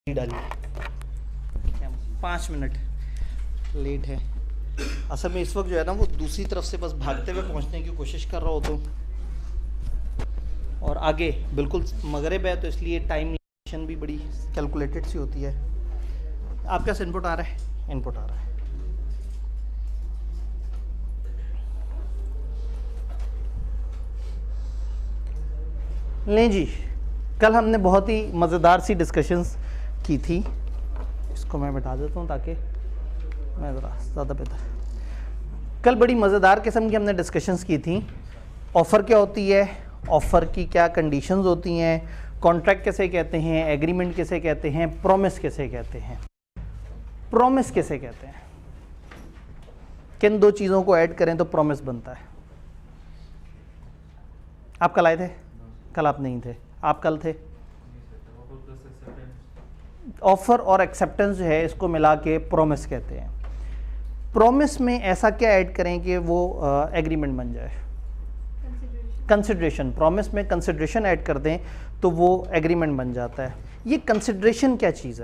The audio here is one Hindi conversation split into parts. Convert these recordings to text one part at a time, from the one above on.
डाली 5 मिनट लेट है। असल में इस वक्त जो है ना वो दूसरी तरफ से बस भागते हुए पहुंचने की कोशिश कर रहा हो तो, और आगे बिल्कुल मगरिब है तो इसलिए टाइम भी बड़ी कैलकुलेटेड सी होती है। आपका इनपुट आ रहा है? इनपुट आ रहा है। लें जी, कल हमने बहुत ही मज़ेदार सी डिस्कशंस की थी। इसको मैं बता देता हूँ ताकि मैं ज़रा ज़्यादा बेहतर। कल बड़ी मज़ेदार किस्म की हमने डिस्कशंस की थी। ऑफ़र क्या होती है, ऑफ़र की क्या कंडीशंस होती हैं, कॉन्ट्रैक्ट किसे कहते हैं, एग्रीमेंट किसे कहते हैं, प्रॉमिस किसे कहते हैं। प्रॉमिस किसे कहते हैं? किन दो चीज़ों को ऐड करें तो प्रॉमिस बनता है? आप कल आए थे? कल आप नहीं थे। आप कल थे? ऑफर और एक्सेप्टेंस जो है इसको मिला के प्रॉमिस कहते हैं। प्रॉमिस में ऐसा क्या ऐड करें कि वो एग्रीमेंट बन जाए? कंसिडरेशन। प्रॉमिस में कंसिडरेशन ऐड कर दें तो वो एग्रीमेंट बन जाता है। ये कंसिडरेशन क्या चीज़ है?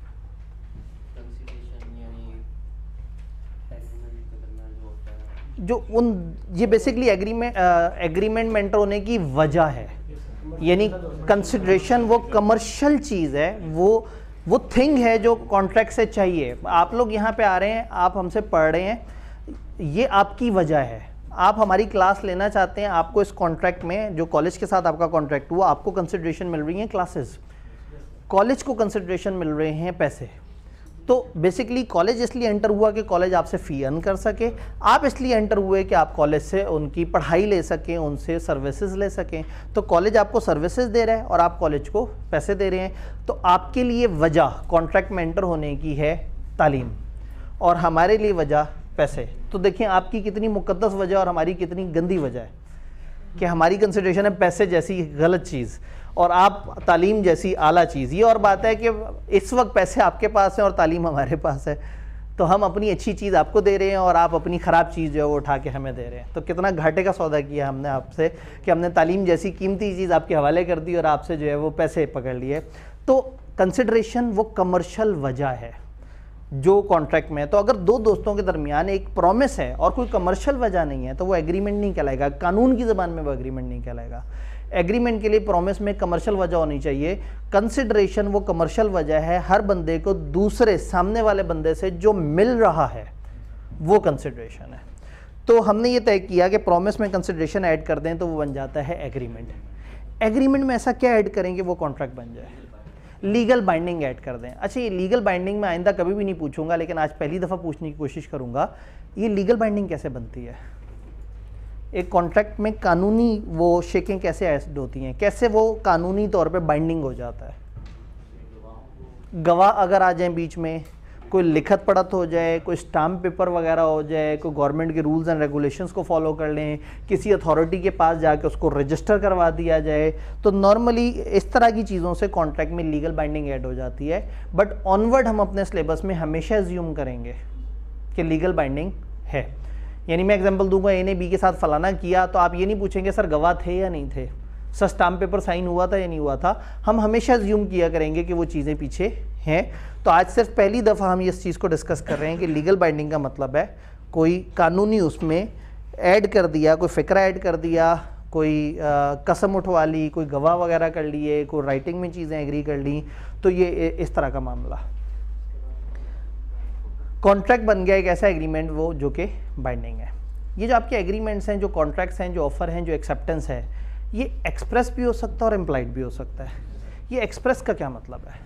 ये बेसिकली एग्रीमेंट में एंटर होने की वजह है। यानी कंसिडरेशन वो कमर्शियल चीज़ है, वो थिंग है जो कॉन्ट्रैक्ट से चाहिए। आप लोग यहाँ पे आ रहे हैं, आप हमसे पढ़ रहे हैं, ये आपकी वजह है। आप हमारी क्लास लेना चाहते हैं, आपको इस कॉन्ट्रैक्ट में जो कॉलेज के साथ आपका कॉन्ट्रैक्ट हुआ, आपको कंसिडरेशन मिल रही हैं क्लासेस, कॉलेज को कंसिडरेशन मिल रहे हैं पैसे। तो बेसिकली कॉलेज इसलिए एंटर हुआ कि कॉलेज आपसे फ़ी अर्न कर सके, आप इसलिए एंटर हुए कि आप कॉलेज से उनकी पढ़ाई ले सकें, उनसे सर्विसेज ले सकें। तो कॉलेज आपको सर्विसेज दे रहा है और आप कॉलेज को पैसे दे रहे हैं। तो आपके लिए वजह कॉन्ट्रैक्ट में एंटर होने की है तालीम, और हमारे लिए वजह पैसे। तो देखें आपकी कितनी मुकद्दस वजह और हमारी कितनी गंदी वजह है कि हमारी कंसिडरेशन है पैसे जैसी गलत चीज़ और आप तालीम जैसी आला चीज़। ये और बात है कि इस वक्त पैसे आपके पास हैं और तालीम हमारे पास है, तो हम अपनी अच्छी चीज़ आपको दे रहे हैं और आप अपनी ख़राब चीज़ जो है वो उठा के हमें दे रहे हैं। तो कितना घाटे का सौदा किया हमने आपसे कि हमने तालीम जैसी कीमती चीज़ आपके हवाले कर दी और आपसे जो है वो पैसे पकड़ लिए। तो कंसिडरेशन वो कमर्शियल वजह है जो कॉन्ट्रैक्ट में है। तो अगर दो दोस्तों के दरमियान एक प्रॉमिस है और कोई कमर्शियल वजह नहीं है तो वो एग्रीमेंट नहीं कहलाएगा। कानून की ज़बान में वो एग्रीमेंट नहीं कहलाएगा। एग्रीमेंट के लिए प्रॉमिस में कमर्शियल वजह होनी चाहिए। कंसिडरेशन वो कमर्शियल वजह है, हर बंदे को दूसरे सामने वाले बंदे से जो मिल रहा है वो कंसिडरेशन है। तो हमने ये तय किया कि प्रॉमिस में कंसिडरेशन ऐड कर दें तो वो बन जाता है एग्रीमेंट। एग्रीमेंट में ऐसा क्या ऐड करेंगे वो कॉन्ट्रैक्ट बन जाए? लीगल बाइंडिंग ऐड कर दें। अच्छा, ये लीगल बाइंडिंग में आइंदा कभी भी नहीं पूछूंगा, लेकिन आज पहली दफ़ा पूछने की कोशिश करूंगा। ये लीगल बाइंडिंग कैसे बनती है? एक कॉन्ट्रैक्ट में कानूनी वो शेकें कैसे ऐड होती हैं, कैसे वो कानूनी तौर पे बाइंडिंग हो जाता है? गवाह अगर आ जाएं बीच में, कोई लिखत पढ़त हो जाए, कोई स्टाम्प पेपर वगैरह हो जाए, कोई गवर्नमेंट के रूल्स एंड रेगुलेशंस को फॉलो कर लें, किसी अथॉरिटी के पास जाके उसको रजिस्टर करवा दिया जाए, तो नॉर्मली इस तरह की चीज़ों से कॉन्ट्रैक्ट में लीगल बाइंडिंग ऐड हो जाती है। बट ऑनवर्ड हम अपने सिलेबस में हमेशा एज्यूम करेंगे कि लीगल बाइंडिंग है। यानी मैं एग्जांपल दूंगा, ए ने बी के साथ फलाना किया, तो आप ये नहीं पूछेंगे सर गवाह थे या नहीं थे, सर स्टाम्प पेपर साइन हुआ था या नहीं हुआ था। हम हमेशा एज्यूम किया करेंगे कि वो चीज़ें पीछे हैं। तो आज सिर्फ पहली दफ़ा हम इस चीज़ को डिस्कस कर रहे हैं कि लीगल बाइंडिंग का मतलब है कोई कानूनी उसमें ऐड कर दिया, कोई फ़िक्रा ऐड कर दिया, कोई कसम उठवा ली, कोई गवाह वगैरह कर लिए, कोई राइटिंग में चीज़ें एग्री कर ली, तो ये इस तरह का मामला। कॉन्ट्रैक्ट बन गया एक ऐसा एग्रीमेंट वो जो कि बाइंडिंग है। ये जो आपके एग्रीमेंट्स हैं, जो कॉन्ट्रैक्ट्स हैं, जो ऑफ़र हैं, जो एक्सेप्टेंस है, ये एक्सप्रेस भी हो सकता है और इम्प्लाइड भी हो सकता है। ये एक्सप्रेस का क्या मतलब है?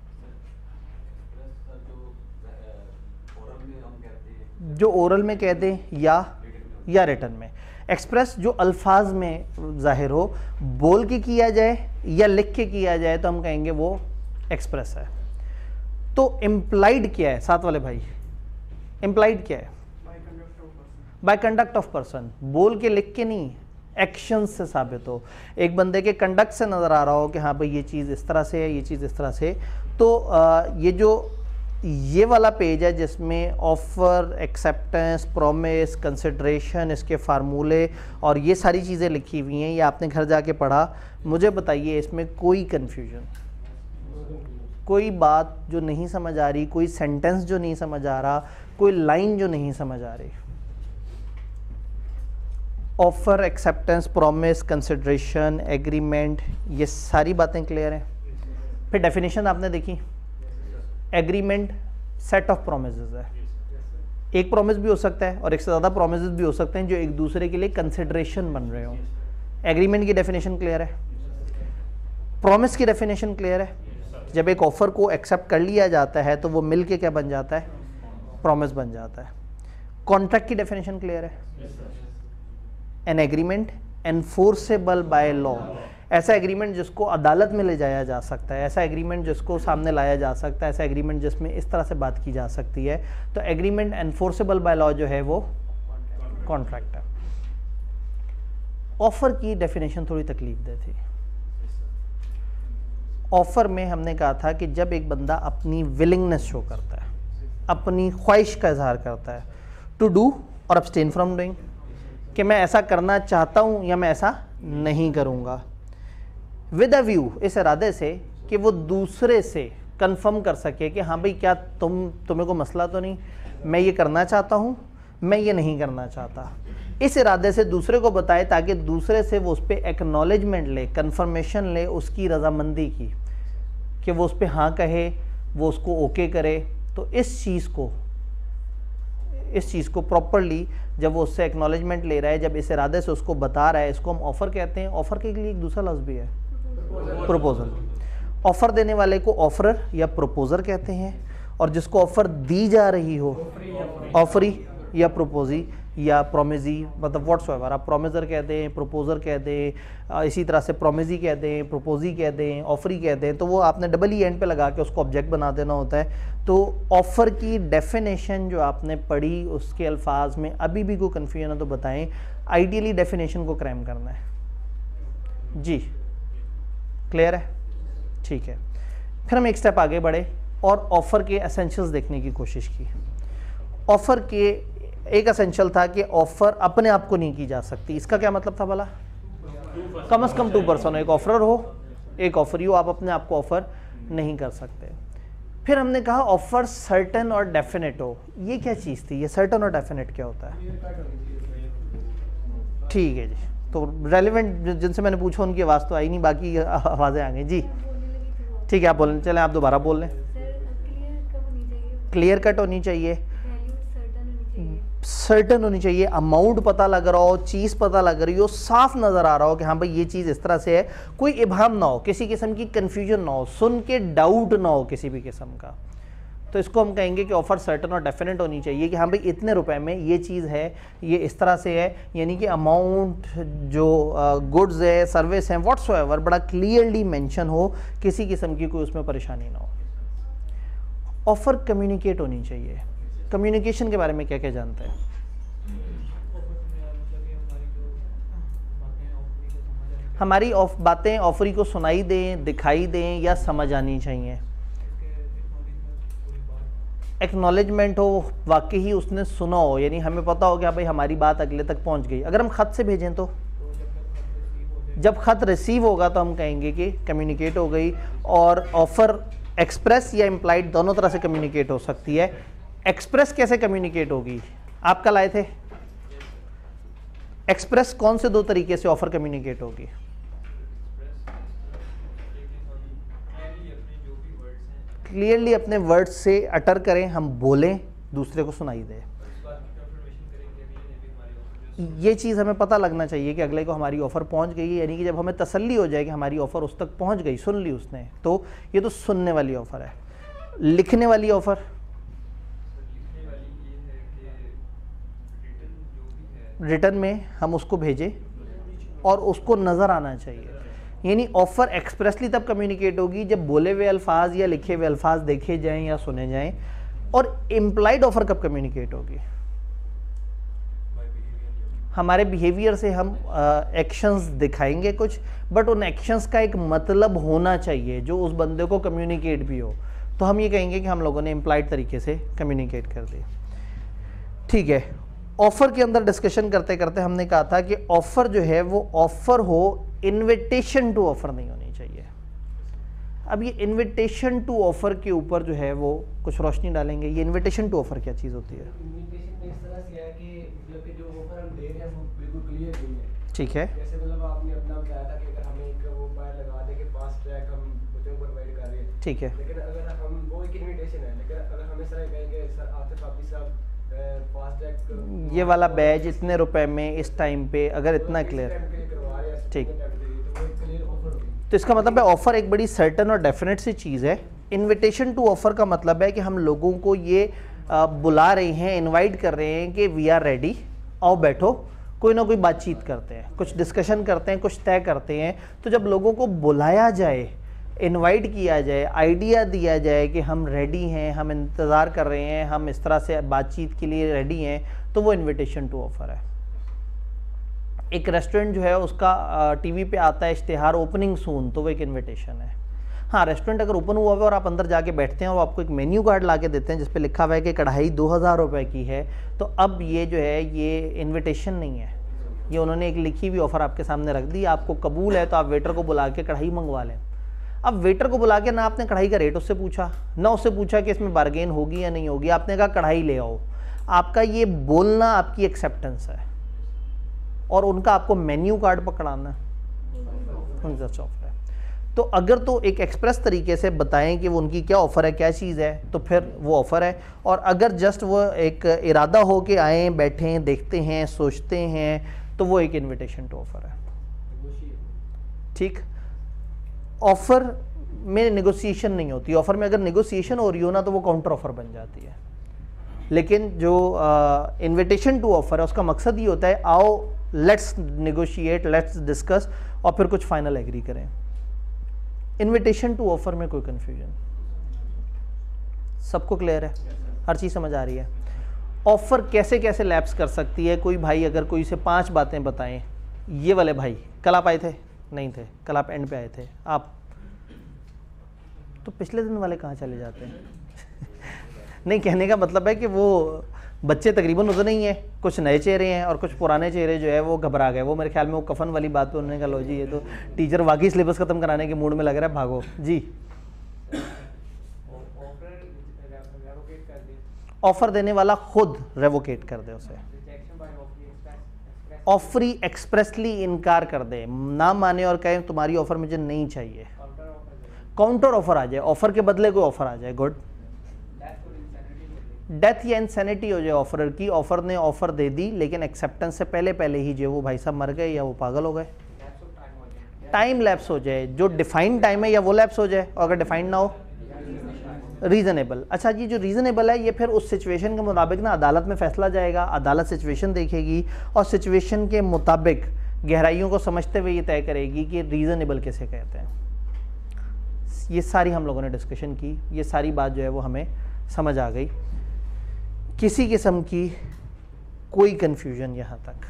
जो ओरल में कह दें या रिटन में। एक्सप्रेस जो अल्फाज में ज़ाहिर हो, बोल के किया जाए या लिख के किया जाए तो हम कहेंगे वो एक्सप्रेस है। तो इम्प्लाइड क्या है साथ वाले भाई? इम्प्लाइड क्या है? By conduct of person. बोल के लिख के नहीं, एक्शन से साबित हो, एक बंदे के कंडक्ट से नज़र आ रहा हो कि हाँ भाई ये चीज़ इस तरह से है, ये चीज़ इस तरह से। तो ये जो ये वाला पेज है जिसमें ऑफ़र, एक्सेप्टेंस, प्रॉमिस, कंसिडरेशन, इसके फार्मूले और ये सारी चीज़ें लिखी हुई हैं, ये आपने घर जाके पढ़ा। मुझे बताइए इसमें कोई कन्फ्यूजन? कोई बात जो नहीं समझ आ रही, कोई सेंटेंस जो नहीं समझ आ रहा, कोई लाइन जो नहीं समझ आ रही। Offer, acceptance, promise, consideration, agreement, ये सारी बातें क्लियर हैं। फिर डेफिनेशन आपने देखी। एग्रीमेंट सेट ऑफ प्रोमिसेस है। एक प्रॉमिस भी हो सकता है और एक से ज़्यादा प्रोमिसेस भी हो सकते हैं जो एक दूसरे के लिए कंसिडरेशन बन रहे हो। एग्रीमेंट की डेफिनेशन क्लियर है। प्रॉमिस की डेफिनेशन क्लियर है। जब एक ऑफर को एक्सेप्ट कर लिया जाता है तो वो मिल के क्या बन जाता है, प्रॉमिस बन जाता है। कॉन्ट्रैक्ट की डेफिनेशन क्लियर है। An agreement enforceable by law, ऐसा एग्रीमेंट जिसको अदालत में ले जाया जा सकता है, ऐसा एग्रीमेंट जिसको सामने लाया जा सकता है, ऐसा एग्रीमेंट जिसमें इस तरह से बात की जा सकती है। तो एग्रीमेंट एनफोर्सेबल बाय लॉ जो है वो कॉन्ट्रैक्ट है। ऑफर की डेफिनेशन थोड़ी तकलीफ दे थी। ऑफर में हमने कहा था कि जब एक बंदा अपनी विलिंगनेस शो करता है, अपनी ख्वाहिश का इजहार करता है, टू डू और अब्सटेन फ्रॉम डूइंग, कि मैं ऐसा करना चाहता हूं या मैं ऐसा नहीं करूंगा, विद अ व्यू, इस इरादे से कि वो दूसरे से कंफर्म कर सके कि हाँ भाई क्या तुम्हें को मसला तो नहीं, मैं ये करना चाहता हूँ, मैं ये नहीं करना चाहता। इस इरादे से दूसरे को बताए ताकि दूसरे से वो उस पर एक्नॉलेजमेंट ले, कंफर्मेशन ले, उसकी रजामंदी की, कि वो उस पर हाँ कहे, वो उसको ओके करे। तो इस चीज़ को प्रॉपरली जब वो उससे एक्नॉलेजमेंट ले रहा है, जब इस इरादे से उसको बता रहा है, इसको हम ऑफ़र कहते हैं। ऑफ़र के लिए एक दूसरा लफ्ज़ भी है, प्रपोजल। ऑफ़र देने वाले को ऑफरर या प्रपोजर कहते हैं, और जिसको ऑफ़र दी जा रही हो ऑफरी या प्रपोजी या प्रोमिजी, मतलब व्हाट्सएवर, आप प्रोमिजर कह दें, प्रपोजर कह दें, इसी तरह से प्रोमिजी कह दें, प्रपोजी कह दें, ऑफरी कह दें, तो वो आपने डबल ही एंड पे लगा के उसको ऑब्जेक्ट बना देना होता है। तो ऑफ़र की डेफिनेशन जो आपने पढ़ी, उसके अल्फाज में अभी भी कोई कन्फ्यूजन है तो बताएं। आइडियली डेफिनेशन को क्रैम करना है जी, क्लियर है, ठीक है। फिर हम एक स्टेप आगे बढ़े और ऑफ़र के एसेंशियल्स देखने की कोशिश की। ऑफ़र के एक एसेंशियल था कि ऑफ़र अपने आप को नहीं की जा सकती। इसका क्या मतलब था भला? कम से कम 2 पर्सन, एक ऑफरर हो, एक ऑफरी हो, आप अपने आप को ऑफ़र नहीं कर सकते। फिर हमने कहा ऑफ़र सर्टन और डेफिनेट हो। ये क्या चीज़ थी? ये सर्टन और डेफिनेट क्या होता है? ठीक है जी, तो रेलिवेंट जिनसे मैंने पूछा उनकी आवाज़ तो आई नहीं, बाकी आवाज़ें आ गई जी। ठीक है, आप बोलें, चलें आप दोबारा बोल लें। क्लियर कट होनी चाहिए, सर्टन होनी चाहिए, अमाउंट पता लग रहा हो, चीज़ पता लग रही हो, साफ नज़र आ रहा हो कि हाँ भाई ये चीज़ इस तरह से है, कोई इबहम ना हो, किसी किस्म की कन्फ्यूजन ना हो, सुन के डाउट ना हो किसी भी किस्म का। तो इसको हम कहेंगे कि ऑफ़र सर्टन और डेफिनेट होनी चाहिए कि हाँ भाई इतने रुपए में ये चीज़ है, ये इस तरह से है, यानी कि अमाउंट, जो गुड्स है, सर्विस है, व्हाट्सएवर, बड़ा क्लियरली मेंशन हो, किसी किस्म की कोई उसमें परेशानी ना हो। ऑफ़र कम्युनिकेट होनी चाहिए। कम्युनिकेशन के बारे में क्या क्या जानते हैं? हमारी बातें ऑफरी को सुनाई दें, दिखाई दें या समझ आनी चाहिए। एक्नॉलेजमेंट हो, वाकई ही उसने सुना हो, यानी हमें पता हो कि भाई हमारी बात अगले तक पहुंच गई। अगर हम ख़त से भेजें तो जब ख़त रिसीव होगा तो हम कहेंगे कि कम्युनिकेट हो गई। और ऑफ़र एक्सप्रेस या इम्प्लाइड दोनों तरह से कम्युनिकेट हो सकती है। एक्सप्रेस कैसे कम्युनिकेट होगी? आप कल आए थे। एक्सप्रेस कौन से 2 तरीके से ऑफ़र कम्युनिकेट होगी? क्लियरली अपने वर्ड्स से अटर करें, हम बोलें, दूसरे को सुनाई दे। ये चीज़ हमें पता लगना चाहिए कि अगले को हमारी ऑफ़र पहुंच गई है, यानी कि जब हमें तसल्ली हो जाए कि हमारी ऑफ़र उस तक पहुंच गई, सुन ली उसने, तो ये तो सुनने वाली ऑफ़र है। लिखने वाली ऑफ़र, रिटर्न में हम उसको भेजें और उसको नज़र आना चाहिए। यानी ऑफ़र एक्सप्रेसली तब कम्युनिकेट होगी जब बोले हुए अल्फाज या लिखे हुए अल्फाज देखे जाएं या सुने जाएं। और इम्प्लाइड ऑफ़र कब कम्युनिकेट होगी? हमारे बिहेवियर से हम एक्शंस दिखाएंगे कुछ, बट उन एक्शंस का एक मतलब होना चाहिए जो उस बंदे को कम्युनिकेट भी हो। तो हम ये कहेंगे कि हम लोगों ने इम्प्लाइड तरीके से कम्युनिकेट कर दी। ठीक है, ऑफ़र के अंदर डिस्कशन करते करते हमने कहा था कि ऑफ़र जो है वो ऑफ़र हो, इन्विटेशन टू ऑफ़र नहीं होनी चाहिए। अब ये इनविटेशन टू ऑफर के ऊपर जो है वो कुछ रोशनी डालेंगे। ये इनविटेशन टू ऑफर क्या चीज़ होती है? इनविटेशन इस तरह से है कि मतलब कि जो ऑफर हम दे रहे हैं वो बिल्कुल क्लियर नहीं है। ठीक है, जैसे मतलब आपने अपना बताया था कि अगर हमें एक वो फाइल लगा दे कि फास्ट ट्रैक हम बच्चों को प्रोवाइड कर रहे हैं, ठीक है, लेकिन अगर हम वो एक इनविटेशन है, लेकिन अगर हम इस तरह कहेंगे सर आतिफ हाफिज साहब फास्ट ट्रैक ये वाला बैच इतने रुपए में इस टाइम पे, अगर इतना क्लियर, ठीक, तो इसका मतलब है ऑफ़र एक बड़ी सर्टन और डेफिनेट सी चीज़ है। इनविटेशन टू ऑफ़र का मतलब है कि हम लोगों को ये बुला रहे हैं, इनवाइट कर रहे हैं कि वी आर रेडी, आओ बैठो, कोई ना कोई बातचीत करते हैं, कुछ डिस्कशन करते हैं, कुछ तय करते हैं। तो जब लोगों को बुलाया जाए, इनवाइट किया जाए, आइडिया दिया जाए कि हम रेडी हैं, हम इंतज़ार कर रहे हैं, हम इस तरह से बातचीत के लिए रेडी हैं, तो वो इनविटेशन टू ऑफ़र है। एक रेस्टोरेंट जो है उसका टीवी पे आता है इश्तिहार ओपनिंग सून, तो वो एक इनविटेशन है। हाँ, रेस्टोरेंट अगर ओपन हुआ हुआ और आप अंदर जाके बैठते हैं और आपको एक मेन्यू कार्ड ला के देते हैं जिस पे लिखा हुआ है कि कढ़ाई 2000 रुपये की है, तो अब ये जो है ये इनविटेशन नहीं है, ये उन्होंने एक लिखी हुई ऑफ़र आपके सामने रख दी। आपको कबूल है तो आप वेटर को बुला के कढ़ाई मंगवा लें। अब वेटर को बुला के ना आपने कढ़ाई का रेट उससे पूछा, ना उससे पूछा कि इसमें बार्गेन होगी या नहीं होगी, आपने कहा कढ़ाई ले आओ। आपका ये बोलना आपकी एक्सेप्टेंस है और उनका आपको मेन्यू कार्ड पकड़ाना है, उनका ऑफर है। तो अगर तो एक एक्सप्रेस तरीके से बताएं कि वो उनकी क्या ऑफ़र है, क्या चीज़ है, तो फिर वो ऑफ़र है। और अगर जस्ट वो एक इरादा हो कि आएँ, बैठें, देखते हैं, सोचते हैं, तो वो एक इनविटेशन टू ऑफ़र है। ठीक, ऑफ़र में नेगोशिएशन नहीं होती। ऑफ़र में अगर नेगोशिएशन हो रही हो ना तो वो काउंटर ऑफ़र बन जाती है। लेकिन जो इनविटेशन टू ऑफ़र है उसका मकसद ये होता है आओ लेट्स नेगोशिएट, लेट्स डिस्कस और फिर कुछ फाइनल एग्री करें। इनविटेशन टू ऑफ़र में कोई कन्फ्यूजन? सबको क्लियर है? हर चीज़ समझ आ रही है? ऑफ़र कैसे कैसे लैप्स कर सकती है? कोई भाई अगर कोई से 5 बातें बताएं, ये वाले भाई कल आप आए थे? नहीं थे, कल आप एंड पे आए थे। आप तो पिछले दिन वाले कहाँ चले जाते हैं? नहीं, कहने का मतलब है कि वो बच्चे तकरीबन उतने ही हैं, कुछ नए चेहरे हैं और कुछ पुराने चेहरे जो है वो घबरा गए। वो मेरे ख्याल में वो कफन वाली बात पे उन्होंने कहा लो जी ये तो टीचर वाकई सिलेबस ख़त्म कराने के मूड में लग रहा है, भागो जी। ऑफ़र देने वाला खुद रेवोकेट कर दे उसे, ऑफरी एक्सप्रेसली इनकार कर दे, ना माने और कहे तुम्हारी ऑफ़र मुझे नहीं चाहिए, काउंटर ऑफ़र आ जाए, ऑफ़र के बदले कोई ऑफ़र आ जाए, गुड। डेथ या इंसैनिटी हो जाए ऑफरर की, ऑफर ने ऑफर दे दी लेकिन एक्सेप्टेंस से पहले पहले ही जो वो भाई साहब मर गए या वो पागल हो गए, टाइम लैप्स हो जाए, जो डिफाइंड टाइम है या वो लैप्स हो जाए, और अगर डिफाइंड ना हो रीज़नेबल। अच्छा जी, जो रीज़नेबल है ये फिर उस सिचुएशन के मुताबिक ना अदालत में फैसला जाएगा, अदालत सिचुएशन देखेगी और सिचुएशन के मुताबिक गहराइयों को समझते हुए ये तय करेगी कि रीज़नेबल किसे कहते हैं। ये सारी हम लोगों ने डिस्कशन की, ये सारी बात जो है वो हमें समझ आ गई, किसी किस्म की कोई कंफ्यूजन यहाँ तक।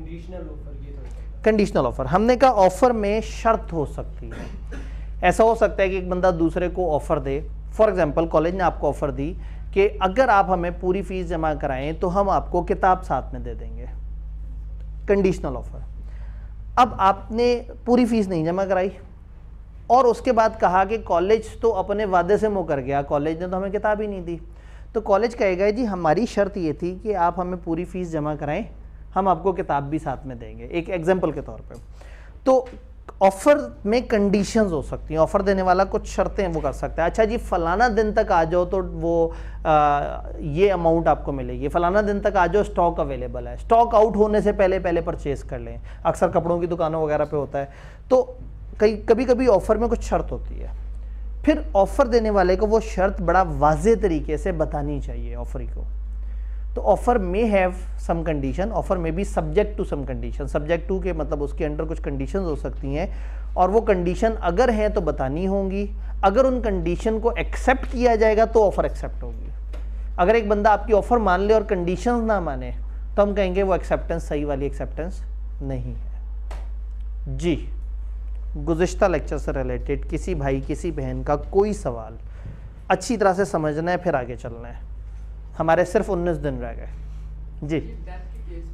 कंडीशनल ऑफर हमने कहा ऑफर में शर्त हो सकती है। ऐसा हो सकता है कि एक बंदा दूसरे को ऑफर दे, फॉर एग्जांपल कॉलेज ने आपको ऑफर दी कि अगर आप हमें पूरी फीस जमा कराएं तो हम आपको किताब साथ में दे देंगे, कंडीशनल ऑफर। अब आपने पूरी फीस नहीं जमा कराई और उसके बाद कहा कि कॉलेज तो अपने वादे से मुकर गया, कॉलेज ने तो हमें किताब ही नहीं दी, तो कॉलेज कहेगा जी हमारी शर्त ये थी कि आप हमें पूरी फीस जमा कराएं, हम आपको किताब भी साथ में देंगे, एक एग्जांपल के तौर पे। तो ऑफ़र में कंडीशंस हो सकती हैं, ऑफ़र देने वाला कुछ शर्तें वो कर सकता है। अच्छा जी फलाना दिन तक आ जाओ तो वो ये अमाउंट आपको मिलेगी, फलाना दिन तक आ जाओ स्टॉक अवेलेबल है, स्टॉक आउट होने से पहले पहले परचेज कर लें, अक्सर कपड़ों की दुकानों वगैरह पे होता है। तो कभी कभी ऑफ़र में कुछ शर्त होती है, फिर ऑफ़र देने वाले को वो शर्त बड़ा वाज़े तरीके से बतानी चाहिए ऑफरी को। तो offer may have some condition, offer में be subject to some condition, subject to के मतलब उसके अंडर कुछ कंडीशन हो सकती हैं और वो कंडीशन अगर हैं तो बतानी होंगी। अगर उन कंडीशन को एक्सेप्ट किया जाएगा तो ऑफ़र एक्सेप्ट होगी। अगर एक बंदा आपकी ऑफ़र मान ले और कंडीशंस ना माने तो हम कहेंगे वो एक्सेप्टेंस सही वाली एक्सेप्टेंस नहीं है। जी, गुज़िश्ता लेक्चर से रिलेटेड किसी भाई किसी बहन का कोई सवाल अच्छी तरह से समझना है, फिर आगे चलना है। हमारे सिर्फ 19 दिन रह गए। जी,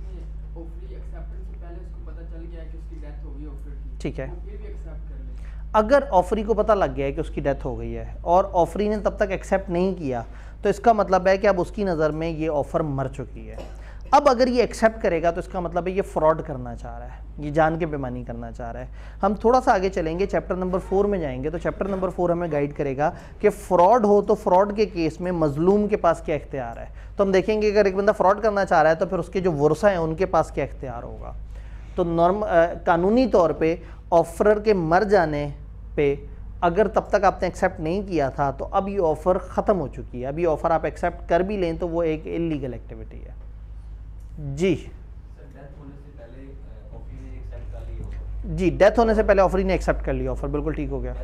ठीक है। अगर ऑफरी को पता लग गया है कि उसकी डेथ हो गई है और ऑफरी ने तब तक एक्सेप्ट नहीं किया, तो इसका मतलब है कि अब उसकी नज़र में ये ऑफ़र मर चुकी है। अब अगर ये एक्सेप्ट करेगा तो इसका मतलब है ये फ्रॉड करना चाह रहा है, ये जान के बेईमानी करना चाह रहा है। हम थोड़ा सा आगे चलेंगे, चैप्टर नंबर 4 में जाएंगे, तो चैप्टर नंबर 4 हमें गाइड करेगा कि फ्रॉड हो तो फ्रॉड के केस में मजलूम के पास क्या इख्तियार है। तो हम देखेंगे अगर एक बंदा फ्रॉड करना चाह रहा है तो फिर उसके जो वर्सा हैं उनके पास क्या इख्तियार होगा। तो कानूनी तौर पर ऑफरर के मर जाने पर अगर तब तक आपने एक्सेप्ट नहीं किया था तो अब ये ऑफ़र ख़त्म हो चुकी है। अब ये ऑफ़र आप एक्सेप्ट कर भी लें तो वो एक इलीगल एक्टिविटी है। जी जी, डेथ होने से पहले ऑफरी ने एक्सेप्ट कर लिया ऑफ़र, बिल्कुल ठीक हो गया।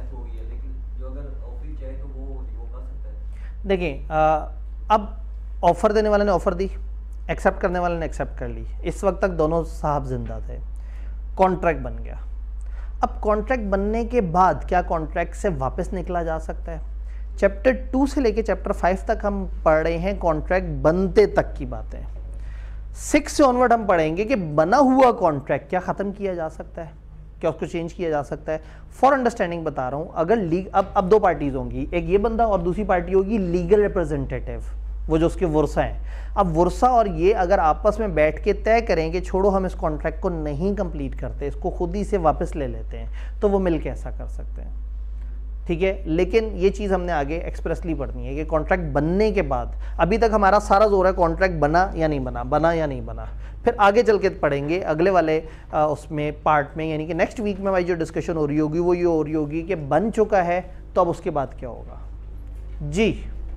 देखिए अब ऑफ़र देने वाले ने ऑफ़र दी, एक्सेप्ट करने वाले ने एक्सेप्ट कर ली, इस वक्त तक दोनों साहब जिंदा थे, कॉन्ट्रैक्ट बन गया। अब कॉन्ट्रैक्ट बनने के बाद क्या कॉन्ट्रैक्ट से वापस निकला जा सकता है? चैप्टर 2 से लेके चैप्टर 5 तक हम पढ़ रहे हैं कॉन्ट्रैक्ट बनते तक की बातें। 6 से ऑनवर्ड हम पढ़ेंगे कि बना हुआ कॉन्ट्रैक्ट क्या ख़त्म किया जा सकता है, क्या उसको चेंज किया जा सकता है। फॉर अंडरस्टैंडिंग बता रहा हूँ, अगर अब 2 पार्टीज होंगी, एक ये बंदा और दूसरी पार्टी होगी लीगल रिप्रेजेंटेटिव, वो जो उसके वर्सा हैं। अब वर्सा और ये अगर आपस में बैठ के तय करें कि छोड़ो हम इस कॉन्ट्रैक्ट को नहीं कंप्लीट करते, इसको खुद ही से वापस ले लेते हैं, तो वो मिल के ऐसा कर सकते हैं, ठीक है। लेकिन ये चीज़ हमने आगे एक्सप्रेसली पढ़नी है कि कॉन्ट्रैक्ट बनने के बाद, अभी तक हमारा सारा जोर है कॉन्ट्रैक्ट बना या नहीं बना, बना या नहीं बना। फिर आगे चल के पढ़ेंगे अगले वाले उसमें पार्ट में, यानी कि नेक्स्ट वीक में हमारी जो डिस्कशन हो रही होगी वो ये हो रही होगी कि बन चुका है तो अब उसके बाद क्या होगा। जी,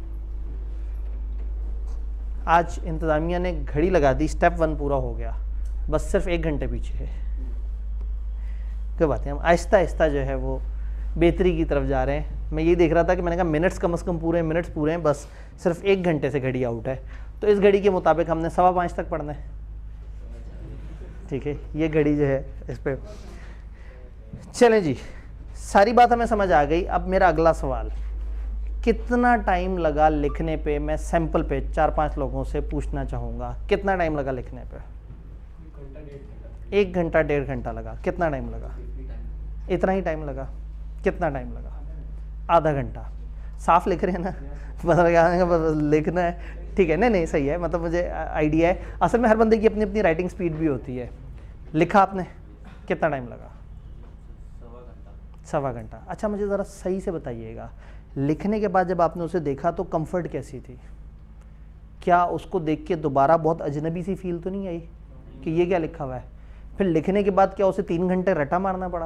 आज इंतज़ामिया ने घड़ी लगा दी, स्टेप 1 पूरा हो गया, बस सिर्फ 1 घंटे पीछे है। कोई बात नहीं, हम आहिस्ता आहिस्ता जो है वो बेहतरी की तरफ जा रहे हैं। मैं ये देख रहा था कि मैंने कहा मिनट्स कम से कम पूरे मिनट्स पूरे हैं, बस सिर्फ 1 घंटे से घड़ी आउट है, तो इस घड़ी के मुताबिक हमने 5:15 तक पढ़ना है, ठीक है। ये घड़ी जो है इस पर चलें जी, सारी बात हमें समझ आ गई। अब मेरा अगला सवाल, कितना टाइम लगा लिखने पे? मैं सैंपल पे 4-5 लोगों से पूछना चाहूँगा, कितना टाइम लगा लिखने पे? 1 घंटा 1.5 घंटा लगा। कितना टाइम लगा? इतना ही टाइम लगा। कितना टाइम लगा? आधा घंटा। साफ लिख रहे हैं ना? मतलब लिखना है, ठीक है। नहीं सही है, मतलब मुझे आइडिया है। असल में हर बंदे की अपनी अपनी राइटिंग स्पीड भी होती है। लिखा आपने, कितना टाइम लगा? 1.25 घंटा। अच्छा, मुझे ज़रा सही से बताइएगा, लिखने के बाद जब आपने उसे देखा तो कंफर्ट कैसी थी? क्या उसको देख के दोबारा बहुत अजनबी सी फील तो नहीं आई कि ये क्या लिखा हुआ है? फिर लिखने के बाद क्या उसे 3 घंटे रटा मारना पड़ा?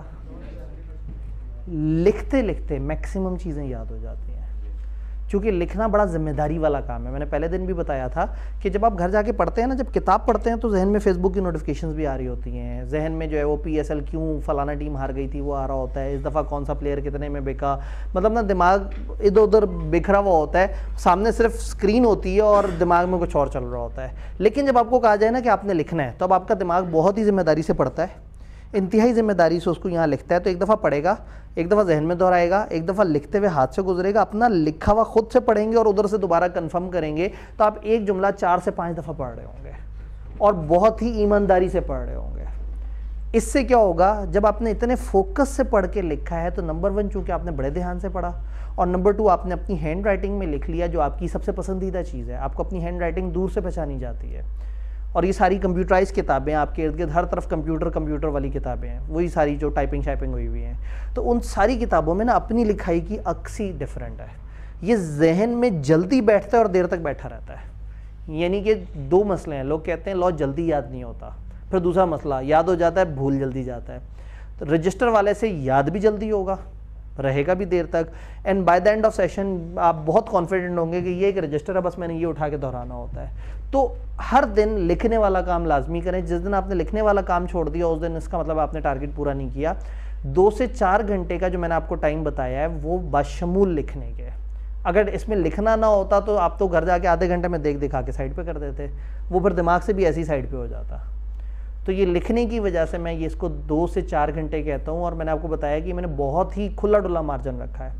लिखते लिखते मैक्सिमम चीज़ें याद हो जाती हैं, क्योंकि लिखना बड़ा जिम्मेदारी वाला काम है। मैंने पहले दिन भी बताया था कि जब आप घर जाके पढ़ते हैं ना, जब किताब पढ़ते हैं तो जहन में फेसबुक की नोटिफिकेशंस भी आ रही होती हैं, जहन में जो है वो PSL क्यों फलाना टीम हार गई थी वो आ रहा होता है, इस दफ़ा कौन सा प्लेयर कितने में बिका, मतलब ना दिमाग इधर उधर बिखरा हुआ होता है, सामने सिर्फ स्क्रीन होती है और दिमाग में कुछ और चल रहा होता है। लेकिन जब आपको कहा जाए ना कि आपने लिखना है, तो अब आपका दिमाग बहुत ही जिम्मेदारी से पढ़ता है, इंतहाई जिम्मेदारी से उसको यहाँ लिखता है। तो एक दफ़ा पढ़ेगा, एक दफ़ा जहन में दोहराएगा, एक दफ़ा लिखते हुए हाथ से गुजरेगा, अपना लिखा हुआ खुद से पढ़ेंगे और उधर से दोबारा कंफर्म करेंगे, तो आप एक जुमला 4 से 5 दफ़ा पढ़ रहे होंगे और बहुत ही ईमानदारी से पढ़ रहे होंगे। इससे क्या होगा, जब आपने इतने फोकस से पढ़ के लिखा है तो नंबर 1 चूँकि आपने बड़े ध्यान से पढ़ा, और नंबर 2 आपने अपनी हैंड राइटिंग में लिख लिया, जो आपकी सबसे पसंदीदा चीज़ है। आपको अपनी हैंड राइटिंग दूर से पहचानी जाती है, और ये सारी कंप्यूटराइज किताबें, आपके इर्द गिर्द हर तरफ कंप्यूटर वाली किताबें हैं, वही सारी जो टाइपिंग शाइपिंग हुई हुई हैं। तो उन सारी किताबों में ना अपनी लिखाई की अक्सी डिफरेंट है। ये जहन में जल्दी बैठता है और देर तक बैठा रहता है। यानी कि 2 मसले हैं, लोग कहते हैं लॉ जल्दी याद नहीं होता, फिर दूसरा मसला याद हो जाता है, भूल जल्दी जाता है। तो रजिस्टर वाले से याद भी जल्दी होगा, रहेगा भी देर तक, and by the end of session आप बहुत कॉन्फिडेंट होंगे कि ये एक रजिस्टर है, बस मैंने ये उठा के दोहराना होता है। तो हर दिन लिखने वाला काम लाजमी करें। जिस दिन आपने लिखने वाला काम छोड़ दिया उस दिन इसका मतलब आपने टारगेट पूरा नहीं किया। 2 से 4 घंटे का जो मैंने आपको टाइम बताया है वो बशमूल लिखने के। अगर इसमें लिखना ना होता तो आप तो घर जाके आधे घंटे में देख दिखा के साइड पे कर देते, वो फिर दिमाग से भी ऐसी साइड पे हो जाता। तो ये लिखने की वजह से मैं ये इसको 2 से 4 घंटे कहता हूँ, और मैंने आपको बताया कि मैंने बहुत ही खुला डुला मार्जिन रखा है।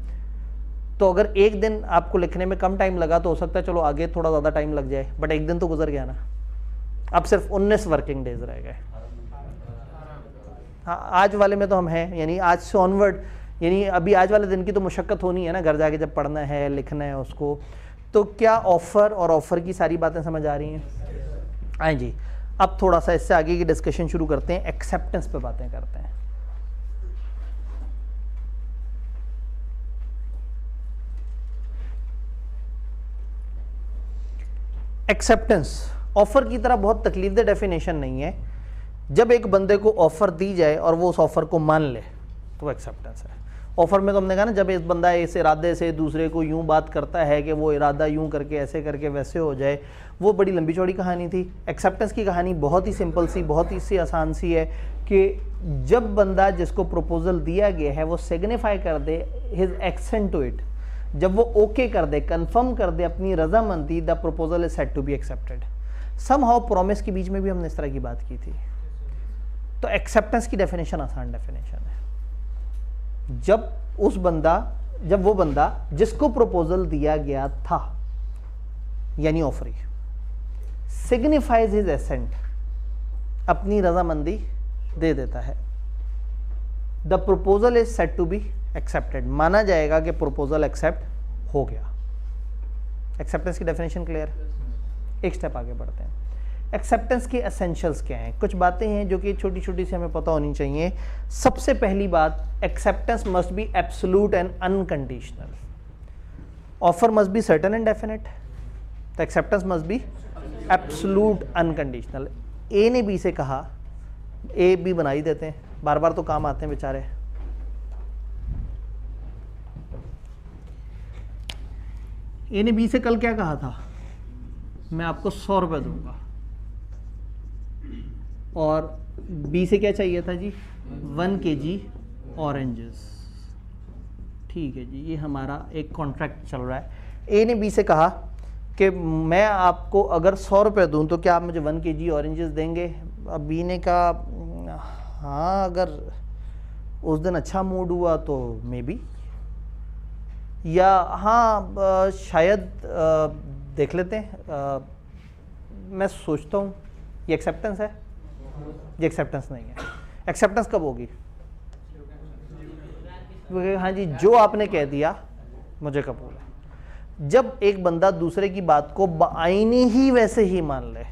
तो अगर एक दिन आपको लिखने में कम टाइम लगा तो हो सकता है चलो आगे थोड़ा ज़्यादा टाइम लग जाए, बट एक दिन तो गुजर गया ना। अब सिर्फ 19 वर्किंग डेज रह गए। हाँ, आज वाले में तो हम हैं, यानी आज से ऑनवर्ड, यानी अभी आज वाले दिन की तो मुशक्क़त होनी है ना, घर जाके जब पढ़ना है लिखना है उसको। तो क्या ऑफ़र और ऑफ़र की सारी बातें समझ आ रही हैं? आए जी, अब थोड़ा सा इससे आगे की डिस्कशन शुरू करते हैं, एक्सेप्टेंस पे बातें करते हैं। एक्सेप्टेंस ऑफ़र की तरह बहुत तकलीफ दे डेफिनेशन नहीं है। जब एक बंदे को ऑफ़र दी जाए और वो उस ऑफ़र को मान ले तो एक्सेप्टेंस है। ऑफ़र में तो हमने कहा ना, जब एक बंदा इस इरादे से दूसरे को यूं बात करता है कि वो इरादा यूं करके ऐसे करके वैसे हो जाए, वो बड़ी लंबी चौड़ी कहानी थी। एक्सेप्टेंस की कहानी बहुत ही सिंपल सी, बहुत ही सी आसान सी है कि जब बंदा जिसको प्रपोजल दिया गया है वो सिग्निफाई कर दे हिज एक्सेंट टू इट, जब वो ओके कर दे, कंफर्म कर दे अपनी रजामंदी, the proposal is said to be accepted. Somehow promise के बीच में भी हमने इस तरह की बात की थी। तो एक्सेप्टेंस की डेफिनेशन आसान डेफिनेशन है, जब वो बंदा जिसको प्रपोजल दिया गया था यानी ऑफरी सिग्निफाइज हिज एसेंट, अपनी रजामंदी दे देता है, the proposal is said to be accepted, माना जाएगा कि प्रपोजल एक्सेप्ट हो गया। एक्सेप्टेंस की डेफिनेशन क्लियर? एक स्टेप आगे बढ़ते हैं। एक्सेप्टेंस के एसेंशियल्स क्या हैं? कुछ बातें हैं जो कि छोटी छोटी सी हमें पता होनी चाहिए। सबसे पहली बात, acceptance must be absolute and unconditional. Offer must be certain and definite, तो acceptance must be absolute unconditional. A ने बी से कहा, ए बी बना ही देते हैं, बार बार तो काम आते हैं बेचारे। ए ने बी से कल क्या कहा था? मैं आपको 100 रुपये दूंगा, और बी से क्या चाहिए था जी? 1 kg ऑरेंजेस। ठीक है जी, ये हमारा एक कॉन्ट्रैक्ट चल रहा है। ए ने बी से कहा कि मैं आपको अगर 100 रुपये दूँ तो क्या आप मुझे 1 kg ऑरेंजेस देंगे? अब बी ने कहा हाँ, अगर उस दिन अच्छा मूड हुआ तो मे बी, या हाँ शायद देख लेते हैं, मैं सोचता हूँ। ये एक्सेप्टेंस है? ये एक्सेप्टेंस नहीं है। एक्सेप्टेंस कब होगी? हाँ जी, जो आपने कह दिया मुझे कबूल है। जब एक बंदा दूसरे की बात को बाइनी ही वैसे ही मान ले।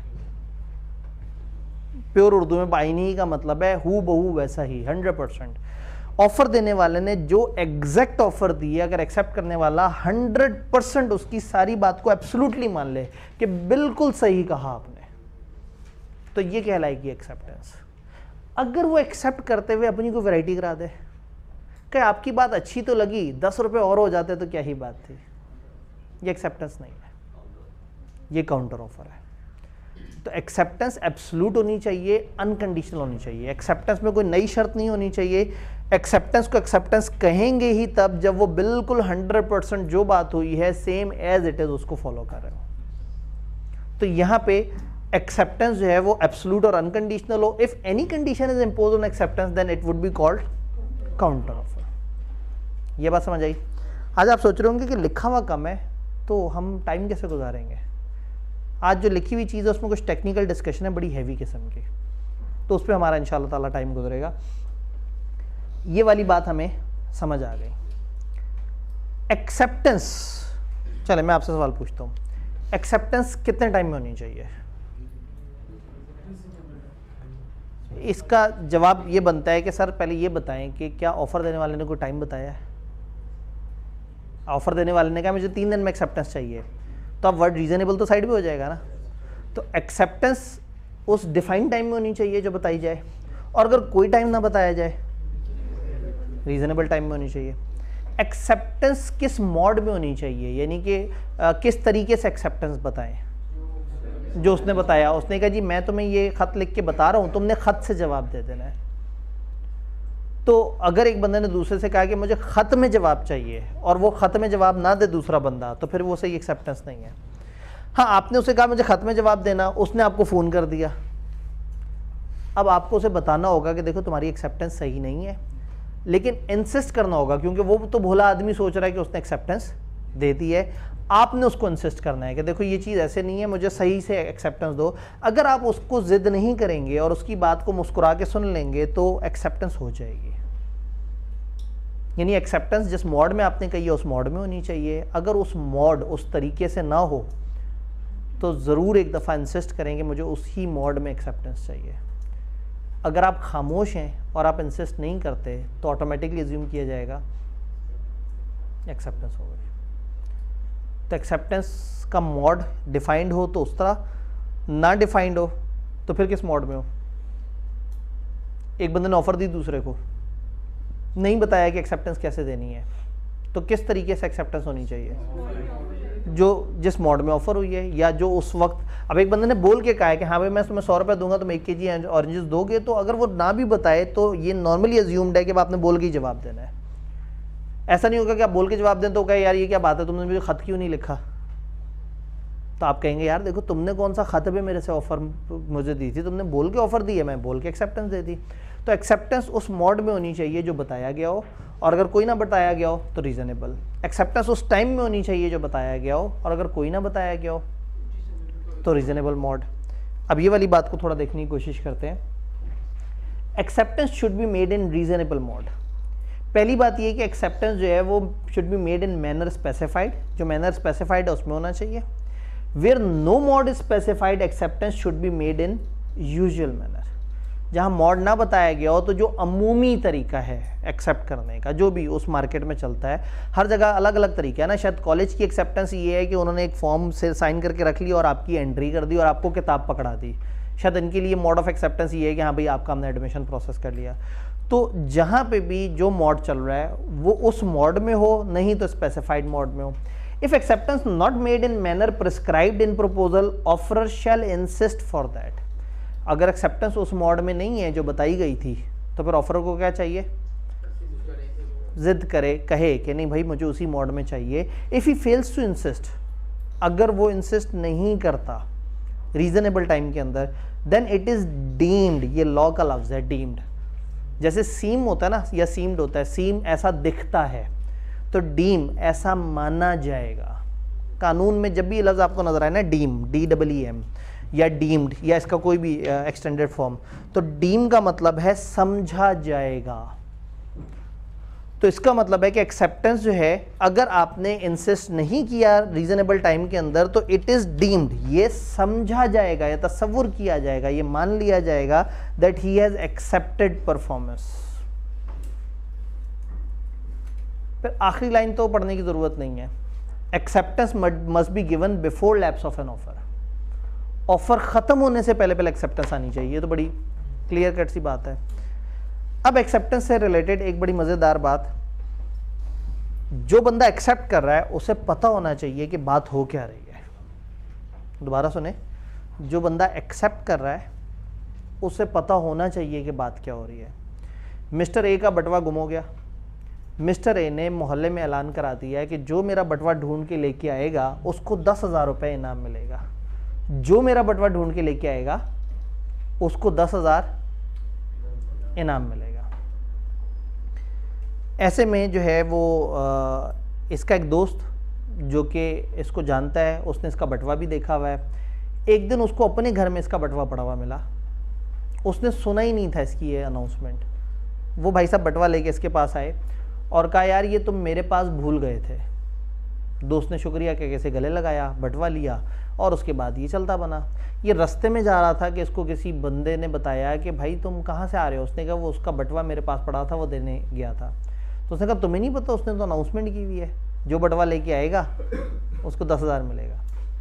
प्योर उर्दू में बाइनी ही का मतलब है हू बहू वैसा ही, 100%। ऑफर देने वाले ने जो एग्जैक्ट ऑफर दी है, अगर एक्सेप्ट करने वाला 100% उसकी सारी बात को एब्सोल्युटली मान ले कि बिल्कुल सही कहा आपने, तो ये कहलाएगी एक्सेप्टेंस। अगर वो एक्सेप्ट करते हुए अपनी को वैरायटी करा दे कि आपकी बात अच्छी तो लगी, 10 रुपये और हो जाते तो क्या ही बात थी, ये एक्सेप्टेंस नहीं है, ये काउंटर ऑफर है। तो एक्सेप्टेंस एब्सोल्यूट होनी चाहिए, अनकंडीशनल होनी चाहिए। एक्सेप्टेंस में कोई नई शर्त नहीं होनी चाहिए। एक्सेप्टेंस को एक्सेप्टेंस कहेंगे ही तब जब वो बिल्कुल 100% जो बात हुई है सेम एज इट इज उसको फॉलो कर रहे हो। तो यहाँ पे एक्सेप्टेंस जो है वो एब्सोल्यूट और अनकंडीशनल हो। If any condition is imposed on acceptance then it would be called counter offer. ये बात समझ आई? आज आप सोच रहे होंगे कि लिखा हुआ कम है तो हम टाइम कैसे गुजारेंगे। आज जो लिखी हुई चीज़ है उसमें कुछ टेक्निकल डिस्कशन है बड़ी हैवी किस्म की, तो उस पर हमारा इंशाल्लाह ताला टाइम गुजरेगा। ये वाली बात हमें समझ आ गई। एक्सेप्टेंस, चले मैं आपसे सवाल पूछता हूँ, एक्सेप्टेंस कितने टाइम में होनी चाहिए? इसका जवाब ये बनता है कि सर पहले ये बताएं कि क्या ऑफर देने वाले ने कोई टाइम बताया है? ऑफर देने वाले ने कहा मुझे 3 दिन में एक्सेप्टेंस चाहिए, तो अब वर्ड रीजनेबल तो साइड में हो जाएगा ना। तो एक्सेप्टेंस उस डिफाइंड टाइम में होनी चाहिए जो बताई जाए, और अगर कोई टाइम ना बताया जाए रीजनेबल टाइम में होनी चाहिए। एक्सेप्टेंस किस मोड में होनी चाहिए, यानी कि किस तरीके से एक्सेप्टेंस बताएं? जो उसने बताया, उसने कहा जी मैं तुम्हें ये खत लिख के बता रहा हूँ, तुमने खत से जवाब दे देना है। तो अगर एक बंदे ने दूसरे से कहा कि मुझे खत में जवाब चाहिए और वो खत में जवाब ना दे दूसरा बंदा, तो फिर वो सही एक्सेप्टेंस नहीं है। हाँ, आपने उसे कहा मुझे खत में जवाब देना, उसने आपको फ़ोन कर दिया, अब आपको उसे बताना होगा कि देखो तुम्हारी एक्सेप्टेंस सही नहीं है, लेकिन इंसिस्ट करना होगा क्योंकि वो तो भोला आदमी सोच रहा है कि उसने एक्सेप्टेंस दे दी है। आपने उसको इंसिस्ट करना है कि देखो ये चीज़ ऐसे नहीं है, मुझे सही से एक्सेप्टेंस दो। अगर आप उसको ज़िद नहीं करेंगे और उसकी बात को मुस्कुरा के सुन लेंगे तो एक्सेप्टेंस हो जाएगी। यानी एक्सेप्टेंस जिस मॉड में आपने कही है उस मॉड में होनी चाहिए। अगर उस मॉड उस तरीके से ना हो तो ज़रूर एक दफ़ा इंसिस्ट करेंगे मुझे उसी मॉड में एक्सेप्टेंस चाहिए। अगर आप खामोश हैं और आप इंसिस्ट नहीं करते तो ऑटोमेटिकली एज्यूम किया जाएगा एक्सेप्टेंस हो गई। तो एक्सेप्टेंस का मॉड डिफाइंड हो तो उस तरह, ना डिफाइंड हो तो फिर किस मॉड में हो। एक बंदे ने ऑफर दी दूसरे को, नहीं बताया कि एक्सेप्टेंस कैसे देनी है, तो किस तरीके से एक्सेप्टेंस होनी चाहिए, जो जिस मॉड में ऑफर हुई है या जो उस वक्त। अब एक बंदे ने बोल के कहा है कि हाँ भाई मैं तुम्हें 100 रुपये दूंगा, तुम 1 kg ऑरेंजेस दोगे, तो अगर वो ना भी बताए तो ये नॉर्मली अज्यूम्ड है कि आपने बोल के ही जवाब देना है। ऐसा नहीं होगा कि आप बोल के जवाब दें तो कहे यार ये क्या बात है, तुमने मुझे खत क्यों नहीं लिखा। तो आप कहेंगे यार देखो तुमने कौन सा खत पे मेरे से ऑफर मुझे दी थी, तुमने बोल के ऑफर दी है, मैं बोल के एक्सेप्टेंस दे दी। तो एक्सेप्टेंस उस मोड में होनी चाहिए जो बताया गया हो, और अगर कोई ना बताया गया हो तो रीजनेबल। एक्सेप्टेंस उस टाइम में होनी चाहिए जो बताया गया हो, और अगर कोई ना बताया गया हो तो रीजनेबल मोड। अब ये वाली बात को थोड़ा देखने की कोशिश करते हैं। Acceptance should be made in reasonable mode. पहली बात ये कि एक्सेप्टेंस जो है वो should be made in manner specified, जो मैनर स्पेसिफाइड है उसमें होना चाहिए। Where no mode is specified acceptance should be made in usual manner. जहाँ मॉड ना बताया गया हो तो जो अमूमी तरीका है एक्सेप्ट करने का, जो भी उस मार्केट में चलता है, हर जगह अलग अलग तरीका है ना। शायद कॉलेज की एक्सेप्टेंस ये है कि उन्होंने एक फॉर्म से साइन करके रख लिया और आपकी एंट्री कर दी और आपको किताब पकड़ा दी। शायद इनके लिए मॉड ऑफ एक्सेप्टेंस ये है कि हाँ भाई आपका हमने एडमिशन प्रोसेस कर लिया। तो जहाँ पे भी जो मॉड चल रहा है वो उस मॉड में हो, नहीं तो स्पेसिफाइड मॉड में हो। If acceptance not made in manner prescribed in proposal, offeror shall insist for that. अगर एक्सेप्टेंस उस मॉड में नहीं है जो बताई गई थी तो फिर ऑफर को क्या चाहिए, जिद करे, कहे कि नहीं भाई मुझे उसी मॉड में चाहिए। If he fails to insist, अगर वो इंसिस्ट नहीं करता रीजनेबल टाइम के अंदर, देन इट इज डीम्ड, ये लॉ का लफ्ज है डीम्ड। जैसे सीम होता है ना या सीम्ड होता है, सीम ऐसा दिखता है, तो डीम ऐसा माना जाएगा। कानून में जब भी लफ्ज आपको नजर आए ना डीम, DEEM या डीम्ड या इसका कोई भी एक्सटेंडेड फॉर्म, तो डीम का मतलब है समझा जाएगा। तो इसका मतलब है कि एक्सेप्टेंस जो है अगर आपने इंसिस्ट नहीं किया रीजनेबल टाइम के अंदर तो इट इज डीम्ड, ये समझा जाएगा या तसव्वुर किया जाएगा, ये मान लिया जाएगा that he has accepted performance. फिर आखिरी लाइन तो पढ़ने की जरूरत नहीं है। Acceptance must be given before lapse of an offer. Offer खत्म होने से पहले पहले एक्सेप्टेंस आनी चाहिए। तो बड़ी क्लियर कट सी बात है। अब एक्सेप्टेंस से रिलेटेड एक बड़ी मजेदार बात, जो बंदा एक्सेप्ट कर रहा है उसे पता होना चाहिए कि बात हो क्या रही है। दोबारा सुने, जो बंदा एक्सेप्ट कर रहा है उसे पता होना चाहिए कि बात क्या हो रही है। मिस्टर ए का बटवा गुम हो गया। मिस्टर ए ने मोहल्ले में ऐलान करा दिया है कि जो मेरा बटवा ढूंढ के लेके आएगा उसको 10,000 रुपये इनाम मिलेगा। जो मेरा बटवा ढूंढ के लेके आएगा उसको 10,000 इनाम मिलेगा। ऐसे में जो है वो इसका एक दोस्त जो कि इसको जानता है, उसने इसका बटवा भी देखा हुआ है। एक दिन उसको अपने घर में इसका बटवा पड़ा हुआ मिला। उसने सुना ही नहीं था इसकी ये अनाउंसमेंट। वो भाई साहब बटवा लेके इसके पास आए और कहा यार ये तुम मेरे पास भूल गए थे। दोस्त ने शुक्रिया कह के इसे गले लगाया, बटवा लिया और उसके बाद ये चलता बना। ये रास्ते में जा रहा था कि इसको किसी बंदे ने बताया कि भाई तुम कहाँ से आ रहे हो। उसने कहा वो उसका बटवा मेरे पास पड़ा था, वो देने गया था। तो उसने कहा तुम्हें नहीं पता, उसने तो अनाउंसमेंट की हुई है, जो बटवा लेके आएगा उसको 10,000 मिलेगा।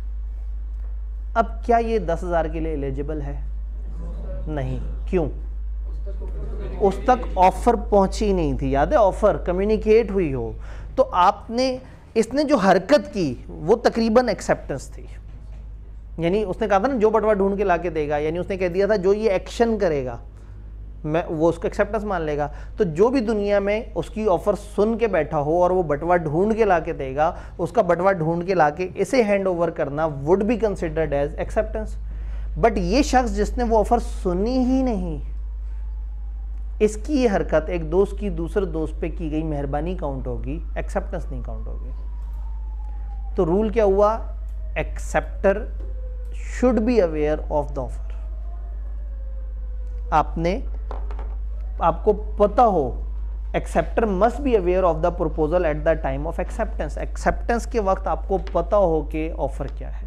अब क्या ये 10,000 के लिए एलिजिबल है? नहीं। क्यों? उस तक ऑफर पहुंची नहीं थी। याद है ऑफर कम्युनिकेट हुई हो तो आपने, इसने जो हरकत की वो तकरीबन एक्सेप्टेंस थी। यानी उसने कहा था ना जो बटवा ढूंढ के लाके देगा, यानी उसने कह दिया था जो ये एक्शन करेगा मैं वो उसको एक्सेप्टेंस मान लेगा। तो जो भी दुनिया में उसकी ऑफर सुन के बैठा हो और वो बटवा ढूंढ के लाके देगा, उसका बटवा ढूंढ के लाके इसे हैंड ओवर करना would be considered as acceptance. But ये शख्स जिसने वो ऑफर सुनी ही नहीं, इसकी ये हरकत एक दोस्त की दूसरे दोस्त पे की गई मेहरबानी काउंट होगी, एक्सेप्टेंस नहीं काउंट होगी। तो रूल क्या हुआ? Acceptor should be aware of the offer. आपको पता हो acceptor must be aware of the proposal at the time of acceptance. Acceptance के वक्त आपको पता हो कि ऑफर क्या है।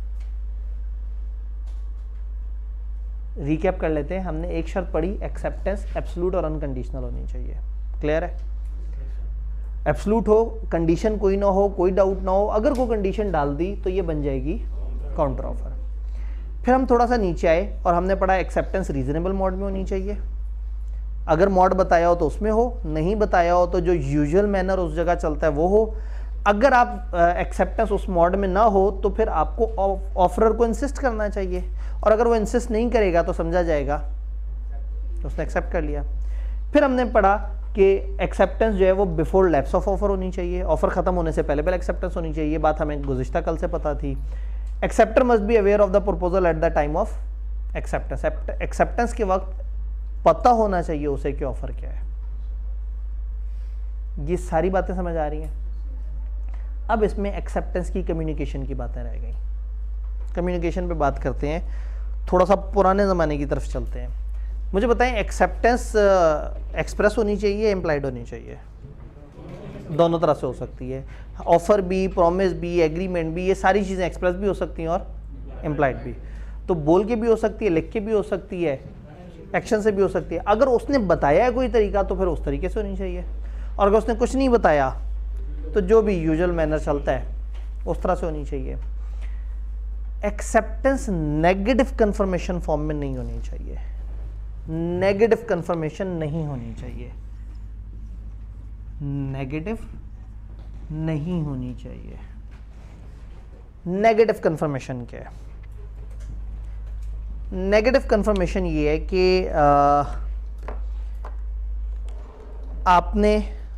रिकैप कर लेते हैं, हमने एक शर्त पढ़ी, एक्सेप्टेंस एब्सोल्यूट और अनकंडीशनल होनी चाहिए। क्लियर है? एब्सोल्यूट हो, कंडीशन कोई ना हो, कोई डाउट ना हो, अगर कोई कंडीशन डाल दी तो ये बन जाएगी काउंटर ऑफर। फिर हम थोड़ा सा नीचे आए और हमने पढ़ा एक्सेप्टेंस रीजनेबल मोड में होनी चाहिए। अगर मोड बताया हो तो उसमें हो, नहीं बताया हो तो जो यूजुअल मैनर उस जगह चलता है वो हो। अगर आप एक्सेप्टेंस उस मोड में ना हो तो फिर आपको ऑफरर को इंसिस्ट करना चाहिए, और अगर वो इंसिस्ट नहीं करेगा तो समझा जाएगा तो उसने एक्सेप्ट कर लिया। फिर हमने पढ़ा कि एक्सेप्टेंस जो है वो बिफोर लैप्स ऑफ ऑफर होनी चाहिए, ऑफर खत्म होने से पहले पहले एक्सेप्टेंस होनी चाहिए। ये बात हमें गुज़िश्ता कल से पता थी। Acceptor must be aware of the proposal at the time of acceptance. Acceptance के वक्त पता होना चाहिए उसे कि ऑफर क्या है। ये सारी बातें समझ आ रही हैं? अब इसमें एक्सेप्टेंस की कम्युनिकेशन की बातें रह गई। कम्युनिकेशन पे बात करते हैं, थोड़ा सा पुराने ज़माने की तरफ चलते हैं। मुझे बताएं, एक्सेप्टेंस एक्सप्रेस होनी चाहिए, इम्प्लाइड होनी चाहिए? दोनों तरह से हो सकती है। ऑफर भी, प्रॉमिस भी, एग्रीमेंट भी, ये सारी चीज़ें एक्सप्रेस भी हो सकती हैं और इम्प्लाइड भी। तो बोल के भी हो सकती है, लिख के भी हो सकती है, एक्शन से भी हो सकती है। अगर उसने बताया है कोई तरीका तो फिर उस तरीके से होनी चाहिए, और अगर उसने कुछ नहीं बताया तो जो भी यूजुअल मैनर चलता है उस तरह से होनी चाहिए। एक्सेप्टेंस नेगेटिव कंफर्मेशन फॉर्म में नहीं होनी चाहिए। नेगेटिव कंफर्मेशन नहीं होनी चाहिए, नेगेटिव नहीं होनी चाहिए। नेगेटिव कंफर्मेशन क्या है? नेगेटिव कंफर्मेशन ये है कि आपने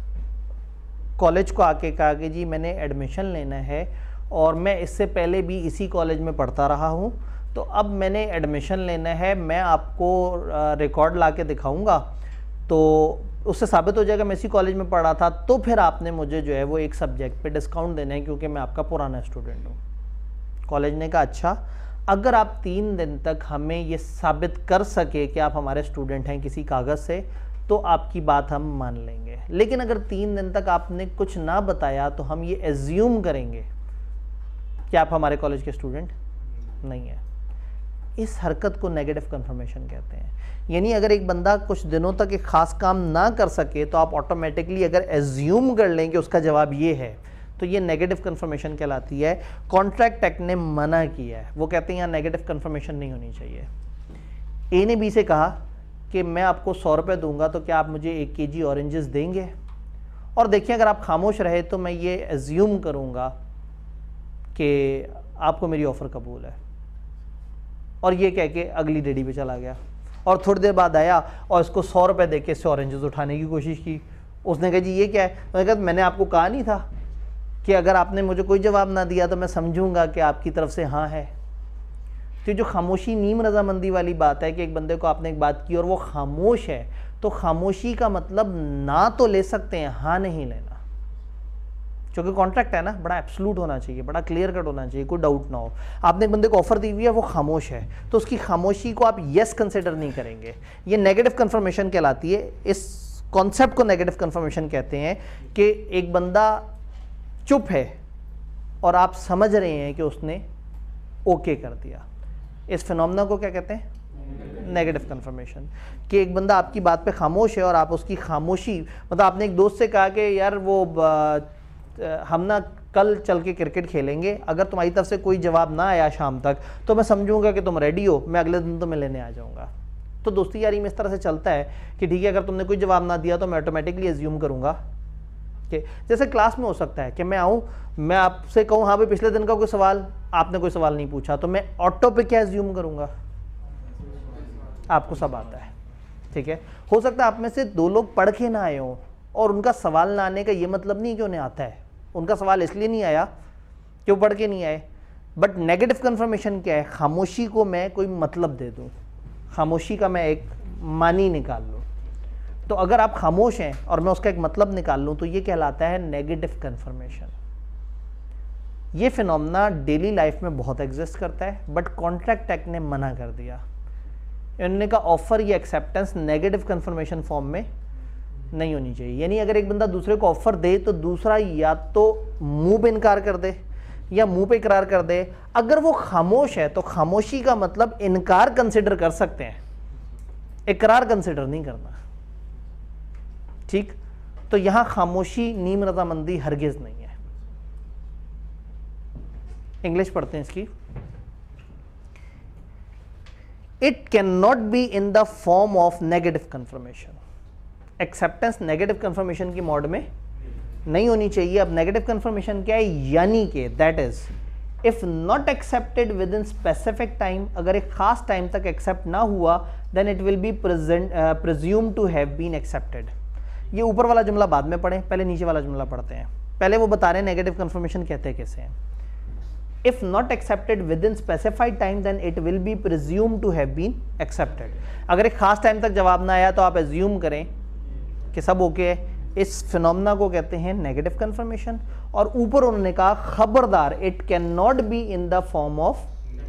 कॉलेज को आके कहा कि जी मैंने एडमिशन लेना है और मैं इससे पहले भी इसी कॉलेज में पढ़ता रहा हूँ, तो अब मैंने एडमिशन लेना है, मैं आपको रिकॉर्ड ला के दिखाऊँगा तो उससे साबित हो जाएगा मैं इसी कॉलेज में पढ़ा था, तो फिर आपने मुझे जो है वो एक सब्जेक्ट पे डिस्काउंट देना है क्योंकि मैं आपका पुराना स्टूडेंट हूँ। कॉलेज ने कहा अच्छा, अगर आप 3 दिन तक हमें ये साबित कर सके कि आप हमारे स्टूडेंट हैं किसी कागज़ से, तो आपकी बात हम मान लेंगे। लेकिन अगर 3 दिन तक आपने कुछ ना बताया तो हम ये एज्यूम करेंगे कि आप हमारे कॉलेज के स्टूडेंट नहीं है। इस हरकत को नेगेटिव कंफर्मेशन कहते हैं। यानी अगर एक बंदा कुछ दिनों तक एक ख़ास काम ना कर सके तो आप ऑटोमेटिकली अगर एज्यूम कर लें कि उसका जवाब ये है, तो ये नेगेटिव कंफर्मेशन कहलाती है। कॉन्ट्रैक्ट एक्ट ने मना किया है, वो कहते हैं यहाँ नेगेटिव कंफर्मेशन नहीं होनी चाहिए। ए ने बी से कहा कि मैं आपको 100 रुपये दूंगा तो क्या आप मुझे 1 kg ऑरेंजेस देंगे? और देखिए अगर आप खामोश रहे तो मैं ये एज्यूम करूँगा कि आपको मेरी ऑफ़र कबूल है, और ये कह के अगली रेडी पे चला गया। और थोड़ी देर बाद आया और इसको 100 रुपये दे के इससे ऑरेंजेस उठाने की कोशिश की। उसने कहा जी ये क्या है? मैंने कहा मैंने आपको कहा नहीं था कि अगर आपने मुझे कोई जवाब ना दिया तो मैं समझूंगा कि आपकी तरफ से हाँ है। तो जो खामोशी नीम रजामंदी वाली बात है कि एक बंदे को आपने एक बात की और वो खामोश है, तो खामोशी का मतलब ना तो ले सकते हैं, हाँ नहीं लेना। क्योंकि कॉन्ट्रैक्ट है ना, बड़ा एब्सोल्यूट होना चाहिए, बड़ा क्लियर कट होना चाहिए, कोई डाउट ना हो। आपने एक बंदे को ऑफर दी हुई है, वो खामोश है, तो उसकी खामोशी को आप यस कंसिडर नहीं करेंगे। ये नेगेटिव कंफर्मेशन कहलाती है। इस कॉन्सेप्ट को नेगेटिव कंफर्मेशन कहते हैं कि एक बंदा चुप है और आप समझ रहे हैं कि उसने ओके कर दिया। इस फिनोमेना को क्या कहते हैं? Negative confirmation. कि एक बंदा आपकी बात पे खामोश है और आप उसकी खामोशी, मतलब आपने एक दोस्त से कहा कि यार वो हम ना कल चल के क्रिकेट खेलेंगे, अगर तुम्हारी तरफ से कोई जवाब ना आया शाम तक तो मैं समझूंगा कि तुम रेडी हो, मैं अगले दिन तुम्हें लेने आ जाऊंगा। तो दोस्ती यारी में इस तरह से चलता है कि ठीक है अगर तुमने कोई जवाब ना दिया तो मैं ऑटोमेटिकली एज्यूम करूंगा कि जैसे क्लास में हो सकता है कि मैं आऊँ, मैं आपसे कहूँ हाँ भाई पिछले दिन का कोई सवाल, आपने कोई सवाल नहीं पूछा, तो मैं ऑटो पे क्या एज्यूम करूँगा? आपको सब आता है। ठीक है, हो सकता है आप में से 2 लोग पढ़ के ना आए हों और उनका सवाल ना आने का ये मतलब नहीं कि उन्हें आता है, उनका सवाल इसलिए नहीं आया कि वो पढ़ के नहीं आए। बट नेगेटिव कंफर्मेशन क्या है? खामोशी को मैं कोई मतलब दे दूँ, खामोशी का मैं एक मानी निकाल लूँ। तो अगर आप खामोश हैं और मैं उसका एक मतलब निकाल लूँ तो ये कहलाता है नेगेटिव कंफर्मेशन। ये फिनोमेना डेली लाइफ में बहुत एग्जिस्ट करता है, बट कॉन्ट्रैक्ट एक्ट ने मना कर दिया। इन्होंने कहा ऑफर या एक्सेप्टेंस नेगेटिव कंफर्मेशन फॉर्म में नहीं होनी चाहिए। यानी अगर एक बंदा दूसरे को ऑफर दे तो दूसरा या तो मुंह पे इनकार कर दे या मुंह पे इकरार कर दे। अगर वो खामोश है तो खामोशी का मतलब इनकार कंसिडर कर सकते हैं, इकरार कंसिडर नहीं करना। ठीक, तो यहां खामोशी नीम रजामंदी हरगिज नहीं है। इंग्लिश पढ़ते हैं इसकी। It can not be in the form of negative confirmation. Acceptance negative confirmation की मोड में नहीं होनी चाहिए। अब नेगेटिव कंफर्मेशन क्या है, यानी कि that is if not accepted within specific time, अगर एक खास टाइम तक एक्सेप्ट ना हुआ then it will be presume to have been accepted. ये ऊपर वाला जुमला बाद में पढ़ें, पहले नीचे वाला जुमला पढ़ते हैं। पहले वो बता रहे हैं नेगेटिव कंफर्मेशन कहते हैं कैसे हैं। If not accepted within specified time then it will be presume to have been accepted. अगर एक खास टाइम तक जवाब ना आया तो आप एज्यूम करें कि सब ओके है। इस फिनोमेना को कहते हैं नेगेटिव कंफर्मेशन। और ऊपर उन्होंने कहा खबरदार, it can not be in the form of,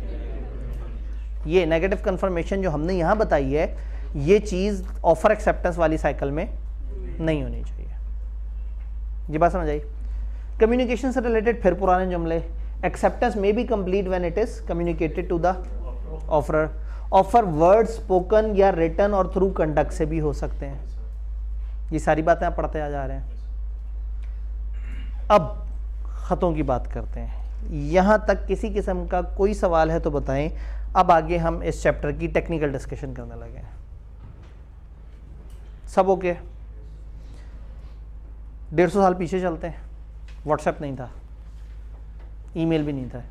ये नेगेटिव कंफर्मेशन जो हमने यहां बताई है, ये चीज ऑफर एक्सेप्टेंस वाली साइकिल में नहीं होनी चाहिए। ये बात समझ आई। कम्युनिकेशन से रिलेटेड फिर पुराने जुमले, acceptance may be complete when it is communicated to the offeror. Offer word spoken या रिटन और थ्रू कंडक्ट से भी हो सकते हैं। ये सारी बातें आप पढ़ते आ जा रहे हैं। अब खतों की बात करते हैं। यहां तक किसी किस्म का कोई सवाल है तो बताएं। अब आगे हम इस चैप्टर की टेक्निकल डिस्कशन करने लगे हैं। सब ओके? 150 साल पीछे चलते हैं। व्हाट्सएप नहीं था, ईमेल भी नहीं था,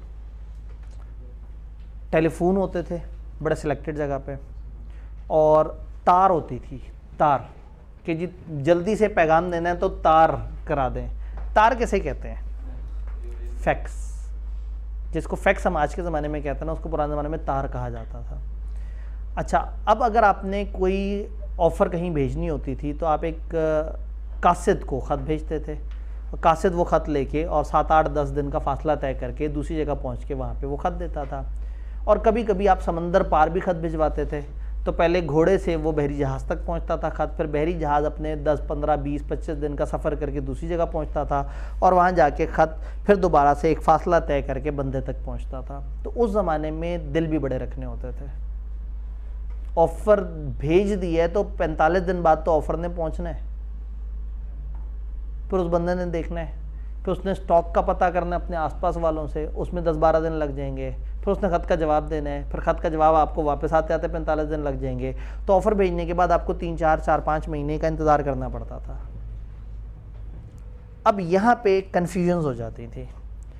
टेलीफोन होते थे बड़े सिलेक्टेड जगह पे, और तार होती थी, तार कि जी जल्दी से पैगाम देना है तो तार करा दें। तार कैसे कहते हैं? फैक्स। जिसको फैक्स हम आज के ज़माने में कहते हैं ना, उसको पुराने ज़माने में तार कहा जाता था। अच्छा, अब अगर आपने कोई ऑफ़र कहीं भेजनी होती थी तो आप एक कासिद को ख़त भेजते थे। कासिद वो ख़त लेके और 7, 8, 10 दिन का फासला तय करके दूसरी जगह पहुंच के वहाँ पे वो ख़त देता था। और कभी कभी आप समंदर पार भी ख़त भिजवाते थे। तो पहले घोड़े से वो बहरी जहाज़ तक पहुंचता था ख़त, फिर बहरी जहाज़ अपने 10, 15, 20, 25 दिन का सफ़र करके दूसरी जगह पहुंचता था और वहाँ जाके ख़त फिर दोबारा से एक फासला तय करके बंदे तक पहुंचता था। तो उस ज़माने में दिल भी बड़े रखने होते थे। ऑफ़र भेज दिया है तो 45 दिन बाद तो ऑफ़र ने पहुँचना है, फिर उस बंदे ने देखना है, फिर उसने स्टॉक का पता करना है अपने आसपास वालों से, उसमें 10-12 दिन लग जाएंगे, फिर उसने ख़त का जवाब देना है, फिर ख़त का जवाब आपको वापस आते आते 45 दिन लग जाएंगे। तो ऑफ़र भेजने के बाद आपको 3, 4, 4-5 महीने का इंतज़ार करना पड़ता था। अब यहाँ पे कन्फ्यूजन्स हो जाती थी।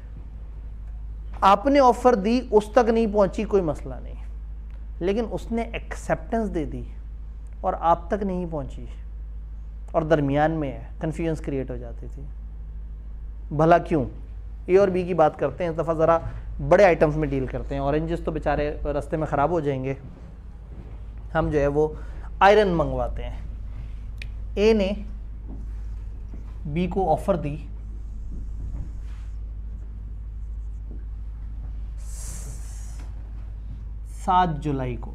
आपने ऑफ़र दी, उस तक नहीं पहुँची, कोई मसला नहीं, लेकिन उसने एक्सेप्टेंस दे दी और आप तक नहीं पहुँची और दरमियान में है, कन्फ्यूजन्स क्रिएट हो जाती थी। भला क्यों? ए और बी की बात करते हैं। इस दफ़ा ज़रा बड़े आइटम्स में डील करते हैं। ऑरेंजेस तो बेचारे रास्ते में ख़राब हो जाएंगे। हम जो है वो आयरन मंगवाते हैं। ए ने बी को ऑफ़र दी 7 जुलाई को।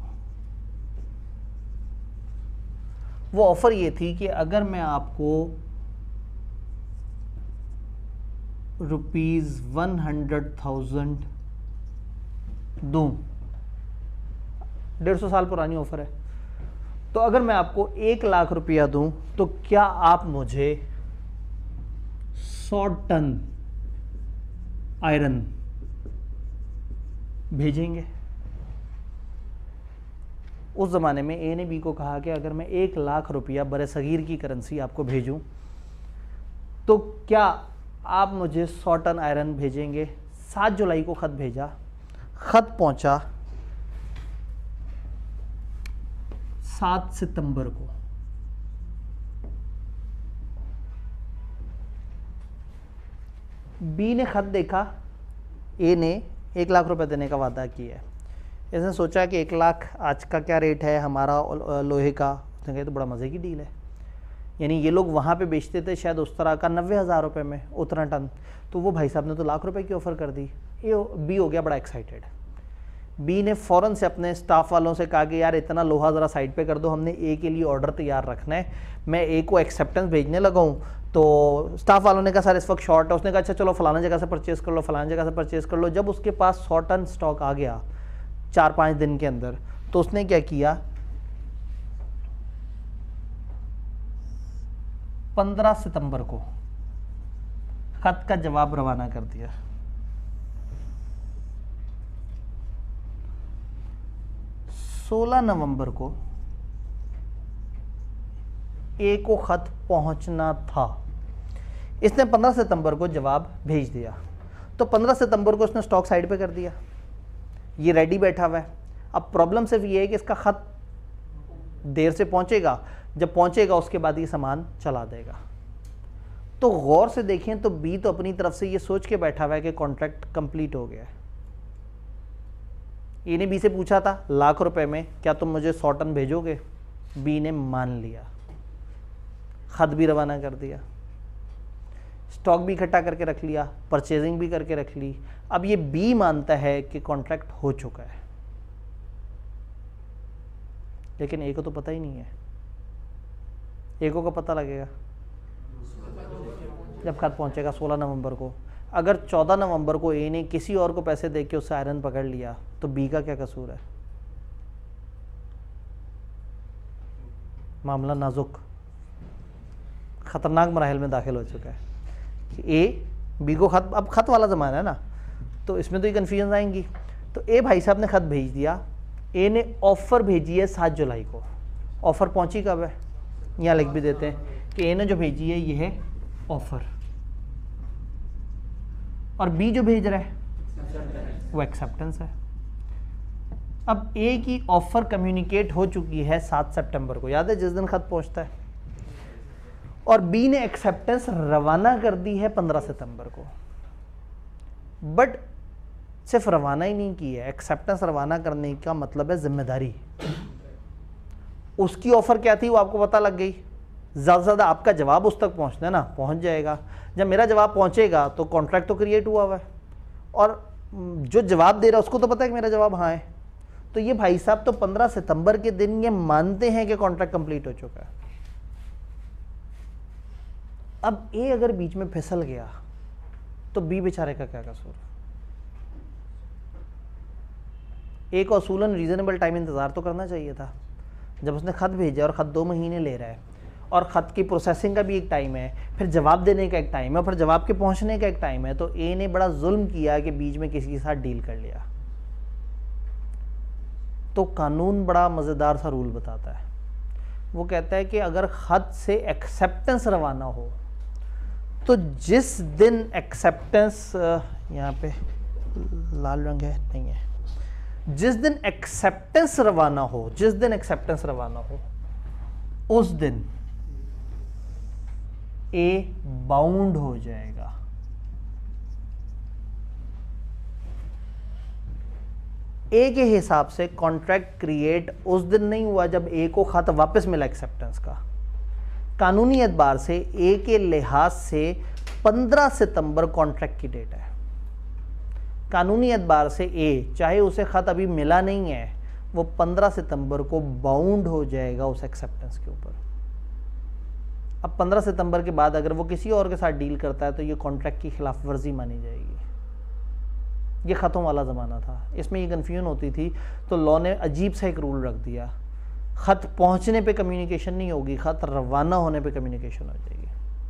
वो ऑफ़र ये थी कि अगर मैं आपको ₹100,000 दूं, 150 साल पुरानी ऑफ़र है, तो अगर मैं आपको 1 लाख रुपया दूं तो क्या आप मुझे 100 टन आयरन भेजेंगे? उस ज़माने में ए ने बी को कहा कि अगर मैं 1 लाख रुपया बरसगीर की करेंसी आपको भेजूं तो क्या आप मुझे 100 टन आयरन भेजेंगे? 7 जुलाई को ख़त भेजा, ख़त पहुंचा 7 सितंबर को। बी ने ख़त देखा, ए ने 1 लाख रुपए देने का वादा किया है। इसने सोचा कि 1 लाख आज का क्या रेट है हमारा लोहे का, उसने कहा तो बड़ा मज़े की डील है। यानी ये लोग वहाँ पे बेचते थे शायद उस तरह का 90,000 रुपये में उतना टन, तो वो भाई साहब ने तो लाख रुपए की ऑफ़र कर दी। ये बी हो गया बड़ा एक्साइटेड। बी ने फ़ौरन से अपने स्टाफ वालों से कहा कि यार इतना लोहा ज़रा साइड पे कर दो, हमने ए के लिए ऑर्डर तैयार रखना है, मैं ए को एक्सेप्टेंस भेजने लगा हूँ। तो स्टाफ वालों ने कहा सर इस वक्त शॉर्ट है। उसने कहा अच्छा चलो फलाना जगह से परचेज़ कर लो, फलाना जगह से परचेज़ कर लो। जब उसके पास 100 टन स्टॉक आ गया 4-5 दिन के अंदर, तो उसने क्या किया, 15 सितंबर को खत का जवाब रवाना कर दिया। 16 नवंबर को ए को खत पहुंचना था, इसने 15 सितंबर को जवाब भेज दिया। तो 15 सितंबर को उसने स्टॉक साइड पे कर दिया, ये रेडी बैठा हुआ है। अब प्रॉब्लम सिर्फ ये है कि इसका खत देर से पहुंचेगा, जब पहुंचेगा उसके बाद ये सामान चला देगा। तो गौर से देखें तो बी तो अपनी तरफ से ये सोच के बैठा हुआ है कि कॉन्ट्रैक्ट कंप्लीट हो गया है। ए ने बी से पूछा था लाख रुपए में क्या तुम मुझे 100 टन भेजोगे, बी ने मान लिया, खत भी रवाना कर दिया, स्टॉक भी इकट्ठा करके रख लिया, परचेजिंग भी करके रख ली। अब ये बी मानता है कि कॉन्ट्रैक्ट हो चुका है, लेकिन ए को तो पता ही नहीं है। ए को कब पता लगेगा, जब खत पहुंचेगा 16 नवंबर को। अगर 14 नवंबर को ए ने किसी और को पैसे दे के उससे आयरन पकड़ लिया तो बी का क्या कसूर है। मामला नाजुक, खतरनाक मराहल में दाखिल हो चुका है कि ए बी को खत, अब खत वाला ज़माना है ना, तो इसमें तो ये कन्फ्यूजन आएंगी। तो ए भाई साहब ने खत भेज दिया, ए ने ऑफ़र भेजी है 7 जुलाई को। ऑफ़र पहुंची कब है, यहाँ लिख भी देते हैं कि ए ने जो भेजी है ये है ऑफ़र, और बी जो भेज रहा है वो एक्सेप्टेंस है। अब ए की ऑफ़र कम्युनिकेट हो चुकी है 7 सितंबर को, याद है जिस दिन खत पहुंचता है, और बी ने एक्सेप्टेंस रवाना कर दी है 15 सितंबर को। बट सिर्फ रवाना ही नहीं की है, एक्सेप्टेंस रवाना करने का मतलब है जिम्मेदारी। उसकी ऑफ़र क्या थी वो आपको पता लग गई, ज़्यादा से ज़्यादा आपका जवाब उस तक पहुंचना है ना, पहुंच जाएगा। जब मेरा जवाब पहुंचेगा तो कॉन्ट्रैक्ट तो क्रिएट हुआ हुआ है, और जो जवाब दे रहा है उसको तो पता है कि मेरा जवाब हाँ है। तो ये भाई साहब तो 15 सितंबर के दिन ये मानते हैं कि कॉन्ट्रैक्ट कंप्लीट हो चुका है। अब ए अगर बीच में फिसल गया तो बी बेचारे का क्या कसूर। ए को असूलन रीजनेबल टाइम इंतज़ार तो करना चाहिए था। जब उसने खत भेजा और ख़त 2 महीने ले रहा है, और ख़त की प्रोसेसिंग का भी एक टाइम है, फिर जवाब देने का एक टाइम है, फिर जवाब के पहुंचने का एक टाइम है, तो ए ने बड़ा जुल्म किया कि बीच में किसी के साथ डील कर लिया। तो कानून बड़ा मज़ेदार सा रूल बताता है, वो कहता है कि अगर ख़त से एक्सेप्टेंस रवाना हो तो जिस दिन एक्सेप्टेंस, यहाँ पे लाल रंग है नहीं है, जिस दिन एक्सेप्टेंस रवाना हो, जिस दिन एक्सेप्टेंस रवाना हो उस दिन ए बाउंड हो जाएगा। ए के हिसाब से कॉन्ट्रैक्ट क्रिएट उस दिन नहीं हुआ जब ए को खत वापस मिला एक्सेप्टेंस का। कानूनी एतबार से ए के लिहाज से 15 सितंबर कॉन्ट्रैक्ट की डेट है। कानूनी एतबार से ए, चाहे उसे खत अभी मिला नहीं है, वो 15 सितंबर को बाउंड हो जाएगा उस एक्सेप्टेंस के ऊपर। अब 15 सितंबर के बाद अगर वो किसी और के साथ डील करता है तो ये कॉन्ट्रैक्ट की खिलाफ वर्जी मानी जाएगी। ये ख़तों वाला ज़माना था, इसमें ये कन्फ्यूजन होती थी, तो लॉ ने अजीब सा एक रूल रख दिया, ख़त पहुंचने पे कम्युनिकेशन नहीं होगी, ख़त रवाना होने पे कम्युनिकेशन हो जाएगी।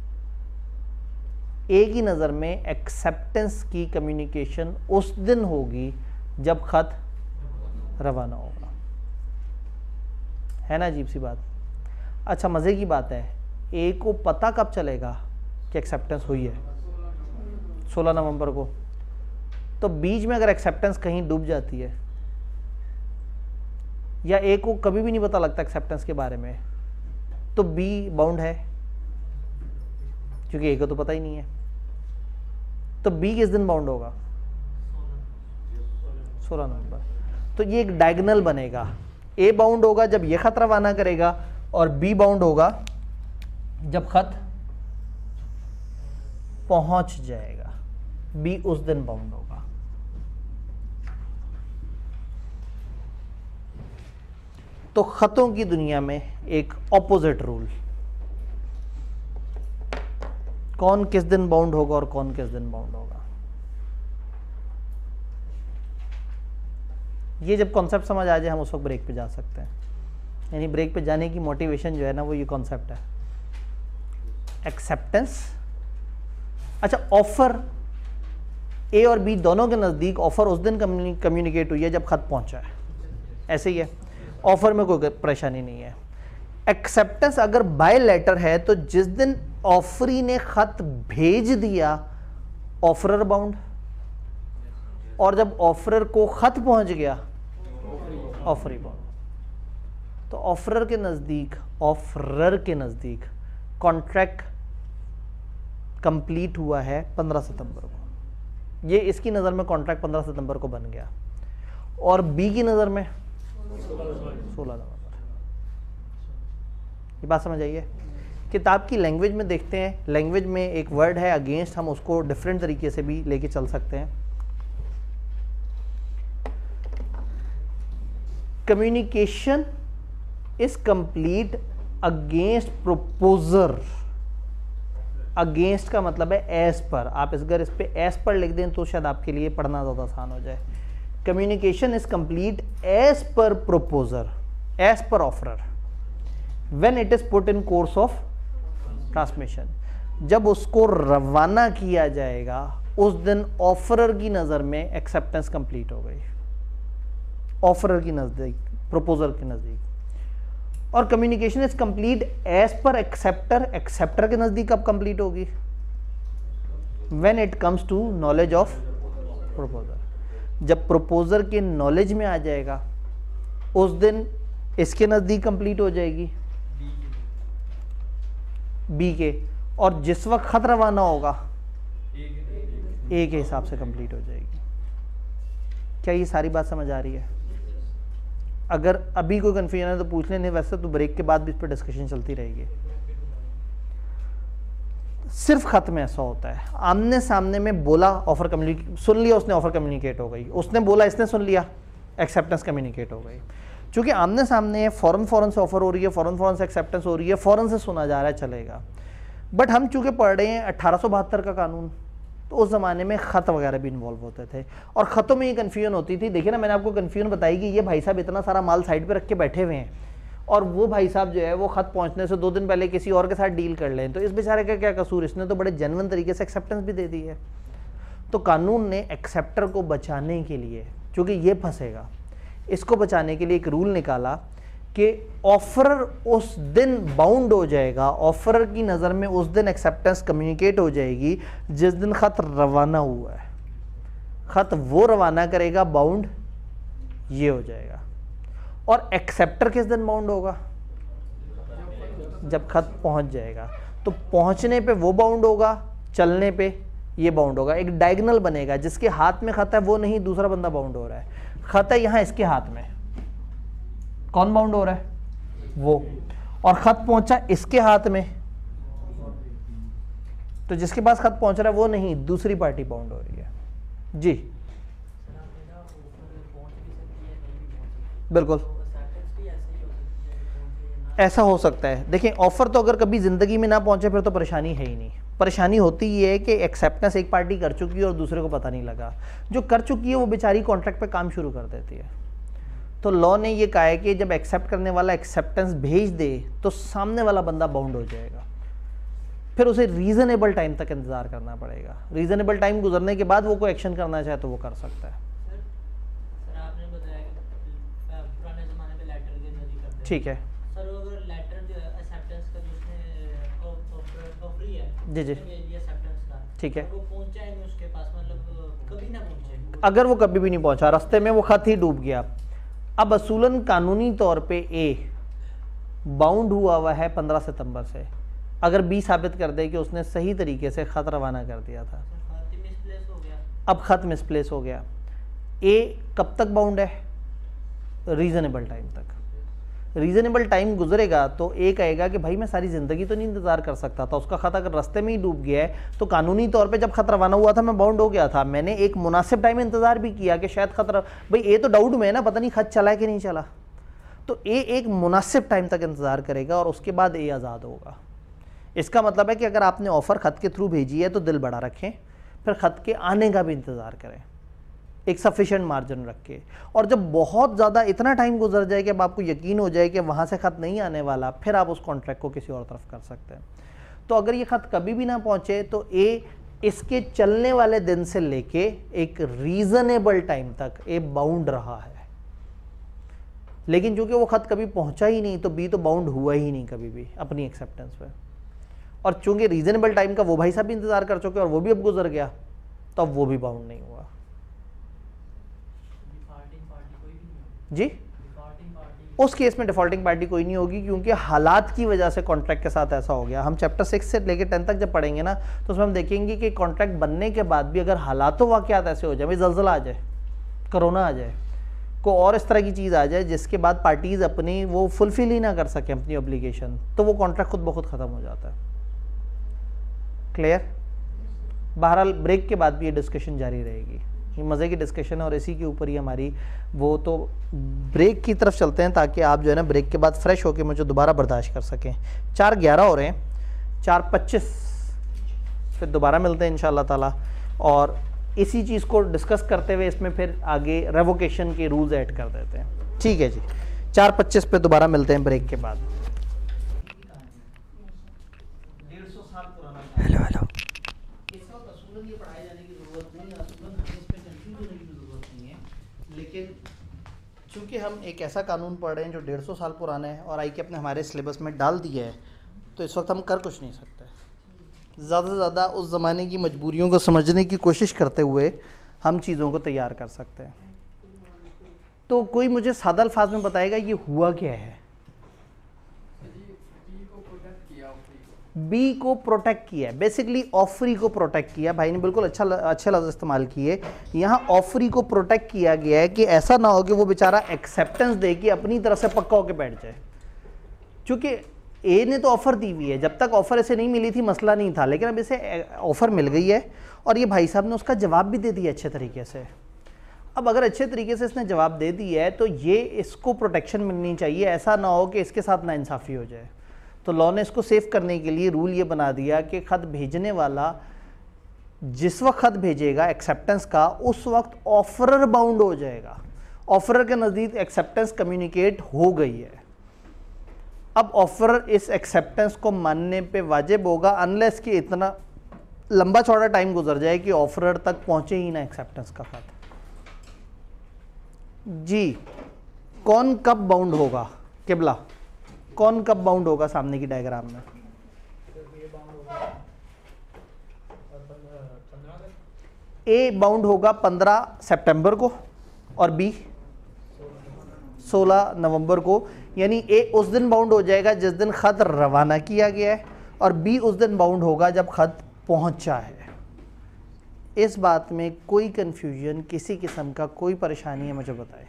ए की नज़र में एक्सेप्टेंस की कम्युनिकेशन उस दिन होगी जब ख़त रवाना होगा। है ना अजीब सी बात। अच्छा, मज़े की बात है, ए को पता कब चलेगा कि एक्सेप्टेंस हुई है? 16 नवंबर को। तो बीच में अगर एक्सेप्टेंस कहीं डूब जाती है, या ए को कभी भी नहीं पता लगता एक्सेप्टेंस के बारे में, तो बी बाउंड है, क्योंकि ए को तो पता ही नहीं है। तो बी किस दिन बाउंड होगा? 16 नवंबर। तो ये एक डायगोनल बनेगा, ए बाउंड होगा जब ये खत रवाना करेगा, और बी बाउंड होगा जब खत पहुंच जाएगा। बी उस दिन बाउंड होगा। तो खतों की दुनिया में एक ऑपोजिट रूल, कौन किस दिन बाउंड होगा और कौन किस दिन बाउंड होगा। ये जब कॉन्सेप्ट समझ आ जाए हम उस वक्त ब्रेक पे जा सकते हैं। यानी ब्रेक पे जाने की मोटिवेशन जो है ना वो ये कॉन्सेप्ट है, एक्सेप्टेंस। अच्छा, ऑफर ए और बी दोनों के नज़दीक ऑफर उस दिन कम्युनिकेट हुई है जब खत पहुंचा है, ऐसे ही है, ऑफर में कोई परेशानी नहीं है। एक्सेप्टेंस अगर बाय लेटर है तो जिस दिन ऑफरी ने खत भेज दिया ऑफरर बाउंड, और जब ऑफरर को खत पहुंच गया ऑफरी बाउंड। तो ऑफरर के नज़दीक कॉन्ट्रैक्ट कंप्लीट हुआ है 15 सितंबर को, ये इसकी नज़र में कॉन्ट्रैक्ट 15 सितंबर को बन गया, और बी की नज़र में 16 नवंबर। ये बात समझ आइए। किताब की लैंग्वेज में देखते हैं, लैंग्वेज में एक वर्ड है अगेंस्ट, हम उसको डिफरेंट तरीके से भी लेके चल सकते हैं। Communication is complete against proposer. Against का मतलब है एज पर, आप अगर इस पे एज पर लिख दें तो शायद आपके लिए पढ़ना ज़्यादा आसान हो जाए। Communication is complete as per proposer, as per offeror, when it is put in course of transmission. जब उसको रवाना किया जाएगा उस दिन ऑफरर की नज़र में एक्सेप्टेंस कंप्लीट हो गई, ऑफरर की नज़दीक, प्रोपोजर के नज़दीक। और communication is complete as per acceptor, acceptor के नज़दीक कब कंप्लीट होगी, when it comes to knowledge of proposer. जब प्रोपोजर के नॉलेज में आ जाएगा उस दिन इसके नज़दीक कंप्लीट हो जाएगी बी के, और जिस वक्त खत रवाना होगा ए के हिसाब से कंप्लीट हो जाएगी। क्या ये सारी बात समझ आ रही है? अगर अभी कोई कंफ्यूजन है तो पूछ लें, नहीं वैसे तो ब्रेक के बाद भी इस पर डिस्कशन चलती रहेगी। सिर्फ खत में ऐसा होता है, आमने सामने में बोला ऑफर कम्युनिकेट, सुन लिया उसने, ऑफर कम्युनिकेट हो गई, उसने बोला इसने सुन लिया, एक्सेप्टेंस कम्युनिकेट हो गई। क्योंकि आमने सामने है, फौरन से ऑफर हो रही है, फौरन से एक्सेप्टेंस हो रही है, फौरन से सुना जा रहा है, चलेगा। बट हम चूंकि पढ़ रहे हैं 1872 का कानून, तो उस ज़माने में ख़त वगैरह भी इन्वॉल्व होते थे, और ख़तों में ये कन्फ्यूजन होती थी। देखिए ना, मैंने आपको कन्फ्यूजन बताई कि ये भाई साहब इतना सारा माल साइड पे रख के बैठे हुए हैं, और वो भाई साहब जो है वो ख़त पहुंचने से 2 दिन पहले किसी और के साथ डील कर लें, तो इस बेचारे का क्या कसूर, इसने तो बड़े जेन्युइन तरीके से एक्सेप्टेंस भी दे दी है। तो कानून ने एक्सेप्टर को बचाने के लिए, चूँकि ये फंसेगा, इसको बचाने के लिए एक रूल निकाला कि ऑफरर उस दिन बाउंड हो जाएगा, ऑफरर की नज़र में उस दिन एक्सेप्टेंस कम्युनिकेट हो जाएगी जिस दिन ख़त रवाना हुआ है। ख़त वो रवाना करेगा, बाउंड ये हो जाएगा। और एक्सेप्टर किस दिन बाउंड होगा, जब ख़त पहुंच जाएगा। तो पहुंचने पे वो बाउंड होगा, चलने पे ये बाउंड होगा। एक डायगोनल बनेगा, जिसके हाथ में ख़त है वो नहीं, दूसरा बंदा बाउंड हो रहा है। ख़त है यहाँ इसके हाथ में, कौन बाउंड हो रहा है, वो, और खत पहुंचा इसके हाथ में, तो जिसके पास खत पहुंच रहा है वो नहीं, दूसरी पार्टी बाउंड हो रही है। जी बिल्कुल ऐसा हो सकता है। देखिए, ऑफर तो अगर कभी जिंदगी में ना पहुंचे फिर तो परेशानी है ही नहीं। परेशानी होती ये है कि एक्सेप्टेंस एक पार्टी कर चुकी है और दूसरे को पता नहीं लगा। जो कर चुकी है वो बेचारी कॉन्ट्रैक्ट पे काम शुरू कर देती है। तो लॉ ने ये कहा है कि जब एक्सेप्ट करने वाला एक्सेप्टेंस भेज दे तो सामने वाला बंदा बाउंड हो जाएगा, फिर उसे रीजनेबल टाइम तक इंतजार करना पड़ेगा। रीजनेबल टाइम गुजरने के बाद वो कोई एक्शन करना चाहे तो वो कर सकता है। सर आपने बताया कि पुराने जमाने में लेटर के जरिए करते थे। ठीक है सर, अगर लेटर जो एक्सेप्टेंस का जिसने ऑफरी है जी जी एक्सेप्टेंस का, ठीक है, वो पहुंचा ही नहीं उसके पास, मतलब कभी ना पहुंचे। अगर वो कभी भी नहीं पहुंचा, रास्ते में वो खत ही डूब गया। अब असूलन कानूनी तौर पे ए बाउंड हुआ है 15 सितंबर से, अगर बी साबित कर दे कि उसने सही तरीके से खत रवाना कर दिया था। मिसप्लेस हो गया, अब खत मिसप्लेस हो गया, ए कब तक बाउंड है, रीजनेबल टाइम तक। रीजनेबल टाइम गुजरेगा तो ए कहेगा कि भाई मैं सारी ज़िंदगी तो नहीं इंतज़ार कर सकता था, उसका खत अगर रास्ते में ही डूब गया है तो कानूनी तौर पे जब खत रवाना हुआ था मैं बाउंड हो गया था। मैंने एक मुनासिब टाइम इंतज़ार भी किया कि शायद खत भाई ए तो डाउट में है ना, पता नहीं खत चला है कि नहीं चला। तो ए एक मुनासिब टाइम तक इंतज़ार करेगा और उसके बाद ए आज़ाद होगा। इसका मतलब है कि अगर आपने ऑफ़र ख़त के थ्रू भेजी है तो दिल बड़ा रखें, फिर ख़त के आने का भी इंतज़ार करें एक सफिशेंट मार्जिन रख के। और जब बहुत ज़्यादा इतना टाइम गुजर जाए कि अब आपको यकीन हो जाए कि वहाँ से ख़त नहीं आने वाला, फिर आप उस कॉन्ट्रैक्ट को किसी और तरफ कर सकते हैं। तो अगर ये ख़त कभी भी ना पहुँचे तो ए इसके चलने वाले दिन से लेके एक रीज़नेबल टाइम तक ए बाउंड रहा है। लेकिन चूँकि वो ख़त कभी पहुँचा ही नहीं तो बी तो बाउंड हुआ ही नहीं कभी भी अपनी एक्सेप्टेंस पे। और चूँकि रीज़नेबल टाइम का वो भाई साहब भी इंतज़ार कर चुके और वो भी अब गुजर गया, तो अब वो भी बाउंड नहीं हुआ। जी, उस केस में डिफ़ॉल्टिंग पार्टी कोई नहीं होगी, क्योंकि हालात की वजह से कॉन्ट्रैक्ट के साथ ऐसा हो गया। हम चैप्टर 6 से लेकर 10 तक जब पढ़ेंगे ना, तो उसमें हम देखेंगे कि कॉन्ट्रैक्ट बनने के बाद भी अगर हालातों वाक़यात ऐसे हो जाए, भाई ज़लज़ला आ जाए, कोरोना आ जाए, को और इस तरह की चीज़ आ जाए जिसके बाद पार्टीज़ अपनी वो फुलफिल ही ना कर सकें अपनी ऑब्लिगेशन, तो वो कॉन्ट्रैक्ट खुद ब खुद ख़त्म हो जाता है। क्लियर? बहरहाल ब्रेक के बाद भी ये डिस्कशन जारी रहेगी, ये मज़े की डिस्कशन है और इसी के ऊपर ही हमारी वो। तो ब्रेक की तरफ चलते हैं ताकि आप जो है ना ब्रेक के बाद फ्रेश होकर मुझे दोबारा बर्दाश्त कर सकें। 4:11 हो रहे हैं, 4:25 फिर दोबारा मिलते हैं इंशाअल्लाह ताला, और इसी चीज़ को डिस्कस करते हुए इसमें फिर आगे रेवोकेशन के रूल्स ऐड कर देते हैं। ठीक है जी, 4:25 पे दोबारा मिलते हैं ब्रेक के बाद। 150 साल पुराना हेलो हेलो इसका असूलन ये पढ़ाए जाने की ज़रूरत नहीं है, असूलन हमें इस पर कंफ्यूज होने की ज़रूरत नहीं है। लेकिन चूँकि हम एक ऐसा कानून पढ़ रहे हैं जो 150 साल पुराना है और आई के अपने हमारे सिलेबस में डाल दिया है, तो इस वक्त हम कर कुछ नहीं सकते। ज़्यादा से ज़्यादा उस ज़माने की मजबूरियों को समझने की कोशिश करते हुए हम चीज़ों को तैयार कर सकते हैं। तो कोई मुझे सादा अल्फाज में बताएगा ये हुआ क्या है? बी को प्रोटेक्ट किया है, बेसिकली ऑफरी को प्रोटेक्ट किया। भाई ने बिल्कुल अच्छे लफ्ज़ इस्तेमाल किए। यहाँ ऑफरी को प्रोटेक्ट किया गया है कि ऐसा ना हो कि वो बेचारा एक्सेप्टेंस दे कि अपनी तरफ से पक्का होकर बैठ जाए। चूँकि ए ने तो ऑफ़र दी हुई है, जब तक ऑफ़र इसे नहीं मिली थी मसला नहीं था, लेकिन अब इसे ऑफ़र मिल गई है और ये भाई साहब ने उसका जवाब भी दे दिया अच्छे तरीके से। अब अगर अच्छे तरीके से इसने जवाब दे दिया है तो ये इसको प्रोटेक्शन मिलनी चाहिए, ऐसा ना हो कि इसके साथ नाइंसाफ़ी हो जाए। तो लॉ ने इसको सेव करने के लिए रूल ये बना दिया कि ख़त भेजने वाला जिस वक्त ख़त भेजेगा एक्सेप्टेंस का, उस वक्त ऑफरर बाउंड हो जाएगा। ऑफरर के नज़दीक एक्सेप्टेंस कम्युनिकेट हो गई है। अब ऑफरर इस एक्सेप्टेंस को मानने पे वाजिब होगा अनलेस कि इतना लंबा चौड़ा टाइम गुजर जाए कि ऑफरर तक पहुंचे ही ना एक्सेप्टेंस का ख़त। जी, कौन कब बाउंड होगा? किबला, कौन कब बाउंड होगा सामने की डायग्राम में? ए बाउंड होगा 15 सितंबर को और बी 16 नवंबर को। यानी ए उस दिन बाउंड हो जाएगा जिस दिन ख़त रवाना किया गया है और बी उस दिन बाउंड होगा जब ख़त पहुंचा है। इस बात में कोई कन्फ्यूजन, किसी किस्म का कोई परेशानी है मुझे बताएं।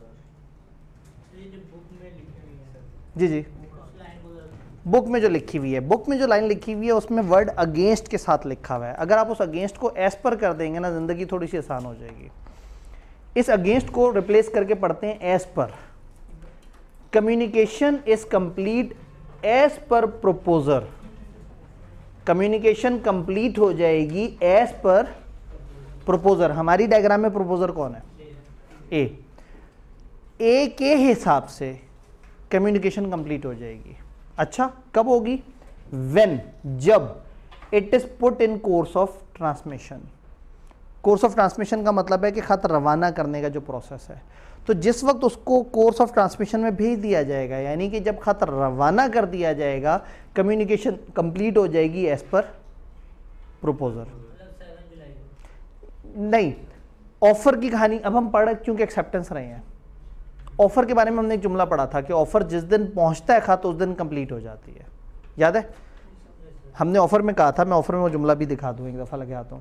जी जी, बुक में जो लिखी हुई है, बुक में जो लाइन लिखी हुई है उसमें वर्ड अगेंस्ट के साथ लिखा हुआ है। अगर आप उस अगेंस्ट को एस पर कर देंगे ना, ज़िंदगी थोड़ी सी आसान हो जाएगी। इस अगेंस्ट को रिप्लेस करके पढ़ते हैं एस पर। Communication is complete as per प्रोपोजर। Communication complete हो जाएगी एज पर प्रोपोजर। हमारी डायग्राम में प्रोपोजर कौन है? ए के हिसाब से कम्युनिकेशन कंप्लीट हो जाएगी। अच्छा, कब होगी? व्हेन, जब it is put in course of transmission. Course of transmission का मतलब है कि ख़त रवाना करने का जो प्रोसेस है, तो जिस वक्त उसको कोर्स ऑफ ट्रांसमिशन में भेज दिया जाएगा, यानी कि जब ख़त रवाना कर दिया जाएगा, कम्युनिकेशन कंप्लीट हो जाएगी एज पर प्रोपोजर। नहीं, ऑफर की कहानी अब हम पढ़ क्योंकि एक्सेप्टेंस रहे हैं। ऑफर के बारे में हमने एक जुमला पढ़ा था कि ऑफर जिस दिन पहुंचता है ख़त उस दिन कंप्लीट हो जाती है, याद है? हमने ऑफर में कहा था, मैं ऑफर में वो जुमला भी दिखा दूँ, एक दफ़ा लगे आता हूँ।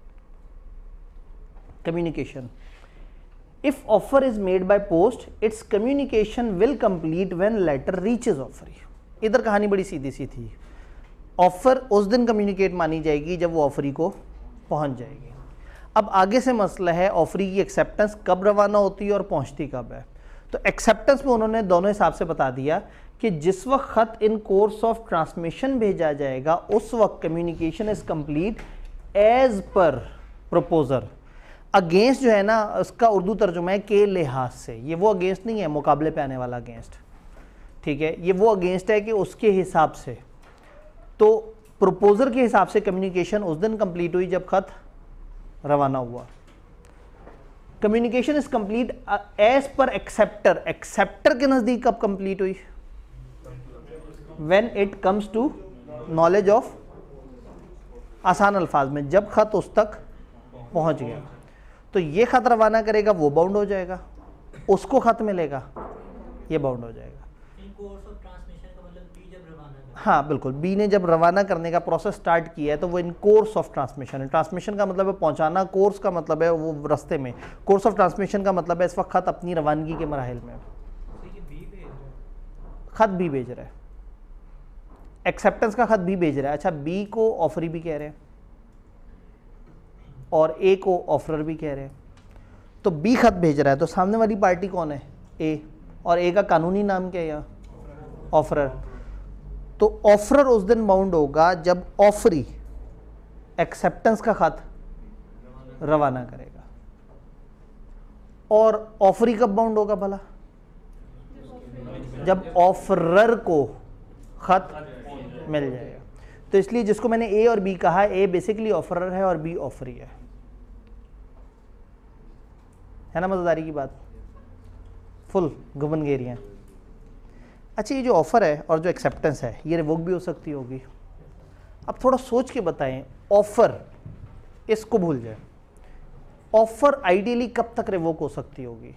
Communication, if offer is made by post, its communication will complete when letter reaches offeree. इधर कहानी बड़ी सीधी सी थी। ऑफर उस दिन कम्युनिकेट मानी जाएगी जब वो ऑफरी को पहुंच जाएगी। अब आगे से मसला है ऑफरी की एक्सेप्टेंस कब रवाना होती है और पहुंचती कब है। तो एक्सेप्टेंस में उन्होंने दोनों हिसाब से बता दिया कि जिस वक्त खत इन कोर्स ऑफ ट्रांसमिशन भेजा जाएगा उस वक्त communication is complete as per proposer. Against जो है ना उसका उर्दू तर्जुमा है के लिहाज से, ये वो अगेंस्ट नहीं है मुकाबले पे आने वाला अगेंस्ट, ठीक है, ये वो अगेंस्ट है कि उसके हिसाब से। तो प्रपोजर के हिसाब से कम्युनिकेशन उस दिन कंप्लीट हुई जब खत रवाना हुआ। Communication is complete as per acceptor, acceptor के नज़दीक कब कंप्लीट हुई? When it comes to knowledge of, आसान अल्फाज में जब खत उस तक पहुंच गया। तो ये खत रवाना करेगा वो बाउंड हो जाएगा, उसको खत मिलेगा ये बाउंड हो जाएगा। इन कोर्स ऑफ ट्रांसमिशन का मतलब बी जब रवाना करे, हाँ बिल्कुल, बी ने जब रवाना करने का प्रोसेस स्टार्ट किया है तो वो इन कोर्स ऑफ ट्रांसमिशन है। ट्रांसमिशन का मतलब है पहुंचाना, कोर्स का मतलब है वो रास्ते में, कोर्स ऑफ ट्रांसमिशन का मतलब है इस वक्त खत अपनी रवानगी के मराहिल में, खत भी भेज रहा है, एक्सेप्टेंस का खत भी भेज रहा है। अच्छा, बी को ऑफरी भी कह रहे हैं और ए को ऑफरर भी कह रहे हैं। तो बी खत भेज रहा है तो सामने वाली पार्टी कौन है? ए, और ए का कानूनी नाम क्या है यहाँ? ऑफरर। तो ऑफरर उस दिन बाउंड होगा जब ऑफरी एक्सेप्टेंस का खत रवाना करेगा। और ऑफरी कब बाउंड होगा भला? जब ऑफरर को खत मिल जाएगा। तो इसलिए जिसको मैंने ए और बी कहा, ए बेसिकली ऑफरर है और बी ऑफरी है ना? मजेदारी की बात, फुल गुबनगेरियां। अच्छा, ये जो ऑफर है और जो एक्सेप्टेंस है ये रिवोक भी हो सकती होगी। अब थोड़ा सोच के बताएं, ऑफर, इसको भूल जाए, ऑफर आइडियली कब तक रिवोक हो सकती होगी?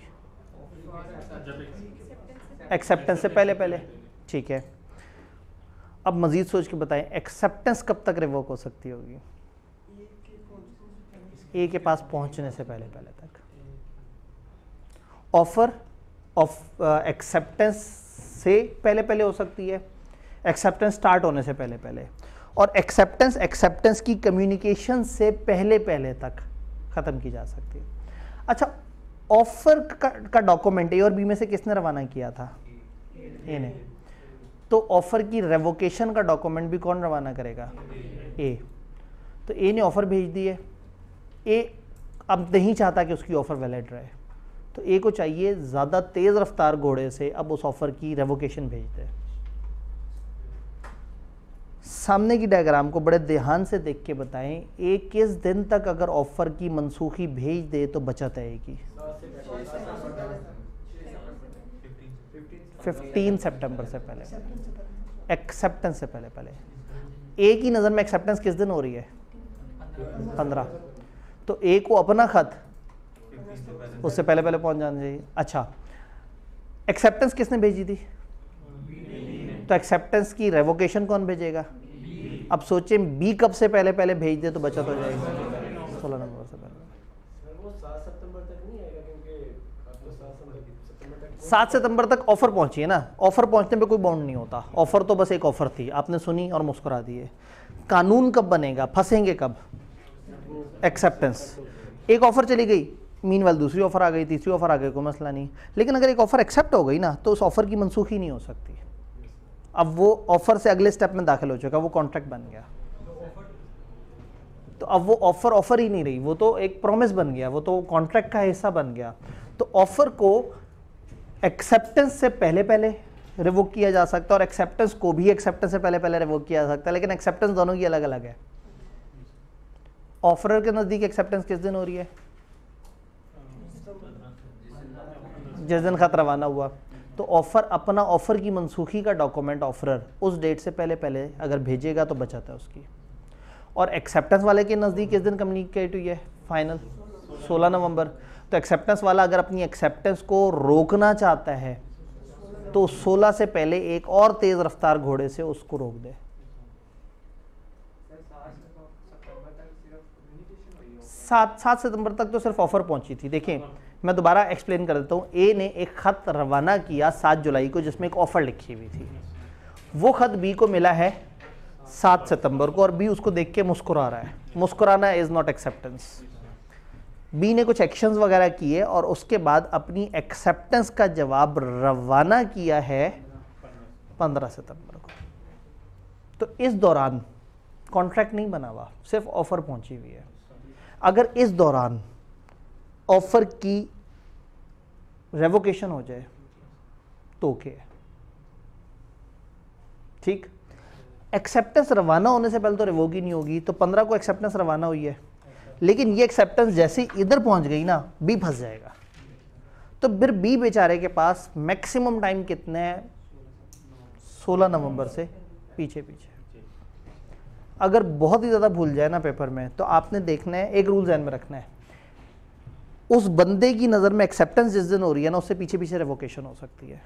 एक्सेप्टेंस से पहले पहले, ठीक है। अब मजीद सोच के बताएं, एक्सेप्टेंस कब तक रिवोक हो सकती होगी? ए के पास पहुंचने से पहले पहले तक। ऑफर ऑफ एक्सेप्टेंस से पहले पहले हो सकती है, एक्सेप्टेंस स्टार्ट होने से पहले पहले, और एक्सेप्टेंस की कम्युनिकेशन से पहले पहले तक ख़त्म की जा सकती है। अच्छा, ऑफर का डॉक्यूमेंट ए और बी में से किसने रवाना किया था? ए ने। तो ऑफर की रेवोकेशन का डॉक्यूमेंट भी कौन रवाना करेगा? ए। तो ए ने ऑफर भेज दी है, ए अब नहीं चाहता कि उसकी ऑफर वैलिड रहे, तो ए को चाहिए ज़्यादा तेज़ रफ्तार घोड़े से अब उस ऑफर की रेवोकेशन भेज दे। सामने की डायग्राम को बड़े ध्यान से देख के बताएं, ए किस दिन तक अगर ऑफर की मनसूखी भेज दे तो बचत है ए की? 15 सितंबर से पहले, एक्सेप्टेंस से पहले पहले। ए की नज़र में एक्सेप्टेंस किस दिन हो रही है? 15। तो ए को अपना खत उससे पहले पहले पहुंच जाना चाहिए। अच्छा, एक्सेप्टेंस किसने भेजी थी? तो एक्सेप्टेंस की रेवोकेशन कौन भेजेगा? अब सोचें बी कब से पहले पहले भेज दे तो बचत हो जाएगी? 16 नवंबर से पहले। वो 7 सितंबर तक नहीं आएगा क्योंकि अब तो 7 सितंबर तक 7 सितंबर तक ऑफर पहुंची है ना, ऑफर पहुंचने पे कोई बाउंड नहीं होता। ऑफर तो बस एक ऑफर थी, आपने सुनी और मुस्कुरा दिए। कानून कब बनेगा, फंसेंगे कब? एक्सेप्टेंस। एक ऑफर चली गई, मीनवाइल दूसरी ऑफर आ गई, तीसरी ऑफर आ गई, कोई मसला नहीं। लेकिन अगर एक ऑफर एक्सेप्ट हो गई ना तो उस ऑफर की मनसूखी नहीं हो सकती। अब वो ऑफर से अगले स्टेप में दाखिल हो चुका, वो कॉन्ट्रैक्ट बन गया। तो अब वो ऑफर ही नहीं रही, वो तो एक प्रॉमिस बन गया, वो तो कॉन्ट्रैक्ट का हिस्सा बन गया। तो ऑफर को एक्सेप्टेंस से पहले पहले रिवोक किया जा सकता है और एक्सेप्टेंस को भी एक्सेप्टेंस से पहले पहले रिवोक किया जा सकता है, लेकिन एक्सेप्टेंस दोनों की अलग अलग है। ऑफरर के नज़दीक एक्सेप्टेंस किस दिन हो रही है? जिस दिन खत रवाना हुआ। तो ऑफर अपना ऑफर की मनसूखी का डॉक्यूमेंट ऑफरर उस डेट से पहले पहले अगर भेजेगा तो बचत है उसकी। और एक्सेप्टेंस वाले के नज़दीक किस दिन कम्युनिकेट हुई है फाइनल? 16 नवंबर। तो एक्सेप्टेंस वाला अगर अपनी एक्सेप्टेंस को रोकना चाहता है तो 16 से पहले एक और तेज़ रफ्तार घोड़े से उसको रोक दे। 7 सितंबर तक तो सिर्फ ऑफर पहुंची थी। देखिए मैं दोबारा एक्सप्लेन कर देता हूँ। ए ने एक ख़त रवाना किया 7 जुलाई को जिसमें एक ऑफ़र लिखी हुई थी। वो ख़त बी को मिला है 7 सितंबर को और बी उसको देख के मुस्कुरा रहा है। मुस्कुराना इज़ नॉट एक्सेप्टेंस। बी ने कुछ एक्शंस वगैरह किए और उसके बाद अपनी एक्सेप्टेंस का जवाब रवाना किया है 15 सितंबर को। तो इस दौरान कॉन्ट्रैक्ट नहीं बना हुआ, सिर्फ ऑफर पहुंची हुई है। अगर इस दौरान ऑफर की रेवोकेशन हो जाए तो ओके है, ठीक। एक्सेप्टेंस रवाना होने से पहले तो रिवोक ही नहीं होगी, तो 15 को एक्सेप्टेंस रवाना हुई है, लेकिन ये एक्सेप्टेंस जैसे ही इधर पहुंच गई ना, बी फंस जाएगा। तो फिर बी बेचारे के पास मैक्सिमम टाइम कितने हैं, 16 नवंबर से पीछे पीछे। अगर बहुत ही ज़्यादा भूल जाए ना पेपर में, तो आपने देखना है, एक रूल ध्यान में रखना है, उस बंदे की नज़र में एक्सेप्टेंस जिस दिन हो रही है ना, उससे पीछे पीछे रिवोकेशन हो सकती है।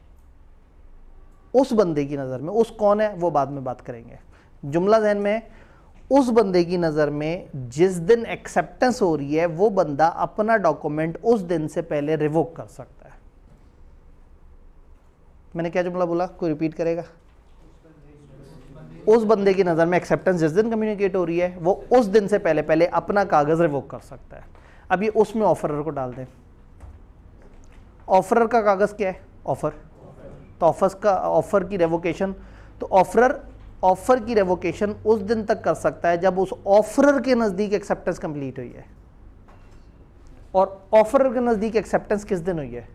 उस बंदे की नज़र में, उस कौन है वो बाद में बात करेंगे, जुमला ध्यान में, उस बंदे की नज़र में जिस दिन एक्सेप्टेंस हो रही है वो बंदा अपना डॉक्यूमेंट उस दिन से पहले रिवोक कर सकता है। मैंने क्या जुमला बोला, कोई रिपीट करेगा? उस बंदे की नज़र में एक्सेप्टेंस जिस दिन कम्युनिकेट हो रही है वो उस दिन से पहले पहले अपना कागज़ रिवोक कर सकता है। अब ये उसमें ऑफरर को डाल दें। ऑफरर का कागज़ क्या है, ऑफर। तो ऑफर की रेवोकेशन, तो ऑफर की रेवोकेशन उस दिन तक कर सकता है जब उस ऑफरर के नज़दीक एक्सेप्टेंस कंप्लीट हुई है। और ऑफरर के नज़दीक एक्सेप्टेंस किस दिन हुई है,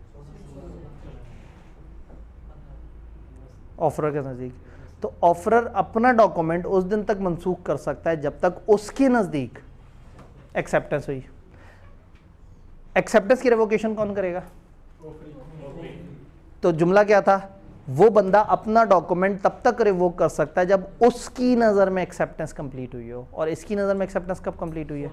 ऑफरर के नज़दीक। तो ऑफरर अपना डॉक्यूमेंट उस दिन तक मंसूख कर सकता है जब तक उसके नज़दीक एक्सेप्टेंस हुई। एक्सेप्टेंस की रेवोकेशन कौन करेगा? तो जुमला क्या था, वो बंदा अपना डॉक्यूमेंट तब तक रिवोक कर सकता है जब उसकी नज़र में एक्सेप्टेंस कंप्लीट हुई हो। और इसकी नज़र में एक्सेप्टेंस कब कंप्लीट हुई है?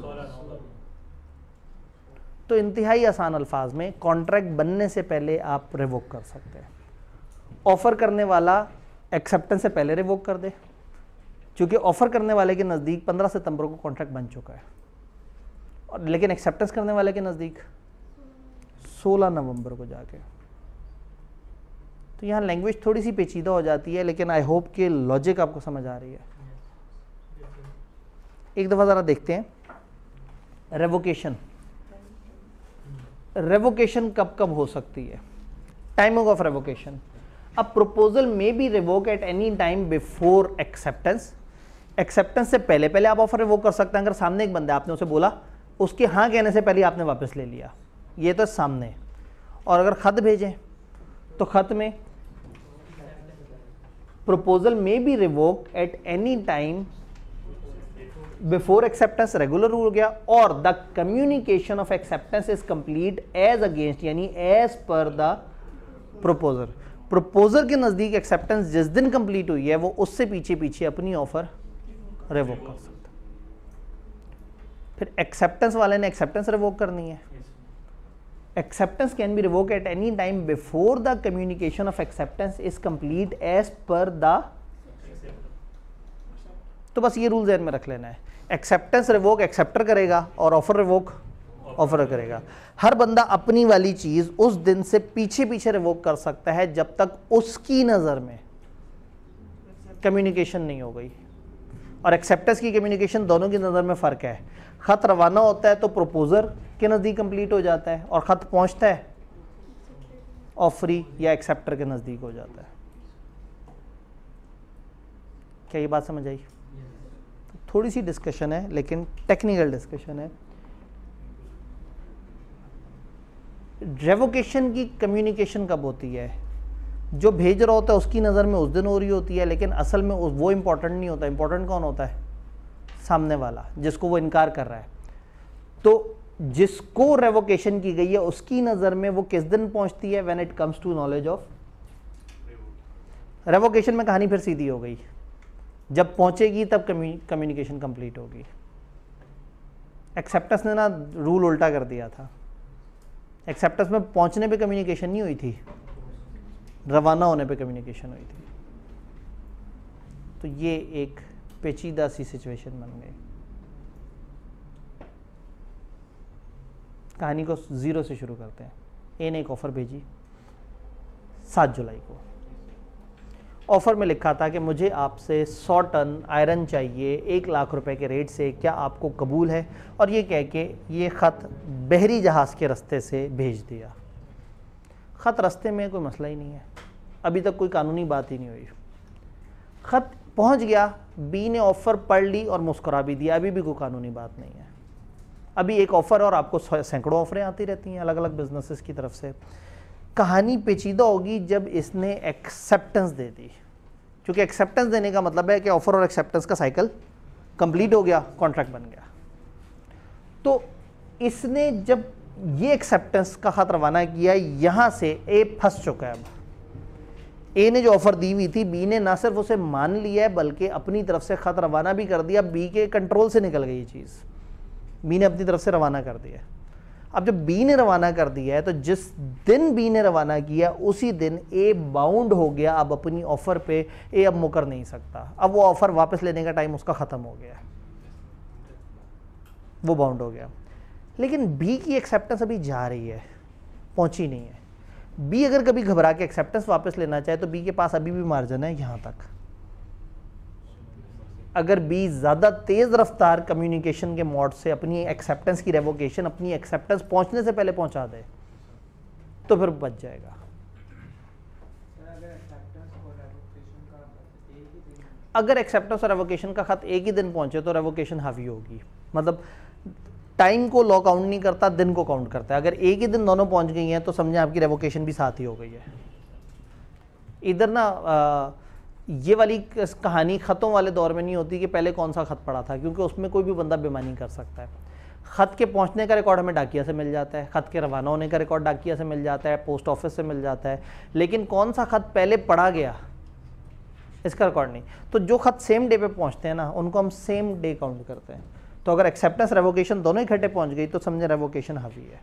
तो इंतहाई आसान अल्फाज में कॉन्ट्रैक्ट बनने से पहले आप रिवोक कर सकते हैं। ऑफर करने वाला एक्सेप्टेंस से पहले रिवोक कर दे, क्योंकि ऑफर करने वाले के नज़दीक 15 सितंबर को कॉन्ट्रैक्ट बन चुका है, और लेकिन एक्सेप्टेंस करने वाले के नज़दीक 16 नवंबर को जाके। तो यहाँ लैंग्वेज थोड़ी सी पेचीदा हो जाती है, लेकिन आई होप कि लॉजिक आपको समझ आ रही है। एक दफ़ा ज़रा देखते हैं रेवोकेशन। रेवोकेशन कब कब हो सकती है, टाइमिंग ऑफ रेवोकेशन। अब प्रपोजल में be revoke at any time before acceptance. Acceptance से पहले पहले आप ऑफर रिवोक कर सकते हैं। अगर सामने एक बंदा, आपने उसे बोला, उसके हाँ कहने से पहले आपने वापस ले लिया, ये तो सामने। और अगर खत भेजें तो खत में प्रपोजल में be revoke at any time before acceptance, regular हो गया। और the communication of acceptance is complete as against, यानी as per the proposer. Proposer के नज़दीक एक्सेप्टेंस जिस दिन कंप्लीट हुई है वो उससे पीछे पीछे अपनी ऑफर रिवोक कर सकता है। फिर एक्सेप्टेंस वाले ने एक्सेप्टेंस रिवोक करनी है। Acceptance can be revoke at any time before the communication of acceptance is complete as per the. तो बस ये रूल ज़हन में रख लेना है, एक्सेप्टेंस रिवोक एक्सेप्टर करेगा और ऑफर रिवोक ऑफर करेगा। हर बंदा अपनी वाली चीज उस दिन से पीछे पीछे रिवोक कर सकता है जब तक उसकी नज़र में कम्युनिकेशन नहीं हो गई। और एक्सेप्टेंस की कम्युनिकेशन दोनों की नज़र में फ़र्क है। ख़त रवाना होता है तो प्रपोजर के नज़दीक कंप्लीट हो जाता है, और ख़त पहुंचता है ऑफरी या एक्सेप्टर के नज़दीक हो जाता है। क्या ये बात समझ आई? थोड़ी सी डिस्कशन है, लेकिन टेक्निकल डिस्कशन है। रेवोकेशन की कम्युनिकेशन कब होती है? जो भेज रहा होता है उसकी नज़र में उस दिन हो रही होती है, लेकिन असल में वो इंपॉर्टेंट नहीं होता। इंपॉर्टेंट कौन होता है? सामने वाला, जिसको वो इनकार कर रहा है। तो जिसको रेवोकेशन की गई है उसकी नज़र में वो किस दिन पहुंचती है? When it comes to knowledge of revocation. में कहानी फिर सीधी हो गई, जब पहुंचेगी तब कम्युनिकेशन कंप्लीट होगी। एक्सेप्टेंस ने ना रूल उल्टा कर दिया था। एक्सेप्टेंस में पहुंचने पे कम्युनिकेशन नहीं हुई थी, रवाना होने पे कम्युनिकेशन हुई थी। तो ये एक पेचीदा सी सिचुएशन बन गई। कहानी को 0 से शुरू करते हैं। ए ने एक ऑफर भेजी 7 जुलाई को, ऑफ़र में लिखा था कि मुझे आपसे 100 टन आयरन चाहिए 1 लाख रुपए के रेट से, क्या आपको कबूल है? और ये कह के ये ख़त बहरी जहाज़ के रास्ते से भेज दिया। ख़त रास्ते में कोई मसला ही नहीं है, अभी तक कोई कानूनी बात ही नहीं हुई। ख़त पहुंच गया, बी ने ऑफ़र पढ़ ली और मुस्कुरा भी दिया, अभी भी कोई कानूनी बात नहीं है। अभी एक ऑफ़र और आपको सैकड़ों ऑफ़रें आती रहती हैं अलग अलग बिजनेसेस की तरफ से। कहानी पेचीदा होगी जब इसने एक्सेप्टेंस दे दी, क्योंकि एक्सेप्टेंस देने का मतलब है कि ऑफ़र और एक्सेप्टेंस का साइकिल कंप्लीट हो गया, कॉन्ट्रैक्ट बन गया। तो इसने जब ये एक्सेप्टेंस का ख़त रवाना किया, यहाँ से ए फंस चुका है। अब ए ने जो ऑफ़र दी हुई थी, बी ने ना सिर्फ उसे मान लिया है बल्कि अपनी तरफ से ख़त रवाना भी कर दिया। बी के कंट्रोल से निकल गई ये चीज़, बी ने अपनी तरफ से रवाना कर दिया। अब जब बी ने रवाना कर दिया है तो जिस दिन बी ने रवाना किया उसी दिन ए बाउंड हो गया। अब अपनी ऑफ़र पे ए अब मुकर नहीं सकता, अब वो ऑफ़र वापस लेने का टाइम उसका ख़त्म हो गया, वो बाउंड हो गया। लेकिन बी की एक्सेप्टेंस अभी जा रही है, पहुंची नहीं है। बी अगर कभी घबरा के एक्सेप्टेंस वापस लेना चाहे तो बी के पास अभी भी मार्जिन है यहाँ तक। अगर बी ज़्यादा तेज़ रफ्तार कम्युनिकेशन के मोड से अपनी एक्सेप्टेंस की रेवोकेशन अपनी एक्सेप्टेंस पहुंचने से पहले पहुंचा दे तो फिर बच जाएगा। अगर एक्सेप्टेंस और रेवोकेशन का ख़त एक ही दिन पहुंचे तो रेवोकेशन हावी होगी, मतलब टाइम को लॉ काउंट नहीं करता, दिन को काउंट करता है। अगर एक ही दिन दोनों पहुंच गई हैं तो समझें आपकी रेवोकेशन भी साथ ही हो गई है। इधर ना ये वाली कहानी ख़तों वाले दौर में नहीं होती कि पहले कौन सा ख़त पड़ा था, क्योंकि उसमें कोई भी बंदा बेईमानी कर सकता है। ख़त के पहुंचने का रिकॉर्ड हमें डाकिया से मिल जाता है, ख़त के रवाना होने का रिकॉर्ड डाकिया से मिल जाता है, पोस्ट ऑफिस से मिल जाता है, लेकिन कौन सा ख़त पहले पढ़ा गया इसका रिकॉर्ड नहीं। तो जो ख़त सेम डे पे पहुंचते हैं ना, उनको हम सेम डे काउंट करते हैं। तो अगर एक्सेप्टेंस रेवोकेशन दोनों इकट्ठे पहुंच गई तो समझे रेवोकेशन हावी है।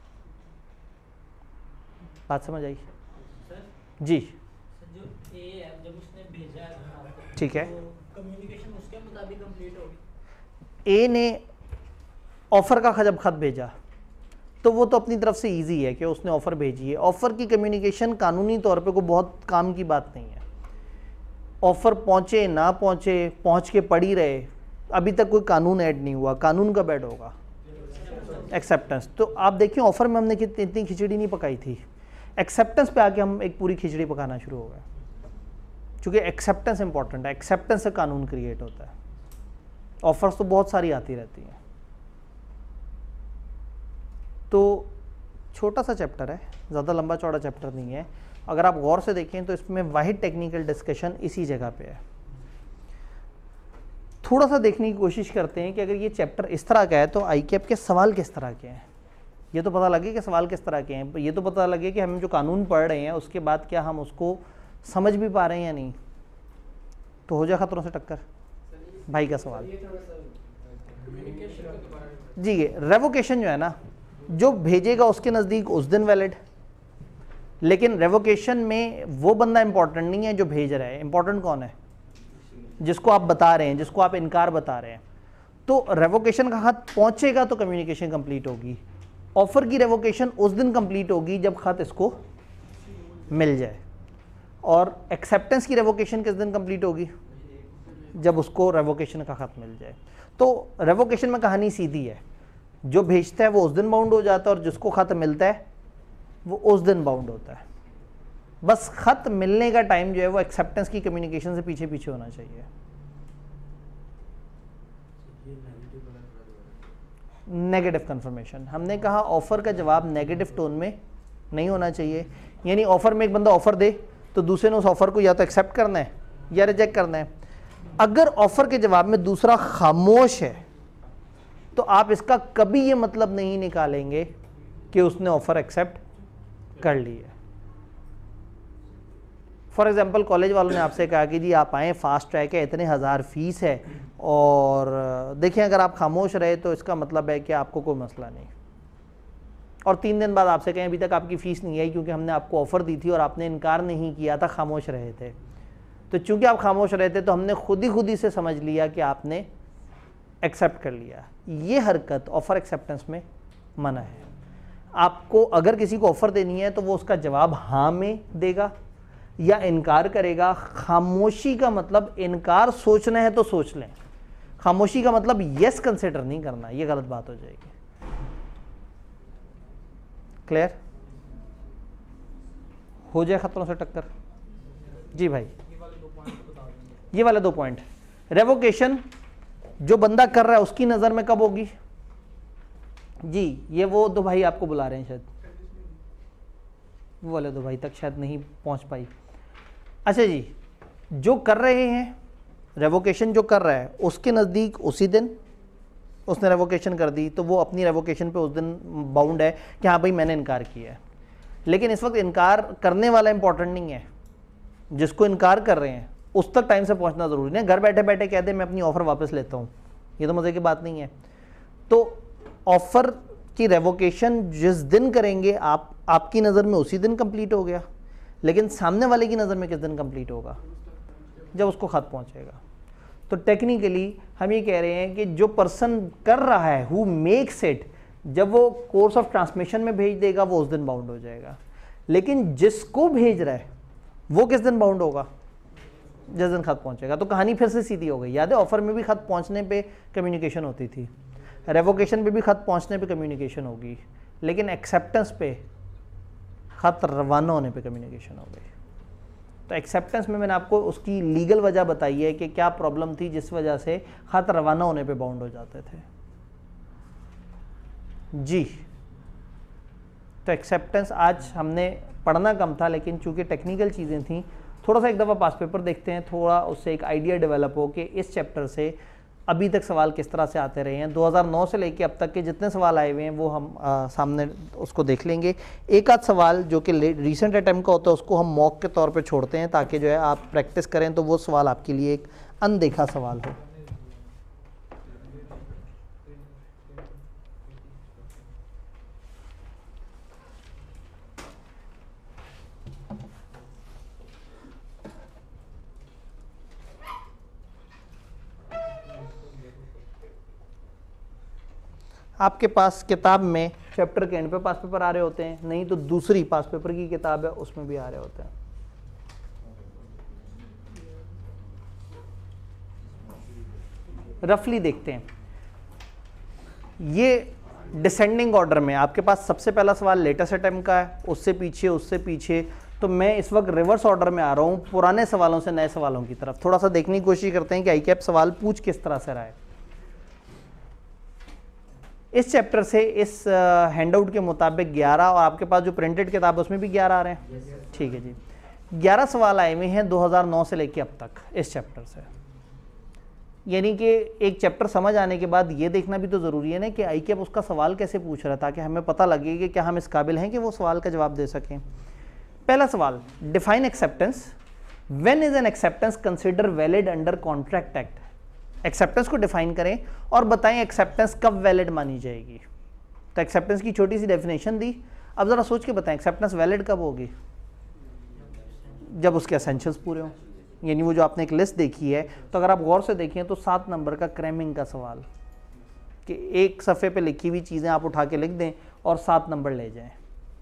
बात समझ आई? जी जो ए है जब उसने भेजा है आपको, ठीक है, तो कम्युनिकेशन उसके मुताबिक कंप्लीट होगी। ए ने ऑफ़र का जब ख़त भेजा तो वो तो अपनी तरफ से इजी है कि उसने ऑफ़र भेजी है। ऑफ़र की कम्युनिकेशन कानूनी तौर पे कोई बहुत काम की बात नहीं है। ऑफ़र पहुँचे ना पहुँचे, पहुँच के पड़ी रहे, अभी तक कोई कानून ऐड नहीं हुआ। कानून कब ऐड होगा? एक्सेप्टेंस। तो आप देखिए ऑफ़र में हमने इतनी खिचड़ी नहीं पकाई थी, एक्सेप्टेंस पे आके हम एक पूरी खिचड़ी पकाना शुरू हो गए, क्योंकि एक्सेप्टेंस इंपॉर्टेंट है। एक्सेप्टेंस से कानून क्रिएट होता है। ऑफर्स तो बहुत सारी आती रहती हैं। तो छोटा सा चैप्टर है, ज़्यादा लंबा चौड़ा चैप्टर नहीं है। अगर आप गौर से देखें तो इसमें वाहिद टेक्निकल डिस्कशन इसी जगह पे है। थोड़ा सा देखने की कोशिश करते हैं कि अगर ये चैप्टर इस तरह का है तो आईकेएप के सवाल किस तरह के हैं। ये तो पता लगे कि सवाल किस तरह के हैं, ये तो पता लगे कि हम जो कानून पढ़ रहे हैं उसके बाद क्या हम उसको समझ भी पा रहे हैं या नहीं। तो हो जाए खतरों से टक्कर। भाई का सवाल जी, ये रेवोकेशन जो है ना, जो भेजेगा उसके नज़दीक उस दिन वैलिड, लेकिन रेवोकेशन में वो बंदा इंपॉर्टेंट नहीं है जो भेज रहा है। इंपॉर्टेंट कौन है? जिसको आप बता रहे हैं, जिसको आप इनकार बता रहे हैं। तो रेवोकेशन का खत पहुंचेगा तो कम्युनिकेशन कंप्लीट होगी। ऑफर की रेवोकेशन उस दिन कंप्लीट होगी जब खत इसको मिल जाए, और एक्सेप्टेंस की रेवोकेशन किस दिन कंप्लीट होगी? जब उसको रेवोकेशन का खत मिल जाए। तो रेवोकेशन में कहानी सीधी है, जो भेजता है वो उस दिन बाउंड हो जाता है और जिसको खत मिलता है वो उस दिन बाउंड होता है। बस खत मिलने का टाइम जो है वो एक्सेप्टेंस की कम्युनिकेशन से पीछे पीछे होना चाहिए। नेगेटिव कंफर्मेशन, हमने कहा ऑफर का जवाब नेगेटिव टोन में नहीं होना चाहिए। यानी ऑफर में एक बंदा ऑफर दे तो दूसरे ने उस ऑफर को या तो एक्सेप्ट करना है या रिजेक्ट करना है। अगर ऑफर के जवाब में दूसरा खामोश है तो आप इसका कभी ये मतलब नहीं निकालेंगे कि उसने ऑफर एक्सेप्ट कर ली है। फॉर एग्जाम्पल कॉलेज वालों ने आपसे कहा कि जी आप आएँ, फास्ट ट्रैक है, इतने हज़ार फीस है, और देखें अगर आप खामोश रहे तो इसका मतलब है कि आपको कोई मसला नहीं। और 3 दिन बाद आपसे कहें अभी तक आपकी फ़ीस नहीं आई क्योंकि हमने आपको ऑफ़र दी थी और आपने इनकार नहीं किया था, खामोश रहे थे। तो चूंकि आप खामोश रहे थे तो हमने खुद ही से समझ लिया कि आपने एक्सेप्ट कर लिया। ये हरकत ऑफ़र एक्सेप्टेंस में मना है। आपको अगर किसी को ऑफ़र देनी है तो वो उसका जवाब हाँ में देगा, या इनकार करेगा। खामोशी का मतलब इनकार सोचना है तो सोच लें, खामोशी का मतलब यस कंसिडर नहीं करना, ये गलत बात हो जाएगी। क्लियर? हो जाए खतरों से टक्कर। जी भाई, ये वाले 2 पॉइंट। रेवोकेशन जो बंदा कर रहा है उसकी नजर में कब होगी? जी ये वो 2 भाई आपको बुला रहे हैं, शायद वो वाले 2 भाई तक शायद नहीं पहुंच पाई। अच्छा जी, जो कर रहे हैं रेवोकेशन, जो कर रहा है उसके नज़दीक उसी दिन उसने रेवोकेशन कर दी तो वो अपनी रेवोकेशन पे उस दिन बाउंड है कि हाँ भाई मैंने इनकार किया है। लेकिन इस वक्त इनकार करने वाला इंपॉर्टेंट नहीं है, जिसको इनकार कर रहे हैं उस तक टाइम से पहुंचना ज़रूरी नहीं। घर बैठे बैठे कह दे मैं अपनी ऑफ़र वापस लेता हूँ, ये तो मज़े की बात नहीं है। तो ऑफ़र की रेवोकेशन जिस दिन करेंगे आप, आपकी नज़र में उसी दिन कंप्लीट हो गया, लेकिन सामने वाले की नज़र में किस दिन कंप्लीट होगा? जब उसको खत पहुंचेगा। तो टेक्निकली हम ये कह रहे हैं कि जो पर्सन कर रहा है, हु मेक्स इट, जब वो कोर्स ऑफ ट्रांसमिशन में भेज देगा वो उस दिन बाउंड हो जाएगा। लेकिन जिसको भेज रहा है वो किस दिन बाउंड होगा? जिस दिन खत पहुंचेगा। तो कहानी फिर से सीधी हो गई। याद है ऑफर में भी खत पहुंचने पे कम्युनिकेशन होती थी, रेवोकेशन पे भी खत पहुंचने पे कम्युनिकेशन होगी, लेकिन एक्सेप्टेंस पे खत रवाना होने पे कम्युनिकेशन हो गई। तो एक्सेप्टेंस में मैंने आपको उसकी लीगल वजह बताई है कि क्या प्रॉब्लम थी जिस वजह से खत रवाना होने पे बाउंड हो जाते थे। जी तो एक्सेप्टेंस आज हमने पढ़ना कम था, लेकिन चूंकि टेक्निकल चीज़ें थी, थोड़ा सा एक दफ़ा पास पेपर देखते हैं, थोड़ा उससे एक आइडिया डेवलप हो कि इस चैप्टर से अभी तक सवाल किस तरह से आते रहे हैं। 2009 से लेके अब तक के जितने सवाल आए हुए हैं वो हम सामने उसको देख लेंगे। एक आध सवाल जो कि रीसेंट अटैम्प्ट का होता है उसको हम मॉक के तौर पे छोड़ते हैं ताकि जो है आप प्रैक्टिस करें, तो वो सवाल आपके लिए एक अनदेखा सवाल हो। आपके पास किताब में चैप्टर के एंड पे पास पेपर आ रहे होते हैं, नहीं तो दूसरी पास पेपर की किताब है उसमें भी आ रहे होते हैं। रफली देखते हैं, ये डिसेंडिंग ऑर्डर में आपके पास सबसे पहला सवाल लेटेस्ट अटेम्प्ट का है, उससे पीछे, तो मैं इस वक्त रिवर्स ऑर्डर में आ रहा हूँ पुराने सवालों से नए सवालों की तरफ। थोड़ा सा देखने की कोशिश करते हैं कि आई कैप सवाल पूछ किस तरह से रहा है। इस चैप्टर से इस हैंडआउट के मुताबिक 11, और आपके पास जो प्रिंटेड किताब है उसमें भी 11 आ रहे हैं। ठीक है जी, 11 सवाल आए हुए हैं 2009 से लेके अब तक इस चैप्टर से। यानी कि एक चैप्टर समझ आने के बाद ये देखना भी तो ज़रूरी है ना कि आई कैप उसका सवाल कैसे पूछ रहा है, ताकि हमें पता लगे कि क्या हम इस काबिल हैं कि वो सवाल का जवाब दे सकें। पहला सवाल, define acceptance. When is an acceptance consider valid under contract act. Acceptance को डिफाइन करें और बताएं एक्सेप्टेंस कब वैलिड मानी जाएगी। तो एक्सेप्टेंस की छोटी सी डेफिनेशन दी, अब ज़रा सोच के बताएं एक्सेप्टेंस वैलिड कब होगी? जब उसके एसेंशियल्स पूरे हों। यानी वो जो आपने एक लिस्ट देखी है, तो अगर आप गौर से देखें तो 7 नंबर का क्रैमिंग का सवाल, कि एक सफ़े पे लिखी हुई चीज़ें आप उठा के लिख दें और 7 नंबर ले जाएं।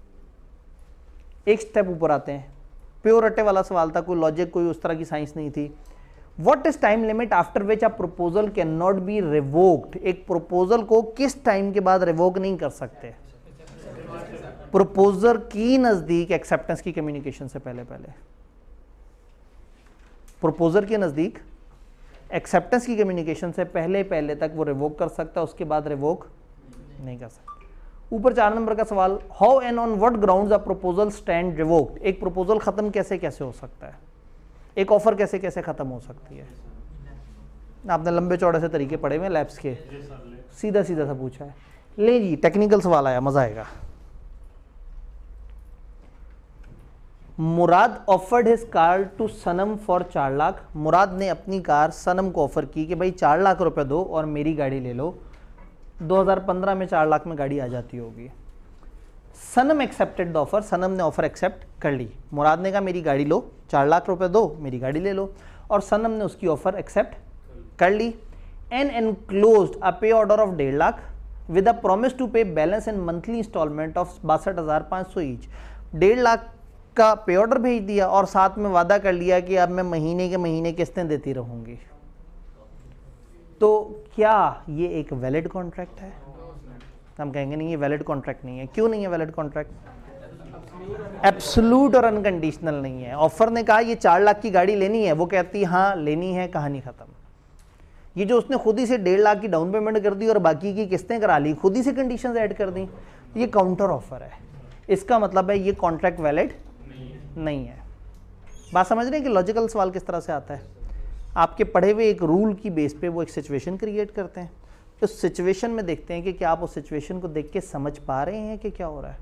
एक स्टेप ऊपर आते हैं, प्योर रट्टे वाला सवाल था, कोई लॉजिक कोई उस तरह की साइंस नहीं थी। What is time limit after which a proposal cannot be revoked? एक proposal को किस टाइम के बाद रिवोक नहीं कर सकते? प्रपोजर की नजदीक एक्सेप्टेंस की कम्युनिकेशन से पहले प्रपोजर के नजदीक एक्सेप्टेंस की कम्युनिकेशन से पहले तक वो रिवोक कर सकता है, उसके बाद रिवोक नहीं कर सकता। ऊपर 4 नंबर का सवाल, how and on what grounds a proposal stand revoked. एक प्रपोजल खत्म कैसे हो सकता है, एक ऑफर कैसे खत्म हो सकती है। आपने लंबे चौड़े से तरीके पढ़े हुए लैब्स के, सीधा सा पूछा है। ले जी टेक्निकल सवाल आया, मजा आएगा। Murad offered his car to Sanam for 4 lakh. Murad ने अपनी कार सनम को ऑफर की कि भाई 4 लाख रुपए दो और मेरी गाड़ी ले लो। 2015 में 4 लाख में गाड़ी आ जाती होगी। Sanam accepted the offer, Sanam ने ऑफर एक्सेप्ट कर ली। मुराद ने कहा मेरी गाड़ी लो, 4 लाख रुपए दो, मेरी गाड़ी ले लो, और सनम ने उसकी ऑफर एक्सेप्ट कर ली। And enclosed a pay order of 1.5 lakh with a promise to pay balance in monthly instalment of 62,500 each. 1.5 lakh का पे ऑर्डर भेज दिया और साथ में वादा कर लिया कि अब मैं महीने के महीने किस्तें देती रहूंगी, तो क्या ये एक वैलिड कॉन्ट्रैक्ट है? हम कहेंगे नहीं, ये वैलिड कॉन्ट्रैक्ट नहीं है। क्यों नहीं है वैलिड कॉन्ट्रैक्ट? एब्सोल्यूट और अनकंडीशनल नहीं है। ऑफर ने कहा ये 4 लाख की गाड़ी लेनी है, वो कहती हाँ लेनी है, कहानी खत्म। ये जो उसने खुद ही से 1.5 लाख की डाउन पेमेंट कर दी और बाकी की किस्तें करा ली, खुद ही से कंडीशंस ऐड कर दी, ये काउंटर ऑफर है। इसका मतलब है ये कॉन्ट्रैक्ट वैलिड नहीं है। बात समझ रहे हैं कि लॉजिकल सवाल किस तरह से आता है? आपके पढ़े हुए एक रूल की बेस पे वो एक सिचुएशन क्रिएट करते हैं, उस सिचुएशन में देखते हैं कि क्या आप उस सिचुएशन को देख के समझ पा रहे हैं कि क्या हो रहा है।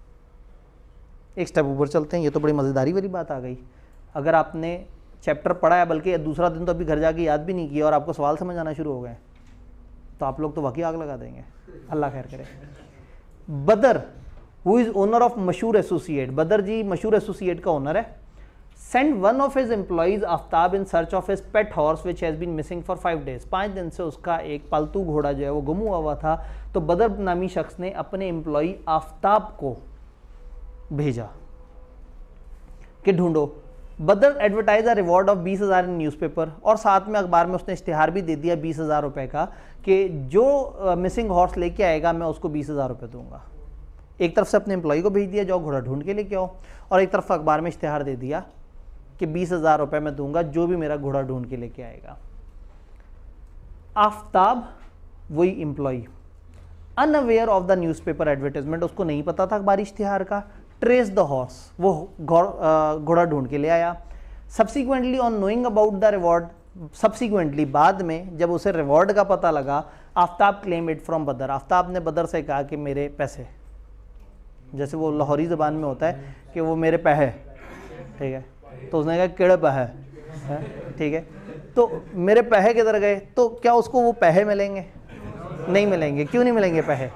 एक स्टेप ऊपर चलते हैं, ये तो बड़ी मज़ेदारी वाली बात आ गई। अगर आपने चैप्टर पढ़ा है, बल्कि दूसरा दिन तो अभी घर जाके याद भी नहीं किया और आपको सवाल समझ आना शुरू हो गए, तो आप लोग तो वाकई आग लगा देंगे, अल्लाह खैर करे। Badar who is owner of Mashhoor associate, Badar ji Mashhoor associate का ओनर है, send one of his employees Aftab in search of his pet horse which has been missing for 5 days। 5 दिन से उसका एक पालतू घोड़ा जो है वो गुम हुआ था। तो बदर नामी शख्स ने अपने एम्प्लॉय आफ्ताब को भेजा कि ढूंढो। Badar advertise a reward of 20,000 in newspaper, और साथ में अखबार में उसने इश्तिहार भी दे दिया 20,000 रुपये का कि जो मिसिंग हॉर्स लेके आएगा मैं उसको 20,000 रुपये दूंगा। एक तरफ से अपने एम्प्लॉय को भेज दिया जाओ घोड़ा ढूंढ के लेके आओ, और एक तरफ अखबार में इश्तिहार दे दिया कि 20,000 रुपये मैं दूंगा जो भी मेरा घोड़ा ढूंढ के लेके आएगा। आफ्ताब वही employee, unaware of the newspaper advertisement, उसको नहीं पता था अखबारी इश्तिहार का, ट्रेस द हॉर्स, वो घोड़ा ढूंढ के ले आया। Subsequently on knowing about the reward, subsequently बाद में जब उसे रिवॉर्ड का पता लगा, आफ्ताब क्लेम इट फ्रॉम बदर, आफ्ताब ने बदर से कहा कि मेरे पैसे, जैसे वो लाहौरी ज़बान में होता है कि वो मेरे पैसे, ठीक है, तो उसने कहा केड़े पैसे, ठीक है, तो मेरे पैसे किधर गए? तो क्या उसको वो पैसे मिलेंगे? नहीं मिलेंगे। क्यों नहीं मिलेंगे पैसे?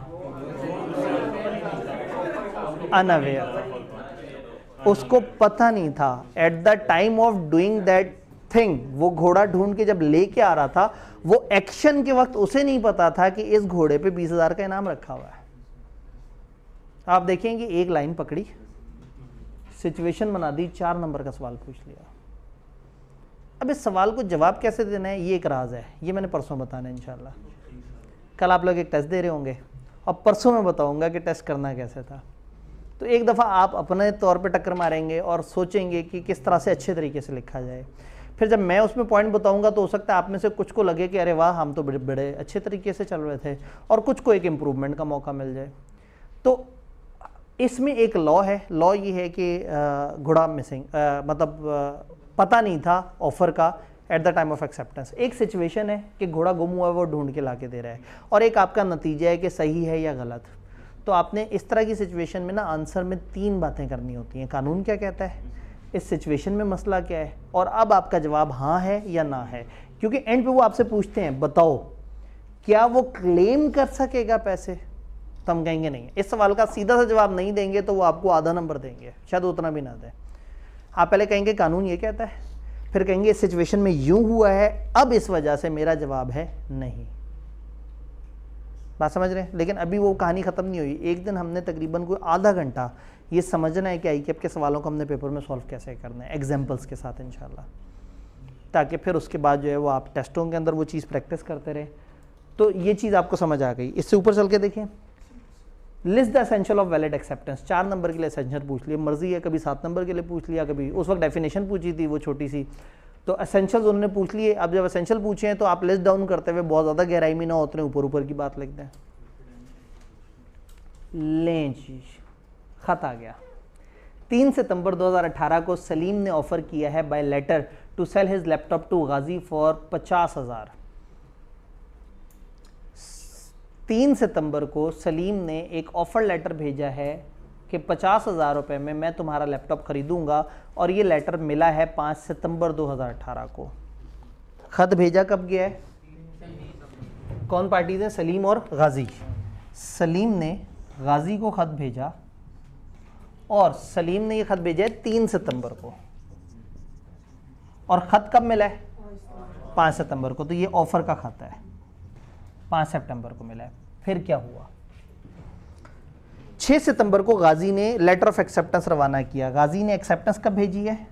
अनअवेयर, उसको पता नहीं था at the time of doing that thing. वो घोड़ा ढूंढ के जब लेके आ रहा था, वो एक्शन के वक्त उसे नहीं पता था कि इस घोड़े पे 20,000 का इनाम रखा हुआ है। आप देखेंगे एक लाइन पकड़ी, सिचुएशन बना दी, 4 नंबर का सवाल पूछ लिया। अब इस सवाल को जवाब कैसे देना है ये एक राज है, ये मैंने परसों बताना है इंशाल्लाह। कल आप लोग एक टेस्ट दे रहे होंगे और परसों मैं बताऊंगा कि टेस्ट करना कैसे था। तो एक दफ़ा आप अपने तौर पे टक्कर मारेंगे और सोचेंगे कि किस तरह से अच्छे तरीके से लिखा जाए। फिर जब मैं उसमें पॉइंट बताऊंगा तो हो सकता है आप में से कुछ को लगे कि अरे वाह हम तो बड़े अच्छे तरीके से चल रहे थे, और कुछ को एक इम्प्रूवमेंट का मौका मिल जाए। तो इसमें एक लॉ है, लॉ ये है कि घोड़ा मिसिंग, मतलब पता नहीं था ऑफर का at the time of acceptance. एक सिचुएशन है कि घोड़ा गुम हुआ है, वो ढूंढ के ला के दे रहा है, और एक आपका नतीजा है कि सही है या गलत। तो आपने इस तरह की सिचुएशन में ना आंसर में 3 बातें करनी होती हैं। कानून क्या कहता है, इस सिचुएशन में मसला क्या है, और अब आपका जवाब हाँ है या ना है। क्योंकि एंड पे वो आपसे पूछते हैं बताओ क्या वो क्लेम कर सकेगा पैसे, तो हम कहेंगे नहीं। इस सवाल का सीधा सा जवाब नहीं देंगे तो वो आपको आधा नंबर देंगे, शायद उतना भी ना दें। आप पहले कहेंगे कानून ये कहता है, फिर कहेंगे इस सिचुएशन में यूं हुआ है, अब इस वजह से मेरा जवाब है नहीं। बात समझ रहे हैं? लेकिन अभी वो कहानी ख़त्म नहीं हुई। एक दिन हमने तकरीबन कोई आधा घंटा ये समझना है कि आईकेएफ के सवालों को हमने पेपर में सॉल्व कैसे करना है, एग्जाम्पल्स के साथ इंशाल्लाह, ताकि फिर उसके बाद जो है वो आप टेस्टों के अंदर वो चीज़ प्रैक्टिस करते रहे। तो ये चीज़ आपको समझ आ गई। इससे ऊपर चल के देखें, list the essential of valid acceptance. 4 number के लिए एसेंशियल पूछ लिया, मर्जी है, कभी 7 नंबर के लिए पूछ लिया, कभी उस वक्त डेफिनेशन पूछी थी वो छोटी सी, तो एसेंशियल्स उन्होंने पूछ लिए। अब जब एसेंशियल पूछे हैं तो आप लिस्ट डाउन करते हुए बहुत ज़्यादा गहराई में ना उतरे, ऊपर ऊपर की बात लिखते हैं। लें जी, खत आ गया। 3 सितंबर 2018 को सलीम ने ऑफर किया है by letter to sell his laptop to Ghazi for 50,000। 3 सितंबर को सलीम ने एक ऑफर लेटर भेजा है कि 50,000 रुपये में मैं तुम्हारा लैपटॉप खरीदूंगा, और ये लेटर मिला है 5 सितंबर 2018 को। खत भेजा कब गया है? कौन पार्टी थे? सलीम और गाजी। सलीम ने गाजी को खत भेजा, और सलीम ने ये खत भेजा है 3 सितंबर को, और खत कब मिला है? 5 सितंबर को। तो ये ऑफर का खत है, 5 सितंबर को मिला है। फिर क्या हुआ? 6 6 सितंबर को गाजी ने लेटर ऑफ एक्सेप्टेंस रवाना किया। गाजी ने एक्सेप्टेंस कब भेजी है?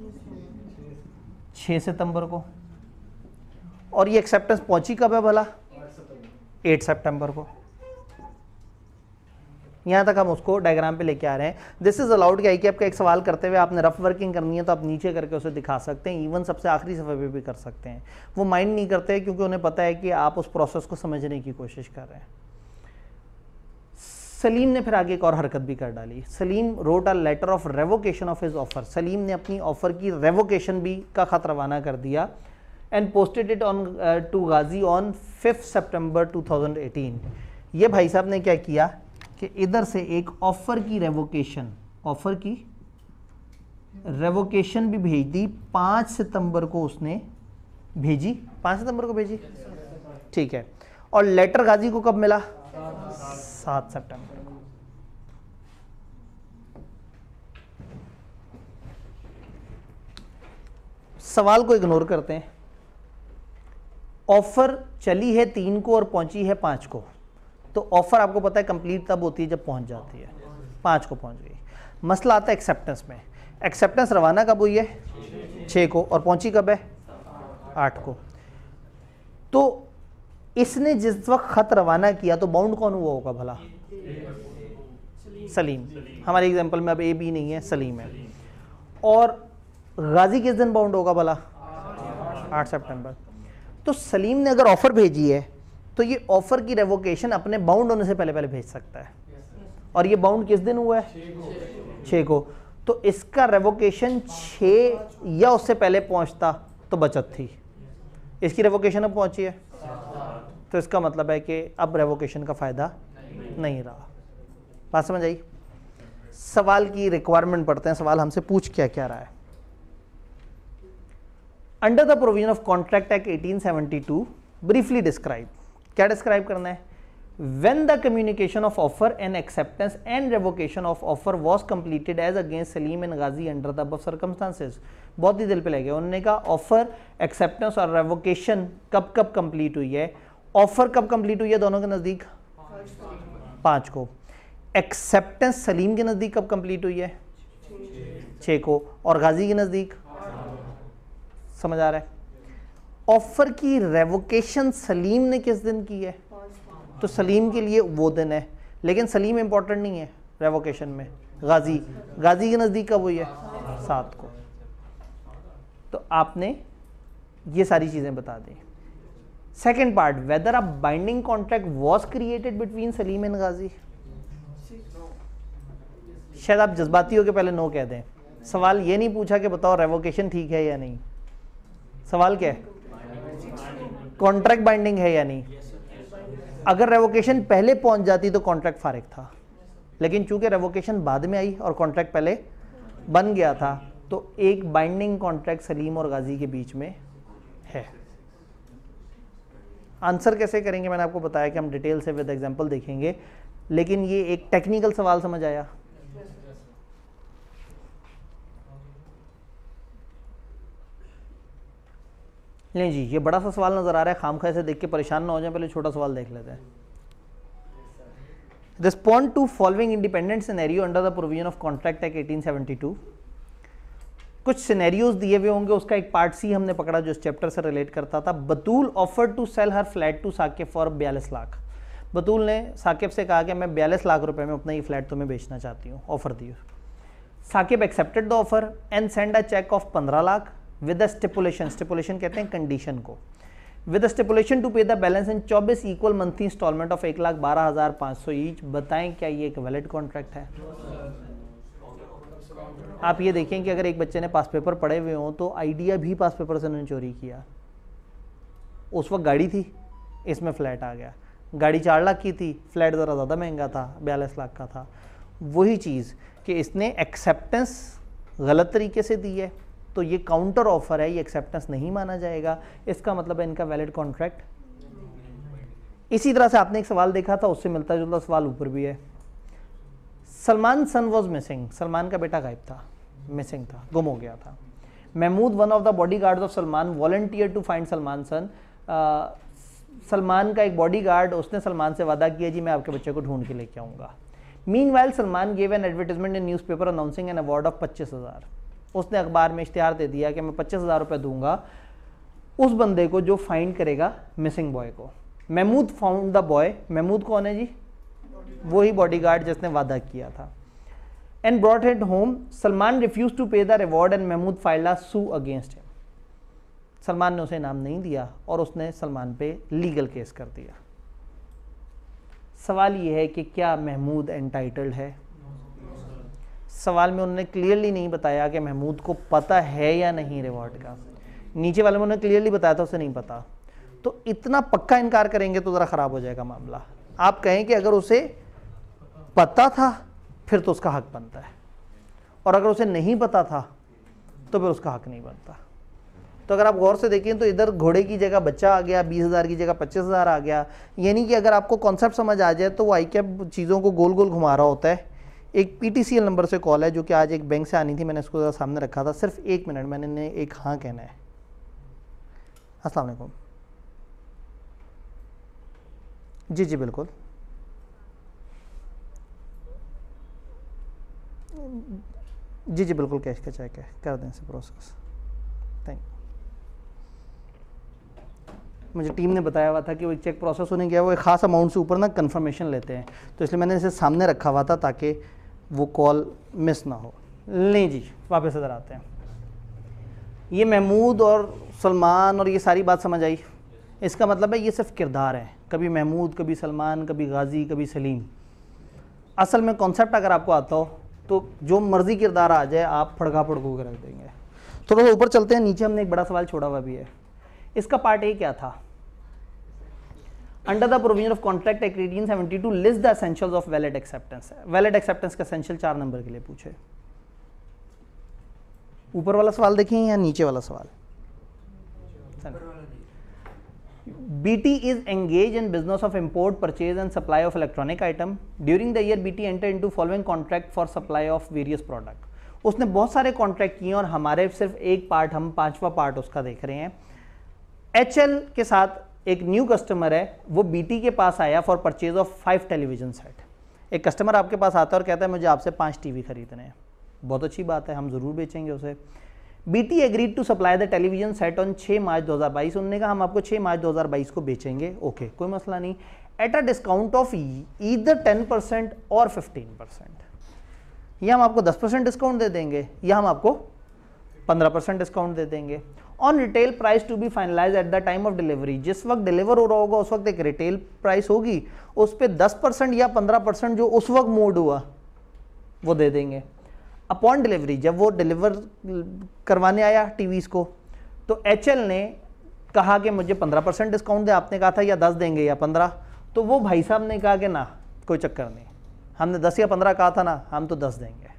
6 सितंबर को। और ये एक्सेप्टेंस पहुंची कब है भला? 8 सितंबर को। यहाँ तक हम उसको डायग्राम पे लेके आ रहे हैं। दिस इज अलाउड क्या है कि आपका एक सवाल करते हुए आपने रफ वर्किंग करनी है तो आप नीचे करके उसे दिखा सकते हैं, इवन सबसे आखिरी सफ़े पे भी कर सकते हैं। वो माइंड नहीं करते क्योंकि उन्हें पता है कि आप उस प्रोसेस को समझने की कोशिश कर रहे हैं। सलीम ने फिर आगे एक और हरकत भी कर डाली। Salim wrote a letter of revocation of his offer. Salim ने अपनी ऑफर की रेवोकेशन भी का खत रवाना कर दिया and posted it on to Ghazi on 5 सितंबर 2018। ये भाई साहब ने क्या किया कि इधर से एक ऑफर की रेवोकेशन भी भेज दी। 5 सितंबर को उसने भेजी, 5 सितंबर को भेजी, ठीक है। और लेटर गाजी को कब मिला? 7 सितंबर को। सवाल को इग्नोर करते हैं। ऑफर चली है 3 को और पहुंची है 5 को, तो ऑफर आपको पता है कंप्लीट तब होती है जब पहुंच जाती है। 5 को पहुंच गई। मसला आता है एक्सेप्टेंस में। एक्सेप्टेंस रवाना कब हुई है? 6 को, और पहुंची कब है? 8 को। तो इसने जिस वक्त खत रवाना किया तो बाउंड कौन हुआ होगा भला? सलीम। हमारे एग्जांपल में अब ए बी नहीं है, सलीम है। और गाजी किस दिन बाउंड होगा भला? 8 सितंबर। तो सलीम ने अगर ऑफर भेजी है तो ये ऑफर की रेवोकेशन अपने बाउंड होने से पहले पहले भेज सकता है। और ये बाउंड किस दिन हुआ है? 6 को। तो इसका रेवोकेशन 6 या उससे पहले पहुंचता तो बचत थी। इसकी रेवोकेशन अब पहुंची है, तो इसका मतलब है कि अब रेवोकेशन का फायदा नहीं रहा। बात समझ आई? सवाल की रिक्वायरमेंट पढ़ते हैं। सवाल हमसे पूछ क्या क्या रहा है। Under the provision of contract act 1872 briefly describe. क्या डिस्क्राइब करना है? When the communication of offer and acceptance and revocation of offer was completed as against Salim and Ghazi under the above circumstances। बहुत ही दिल पे लगे। उन्होंने कहा ऑफर, एक्सेप्टेंस और रेवोकेशन कब कब कंप्लीट हुई है? ऑफर कब कंप्लीट हुई है दोनों के नज़दीक? 5 को। एक्सेप्टेंस सलीम के नज़दीक कब कंप्लीट हुई है? 6 को। और गाजी के नज़दीक? समझ आ रहा है? ऑफर की रेवोकेशन सलीम ने किस दिन की है? तो सलीम के लिए वो दिन है, लेकिन सलीम इंपॉर्टेंट नहीं है रेवोकेशन में। गाजी के नज़दीक कब हुई है? 7 को। तो आपने ये सारी चीज़ें बता दी। Second part, whether a binding contract was created between Salim and Ghazi. शायद आप जज्बाती हो के पहले नो कह दें। सवाल ये नहीं पूछा कि बताओ रेवोकेशन ठीक है या नहीं। सवाल क्या है? कॉन्ट्रैक्ट बाइंडिंग है या नहीं। अगर रेवोकेशन पहले पहुंच जाती तो कॉन्ट्रैक्ट फारिग था, लेकिन चूंकि रेवोकेशन बाद में आई और कॉन्ट्रैक्ट पहले बन गया था, तो एक बाइंडिंग कॉन्ट्रैक्ट सलीम और गाजी के बीच में है। आंसर कैसे करेंगे मैंने आपको बताया कि हम डिटेल से विद एग्जांपल देखेंगे, लेकिन ये एक टेक्निकल सवाल समझ आया। नहीं जी, ये बड़ा सा सवाल नजर आ रहा है, खामखा से देख के परेशान ना हो जाए, पहले छोटा सवाल देख लेते हैं। Respond to following independent scenario under the provision of contract act 1872। कुछ सिनेरियोज दिए हुए होंगे, उसका एक पार्ट सी हमने पकड़ा जो इस चैप्टर से रिलेट करता था। Batool offer to sell her flat to Saqib for 42 lakh. Batool ने साकिब से कहा कि मैं 42 लाख रुपए में अपना ये फ्लैट तुम्हें बेचना चाहती हूँ, ऑफर दी। Saqib accepted the offer and send a cheque of 15 lakh with stipulation, stipulation कहते हैं कंडीशन को, with stipulation to pay the balance in 24 equal monthly instalment of 1,12,500 each. बताएं क्या ये एक वैलिड कॉन्ट्रैक्ट है? आप ये देखें कि अगर एक बच्चे ने पास पेपर पढ़े हुए हों तो आइडिया भी पास पेपर से उन्होंने चोरी किया। उस वक्त गाड़ी थी, इसमें फ्लैट आ गया। गाड़ी 4 लाख की थी, फ्लैट ज़रा ज़्यादा महंगा था, 42 लाख का था। वही चीज़ कि इसने एक्सेप्टेंस गलत तरीके से दी है, तो ये काउंटर ऑफर है, ये एक्सेप्टेंस नहीं माना जाएगा। इसका मतलब है इनका वैलिड कॉन्ट्रैक्ट। इसी तरह से आपने एक सवाल देखा था, उससे मिलता जुलता सवाल ऊपर भी है। Salman son was missing. Salman का बेटा गायब था, मिसिंग था, गुम हो गया था। Mahmood one of the body guard of Salman volunteer to find Salman son. Salman का एक बॉडी गार्ड, उसने सलमान से वादा किया जी मैं आपके बच्चे को ढूंढ के लेके आऊँगा। Meanwhile Salman gave an advertisement in newspaper announcing an award of 25,000। उसने अखबार में इश्तिहार दे दिया कि मैं 25,000 रुपये दूंगा उस बंदे को जो फाइंड करेगा मिसिंग बॉय को। Mahmood found the boy. Mahmood कौन है जी? वही बॉडीगार्ड जिसने वादा किया था। And brought it home. Salman refuse to pay the reward and Mahmood filed a sue against him. Salman ने उसे इनाम नहीं दिया और उसने सलमान पे लीगल केस कर दिया। सवाल यह है कि क्या महमूद एंटाइटल्ड है? सवाल में उन्होंने क्लियरली नहीं बताया कि महमूद को पता है या नहीं रिवॉर्ड का। नीचे वाले में उन्होंने क्लियरली बताया था उसे नहीं पता। तो इतना पक्का इनकार करेंगे तो ज़रा ख़राब हो जाएगा मामला। आप कहें कि अगर उसे पता था फिर तो उसका हक बनता है, और अगर उसे नहीं पता था तो फिर उसका हक नहीं बनता। तो अगर आप गौर से देखें तो इधर घोड़े की जगह बच्चा आ गया, 20,000 की जगह 25,000 आ गया। यानी कि अगर आपको कॉन्सेप्ट समझ आ जाए तो वो ICAP चीज़ों को गोल गोल घुमा रहा होता है। एक PTCL नंबर से कॉल है जो कि आज एक बैंक से आनी थी, मैंने इसको सामने रखा था। सिर्फ 1 मिनट, मैंने एक हाँ कहना है। अस्सलाम वालेकुम। जी जी बिल्कुल। जी जी बिल्कुल, कैश का चेक है, कर दें से प्रोसेस। Thank you. मुझे टीम ने बताया हुआ था कि वो चेक प्रोसेस होने गया, वो एक ख़ास अमाउंट से ऊपर ना कंफर्मेशन लेते हैं, तो इसलिए मैंने इसे सामने रखा हुआ था ताकि वो कॉल मिस ना हो। लें जी, वापस इधर आते हैं। ये महमूद और सलमान और ये सारी बात समझ आई। इसका मतलब है ये सिर्फ किरदार है, कभी महमूद, कभी सलमान, कभी गाजी, कभी सलीम। असल में कॉन्सेप्ट अगर आपको आता हो तो जो मर्जी किरदार आ जाए आप फड़का फड़कू के रख देंगे। थोड़ा सा ऊपर चलते हैं, नीचे हमने एक बड़ा सवाल छोड़ा हुआ भी है। इसका पार्ट ए क्या था? Under the provision of contract act 1872 list the essentials of valid acceptance. Valid acceptance का एसेंशियल 4 नंबर के लिए पूछे। ऊपर वाला सवाल देखें या नीचे वाला सवाल? BT is engaged in business of import, purchase and supply of electronic item. During the year, BT entered into following contract for supply of various product. उसने बहुत सारे कॉन्ट्रैक्ट किए और हमारे सिर्फ एक पार्ट, हम 5वां पार्ट उसका देख रहे हैं। HL के साथ एक न्यू कस्टमर है, वो BT के पास आया for purchase of 5 television set. एक कस्टमर आपके पास आता है और कहता है मुझे आपसे 5 TV खरीदने हैं। बहुत अच्छी बात है, हम ज़रूर बेचेंगे उसे। BT agreed to supply the television set on 6 March 2022। उन्होंने कहा हम आपको 6 मार्च 2022 को बेचेंगे। ओके, कोई मसला नहीं। At a discount of either 10% और 15%। या हम आपको 10% डिस्काउंट दे देंगे या हम आपको 15% डिस्काउंट दे देंगे। On retail price to be finalize at the time of delivery. जिस वक्त डिलीवर हो रहा होगा उस वक्त एक रिटेल प्राइस होगी, उस पर 10% या 15% जो उस वक्त मोड हुआ वो दे देंगे। अपॉन डिलीवरी, जब वो डिलीवर करवाने आया टीवीज को, तो HL ने कहा कि मुझे 15% डिस्काउंट दे। आपने कहा था या 10 देंगे या 15, तो वो भाई साहब ने कहा कि ना कोई चक्कर नहीं, हमने 10 या 15 कहा था ना, हम तो 10 देंगे।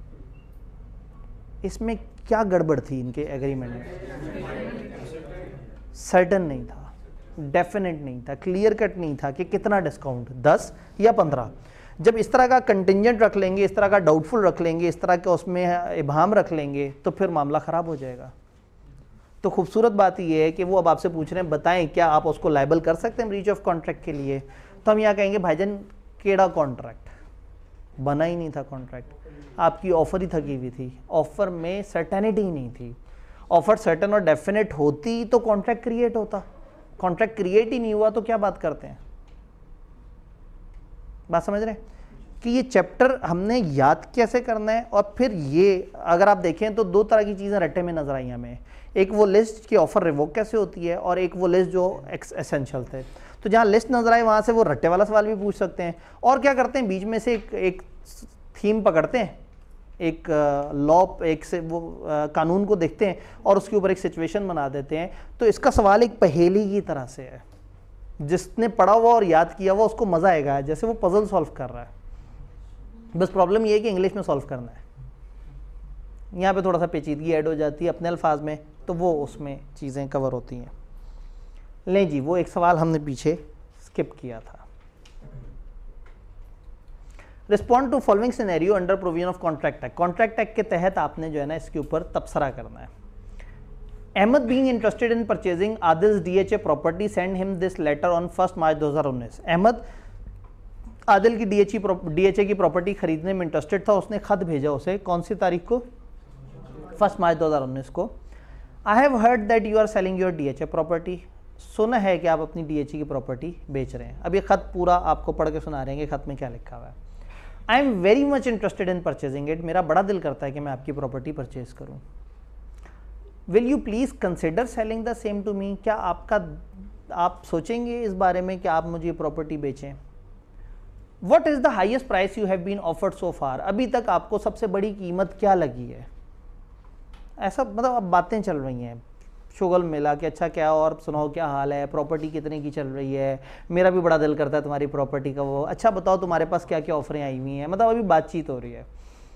इसमें क्या गड़बड़ थी इनके एग्रीमेंट में? सर्टन नहीं था, डेफिनेट नहीं था, क्लियर कट नहीं था कि कितना डिस्काउंट, 10 या 15। जब इस तरह का कंटिंजेंट रख लेंगे, इस तरह का डाउटफुल रख लेंगे, इस तरह का उसमें इबाम रख लेंगे, तो फिर मामला ख़राब हो जाएगा। तो खूबसूरत बात यह है कि वो अब आपसे पूछ रहे हैं बताएं क्या आप उसको लाइबल कर सकते हैं ब्रीच ऑफ कॉन्ट्रैक्ट के लिए। तो हम यहाँ कहेंगे भाईजान केड़ा कॉन्ट्रैक्ट बना ही नहीं था, कॉन्ट्रैक्ट आपकी ऑफर ही थकी हुई थी, ऑफर में सर्टेनिटी ही नहीं थी। ऑफर सर्टन और डेफिनेट होती तो कॉन्ट्रैक्ट क्रिएट होता, कॉन्ट्रैक्ट क्रिएट ही नहीं हुआ तो क्या बात करते हैं? बात समझ रहे हैं कि ये चैप्टर हमने याद कैसे करना है। और फिर ये अगर आप देखें तो 2 तरह की चीज़ें रट्टे में नजर आई हमें। एक वो लिस्ट की ऑफर रिवोक कैसे होती है, और एक वो लिस्ट जो एसेंशियल थे। तो जहाँ लिस्ट नजर आए वहाँ से वो रट्टे वाला सवाल भी पूछ सकते हैं। और क्या करते हैं, बीच में से एक थीम पकड़ते हैं, एक लॉ, एक से वो कानून को देखते हैं और उसके ऊपर एक सिचुएशन बना देते हैं। तो इसका सवाल एक पहेली की तरह से है, जिसने पढ़ा हुआ और याद किया हुआ उसको मज़ा आएगा, जैसे वो पजल सॉल्व कर रहा है। बस प्रॉब्लम ये है कि इंग्लिश में सॉल्व करना है, यहाँ पे थोड़ा सा पेचीदगी ऐड हो जाती है अपने अल्फाज में, तो वो उसमें चीज़ें कवर होती हैं। लें जी, वो एक सवाल हमने पीछे स्किप किया था। Respond to following scenario under provision of contract act. Contract act के तहत आपने जो है ना इसके ऊपर तबसरा करना है। Ahmed being interested in purchasing Adil's DHA property send him this letter on 1 March 2019। Ahmed Adil की डीएचए की प्रॉपर्टी खरीदने में इंटरेस्टेड था, उसने खत भेजा उसे कौन सी तारीख को, 1 मार्च 2019 को। I have heard that you are selling your DHA property, सुना है कि आप अपनी डीएचए की प्रॉपर्टी बेच रहे हैं। अब ये खत पूरा आपको पढ़ के सुना रहे हैं कि खत में क्या लिखा हुआ है। I am very much interested in purchasing it, मेरा बड़ा दिल करता है कि मैं आपकी प्रॉपर्टी परचेज करूं। Will you please consider selling the same to me, क्या आप सोचेंगे इस बारे में कि आप मुझे प्रॉपर्टी बेचें। What is the highest price you have been offered so far, अभी तक आपको सबसे बड़ी कीमत क्या लगी है। ऐसा मतलब अब बातें चल रही हैं, शुगल मिला कि अच्छा क्या और सुनाओ क्या हाल है, प्रॉपर्टी कितने की चल रही है, मेरा भी बड़ा दिल करता है तुम्हारी प्रॉपर्टी का, वो अच्छा बताओ तुम्हारे पास क्या क्या ऑफरें आई हुई हैं, मतलब अभी बातचीत हो रही है।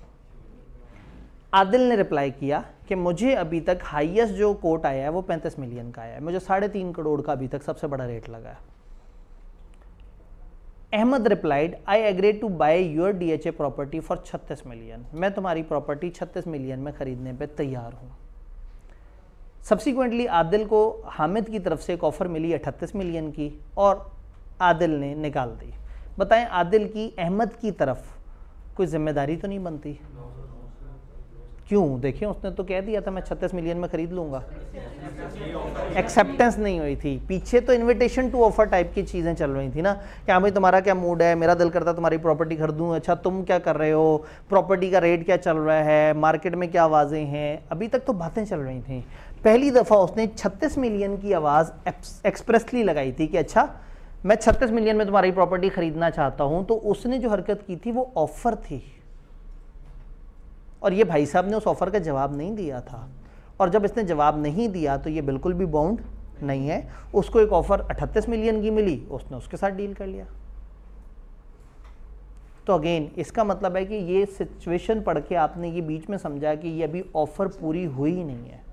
आदिल ने रिप्लाई किया कि मुझे अभी तक हाईएस्ट जो कोट आया है वो 35 मिलियन का आया है, मुझे 3.5 करोड़ का अभी तक सबसे बड़ा रेट लगा है। Ahmed replied I agree to buy your DHA property for 36 million, मैं तुम्हारी प्रॉपर्टी 36 मिलियन में खरीदने पे तैयार हूँ। सब्सिक्वेंटली आदिल को हामिद की तरफ से एक ऑफर मिली 38 मिलियन की और आदिल ने निकाल दी। बताएं आदिल की अहमद की तरफ कोई जिम्मेदारी तो नहीं बनती? क्यों, देखिए उसने तो कह दिया था मैं 36 मिलियन में खरीद लूंगा, एक्सेप्टेंस नहीं हुई थी। पीछे तो इनविटेशन टू ऑफर टाइप की चीज़ें चल रही थी ना, क्या भाई तुम्हारा क्या मूड है, मेरा दिल करता तुम्हारी प्रॉपर्टी खरीदूं, अच्छा तुम क्या कर रहे हो, प्रॉपर्टी का रेट क्या चल रहा है, मार्केट में क्या आवाज़ें हैं, अभी तक तो बातें चल रही थी। पहली दफ़ा उसने 36 मिलियन की आवाज़ एक्सप्रेसली लगाई थी कि अच्छा मैं 36 मिलियन में तुम्हारी प्रॉपर्टी खरीदना चाहता हूँ, तो उसने जो हरकत की थी वो ऑफ़र थी और ये भाई साहब ने उस ऑफ़र का जवाब नहीं दिया था, और जब इसने जवाब नहीं दिया तो ये बिल्कुल भी बाउंड नहीं है। उसको एक ऑफ़र 38 मिलियन की मिली, उसने उसके साथ डील कर लिया। तो अगेन इसका मतलब है कि ये सिचुएशन पढ़ के आपने ये बीच में समझा कि ये अभी ऑफ़र पूरी हुई ही नहीं है।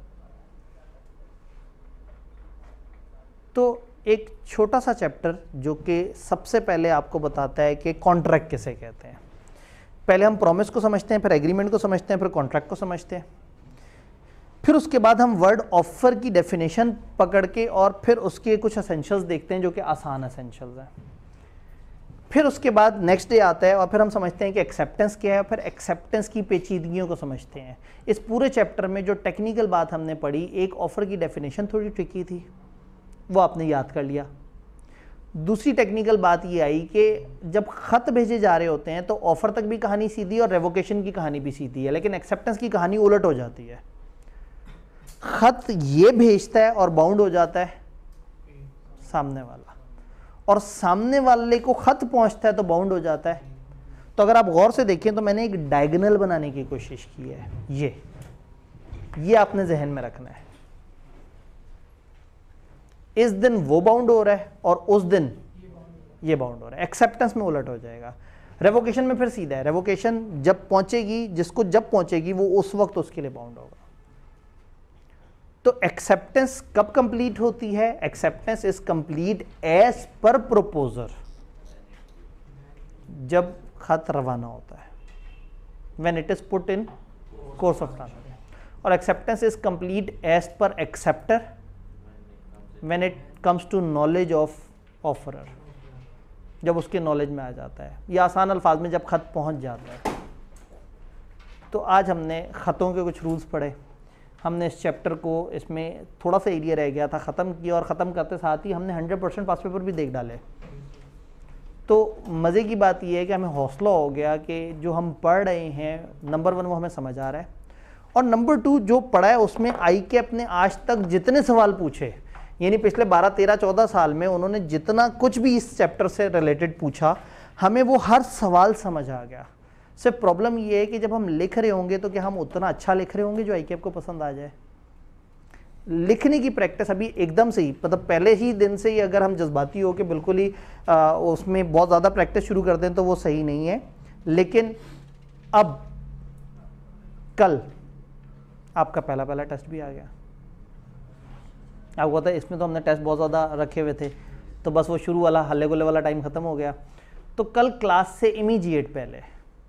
तो एक छोटा सा चैप्टर जो कि सबसे पहले आपको बताता है कि कॉन्ट्रैक्ट किसे कहते हैं। पहले हम प्रॉमिस को समझते हैं, फिर एग्रीमेंट को समझते हैं, फिर कॉन्ट्रैक्ट को समझते हैं, फिर उसके बाद हम वर्ड ऑफर की डेफिनेशन पकड़ के और फिर उसके कुछ एसेंशियल्स देखते हैं जो कि आसान एसेंशियल्स हैं। फिर उसके बाद नेक्स्ट डे आता है और फिर हम समझते हैं कि एक्सेप्टेंस क्या है, फिर एक्सेप्टेंस की पेचीदगियों को समझते हैं। इस पूरे चैप्टर में जो टेक्निकल बात हमने पढ़ी, एक ऑफर की डेफिनेशन थोड़ी ट्रिकी थी, वो आपने याद कर लिया। दूसरी टेक्निकल बात ये आई कि जब खत भेजे जा रहे होते हैं तो ऑफर तक भी कहानी सीधी और रेवोकेशन की कहानी भी सीधी है, लेकिन एक्सेप्टेंस की कहानी उलट हो जाती है। खत ये भेजता है और बाउंड हो जाता है सामने वाला, और सामने वाले को खत पहुंचता है तो बाउंड हो जाता है। तो अगर आप गौर से देखें तो मैंने एक डायगोनल बनाने की कोशिश की है, ये आपने जहन में रखना है। इस दिन वो बाउंड हो रहा है और उस दिन ये बाउंड हो रहा है। एक्सेप्टेंस में उलट हो जाएगा, रेवोकेशन में फिर सीधा है, रेवोकेशन जब पहुंचेगी, जिसको जब पहुंचेगी वो उस वक्त उसके लिए बाउंड होगा। तो एक्सेप्टेंस कब कंप्लीट होती है? Acceptance is complete as per प्रोपोजर, जब खत रवाना होता है, when it is put in course of transfer. और acceptance is complete as per acceptor when it comes to knowledge of offerer, जब उसके नॉलेज में आ जाता है, या आसान अल्फाज में जब खत पहुंच जाता है। तो आज हमने खतों के कुछ रूल्स पढ़े, हमने इस चैप्टर को, इसमें थोड़ा सा एरिया रह गया था, ख़त्म किया, और ख़त्म करते साथ ही हमने 100% पास पेपर भी देख डाले। तो मज़े की बात यह है कि हमें हौसला हो गया कि जो हम पढ़ रहे हैं, नंबर 1 वो हमें समझ आ रहा है, और नंबर 2 जो पढ़ा है उसमें ICAP ने आज तक जितने सवाल पूछे, यानी पिछले 12, 13, 14 साल में उन्होंने जितना कुछ भी इस चैप्टर से रिलेटेड पूछा, हमें वो हर सवाल समझ आ गया। सिर्फ प्रॉब्लम ये है कि जब हम लिख रहे होंगे तो क्या हम उतना अच्छा लिख रहे होंगे जो ICAP को पसंद आ जाए। लिखने की प्रैक्टिस अभी एकदम से ही, मतलब पहले ही दिन से ही अगर हम जज्बाती हो के बिल्कुल ही उसमें बहुत ज़्यादा प्रैक्टिस शुरू कर दें तो वो सही नहीं है। लेकिन अब कल आपका पहला टेस्ट भी आ गया। आपको पता है इसमें तो हमने टेस्ट बहुत ज़्यादा रखे हुए थे, तो बस वो शुरू वाला हल्ले गुल्ले वाला टाइम ख़त्म हो गया। तो कल क्लास से इमीडिएट पहले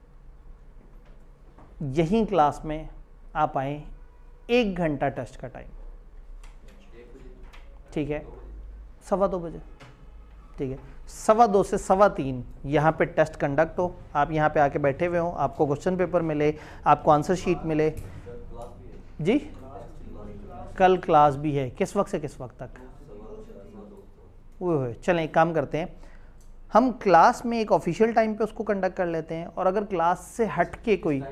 यहीं क्लास में आप आए, 1 घंटा टेस्ट का टाइम, ठीक है, 2:15 बजे, ठीक है, 2:15 से 3:15 यहाँ पे टेस्ट कंडक्ट हो, आप यहाँ पे आके बैठे हुए हो, आपको क्वेश्चन पेपर मिले, आपको आंसर शीट मिले। जी कल क्लास भी है, किस वक्त से किस वक्त तक? वो चलें एक काम करते हैं, हम क्लास में एक ऑफिशियल टाइम पे उसको कंडक्ट कर लेते हैं, और अगर क्लास से हट के कोई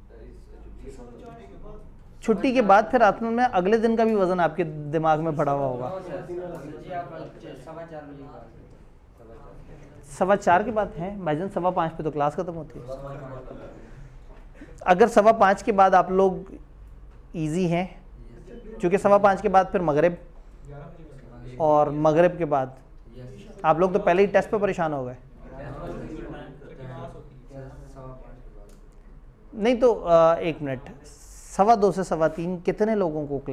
छुट्टी के बाद फिर आफ्टरनून में अगले दिन का भी वजन आपके दिमाग में पड़ा हुआ होगा। 4:15 के बाद है भाईजान, 5:15 पे तो क्लास खत्म होती है। अगर 5:15 के बाद आप लोग इजी हैं, क्योंकि 5:15 के बाद फिर मगरिब, और मगरिब के बाद आप लोग तो पहले ही टेस्ट पे परेशान हो गए। नहीं तो 1 मिनट, 2:15 से 3:15 कितने लोगों को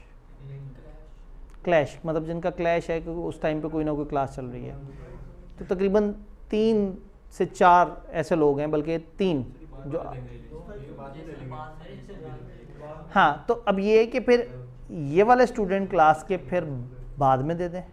क्लैश मतलब जिनका क्लैश है कि उस टाइम पे कोई ना कोई क्लास चल रही है, तो तकरीबन 3 से 4 ऐसे लोग हैं, बल्कि 3 जो। हाँ, तो अब ये है कि फिर ये वाले स्टूडेंट क्लास के फिर बाद में दे दें,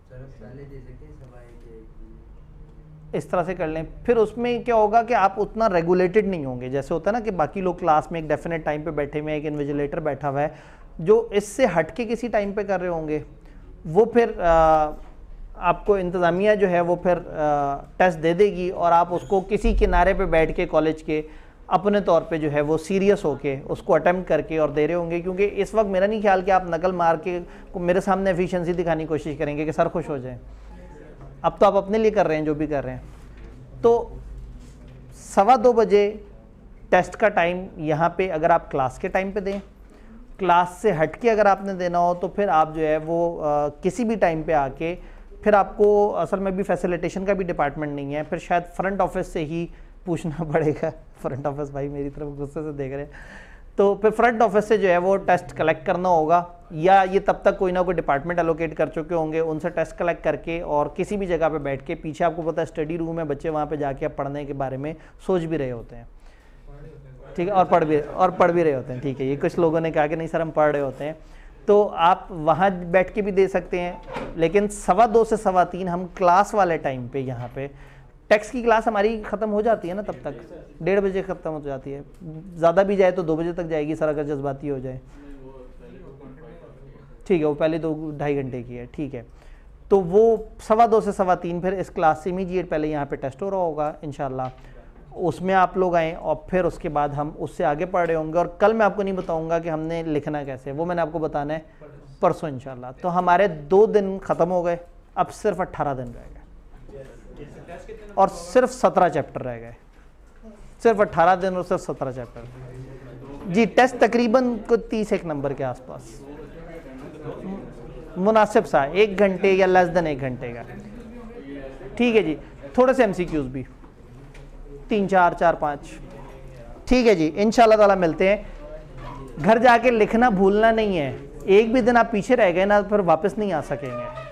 इस तरह से कर लें। फिर उसमें क्या होगा कि आप उतना रेगुलेटेड नहीं होंगे, जैसे होता है ना कि बाकी लोग क्लास में एक डेफिनेट टाइम पे बैठे हुए हैं, एक इन्विजिलेटर बैठा हुआ है जो इससे हट के किसी टाइम पे कर रहे होंगे, वो फिर आपको इंतज़ामिया जो है वो फिर टेस्ट दे देगी, और आप उसको किसी किनारे पे बैठ के कॉलेज के अपने तौर पे जो है वो सीरियस होके उसको अटेम्प्ट करके और दे रहे होंगे। क्योंकि इस वक्त मेरा नहीं ख्याल कि आप नकल मार के मेरे सामने एफिशिएंसी दिखाने की कोशिश करेंगे कि सर खुश हो जाए। अब तो आप अपने लिए कर रहे हैं जो भी कर रहे हैं। तो 2:15 बजे टेस्ट का टाइम यहाँ पे अगर आप क्लास के टाइम पे दें, क्लास से हट के अगर आपने देना हो तो फिर आप जो है वो किसी भी टाइम पे आके, फिर आपको असल में भी फैसिलिटेशन का भी डिपार्टमेंट नहीं है, फिर शायद फ्रंट ऑफिस से ही पूछना पड़ेगा। फ्रंट ऑफिस भाई मेरी तरफ गुस्से से देख रहे हैं, तो फिर फ्रंट ऑफिस से जो है वो टेस्ट कलेक्ट करना होगा, या ये तब तक कोई ना कोई डिपार्टमेंट एलोकेट कर चुके होंगे, उनसे टेस्ट कलेक्ट करके और किसी भी जगह पे बैठ के, पीछे आपको पता है स्टडी रूम है, बच्चे वहाँ पे जाके आप पढ़ने के बारे में सोच भी रहे होते हैं, ठीक है, और पढ़ भी रहे होते हैं, ठीक है। ये कुछ लोगों ने कहा कि नहीं सर हम पढ़ रहे होते हैं, तो आप वहाँ बैठ के भी दे सकते हैं। लेकिन 2:15 से 3:15 हम क्लास वाले टाइम पे यहाँ पे, टेक्स्ट की क्लास हमारी ख़त्म हो जाती है ना, तब तक 1:30 बजे ख़त्म हो जाती है, ज़्यादा भी जाए तो 2 बजे तक जाएगी सर, अगर जज्बाती हो जाए, ठीक है, वो पहले 2-2.5 घंटे की है, ठीक है। तो वो 2:15 से 3:15 फिर इस क्लास से इमीडिएट पहले यहाँ पे टेस्ट हो रहा होगा इंशाल्लाह, उसमें आप लोग आएँ, और फिर उसके बाद हम उससे आगे पढ़ रहे होंगे। और कल मैं आपको नहीं बताऊँगा कि हमने लिखना कैसे, वो मैंने आपको बताना है परसों इंशाल्लाह। तो हमारे 2 दिन ख़त्म हो गए, अब सिर्फ 18 दिन रह गए, और सिर्फ 17 चैप्टर रह गए, सिर्फ 18 दिन और सिर्फ 17 चैप्टर। जी टेस्ट तकरीबन को 31 नंबर के आसपास, मुनासिब सा 1 घंटे या लेस देन 1 घंटे का, ठीक है जी। थोड़े से MCQs भी 3-4-5, ठीक है जी। इंशाल्लाह ताला मिलते हैं। घर जाके लिखना भूलना नहीं है, एक भी दिन आप पीछे रह गए ना फिर वापस नहीं आ सकेंगे।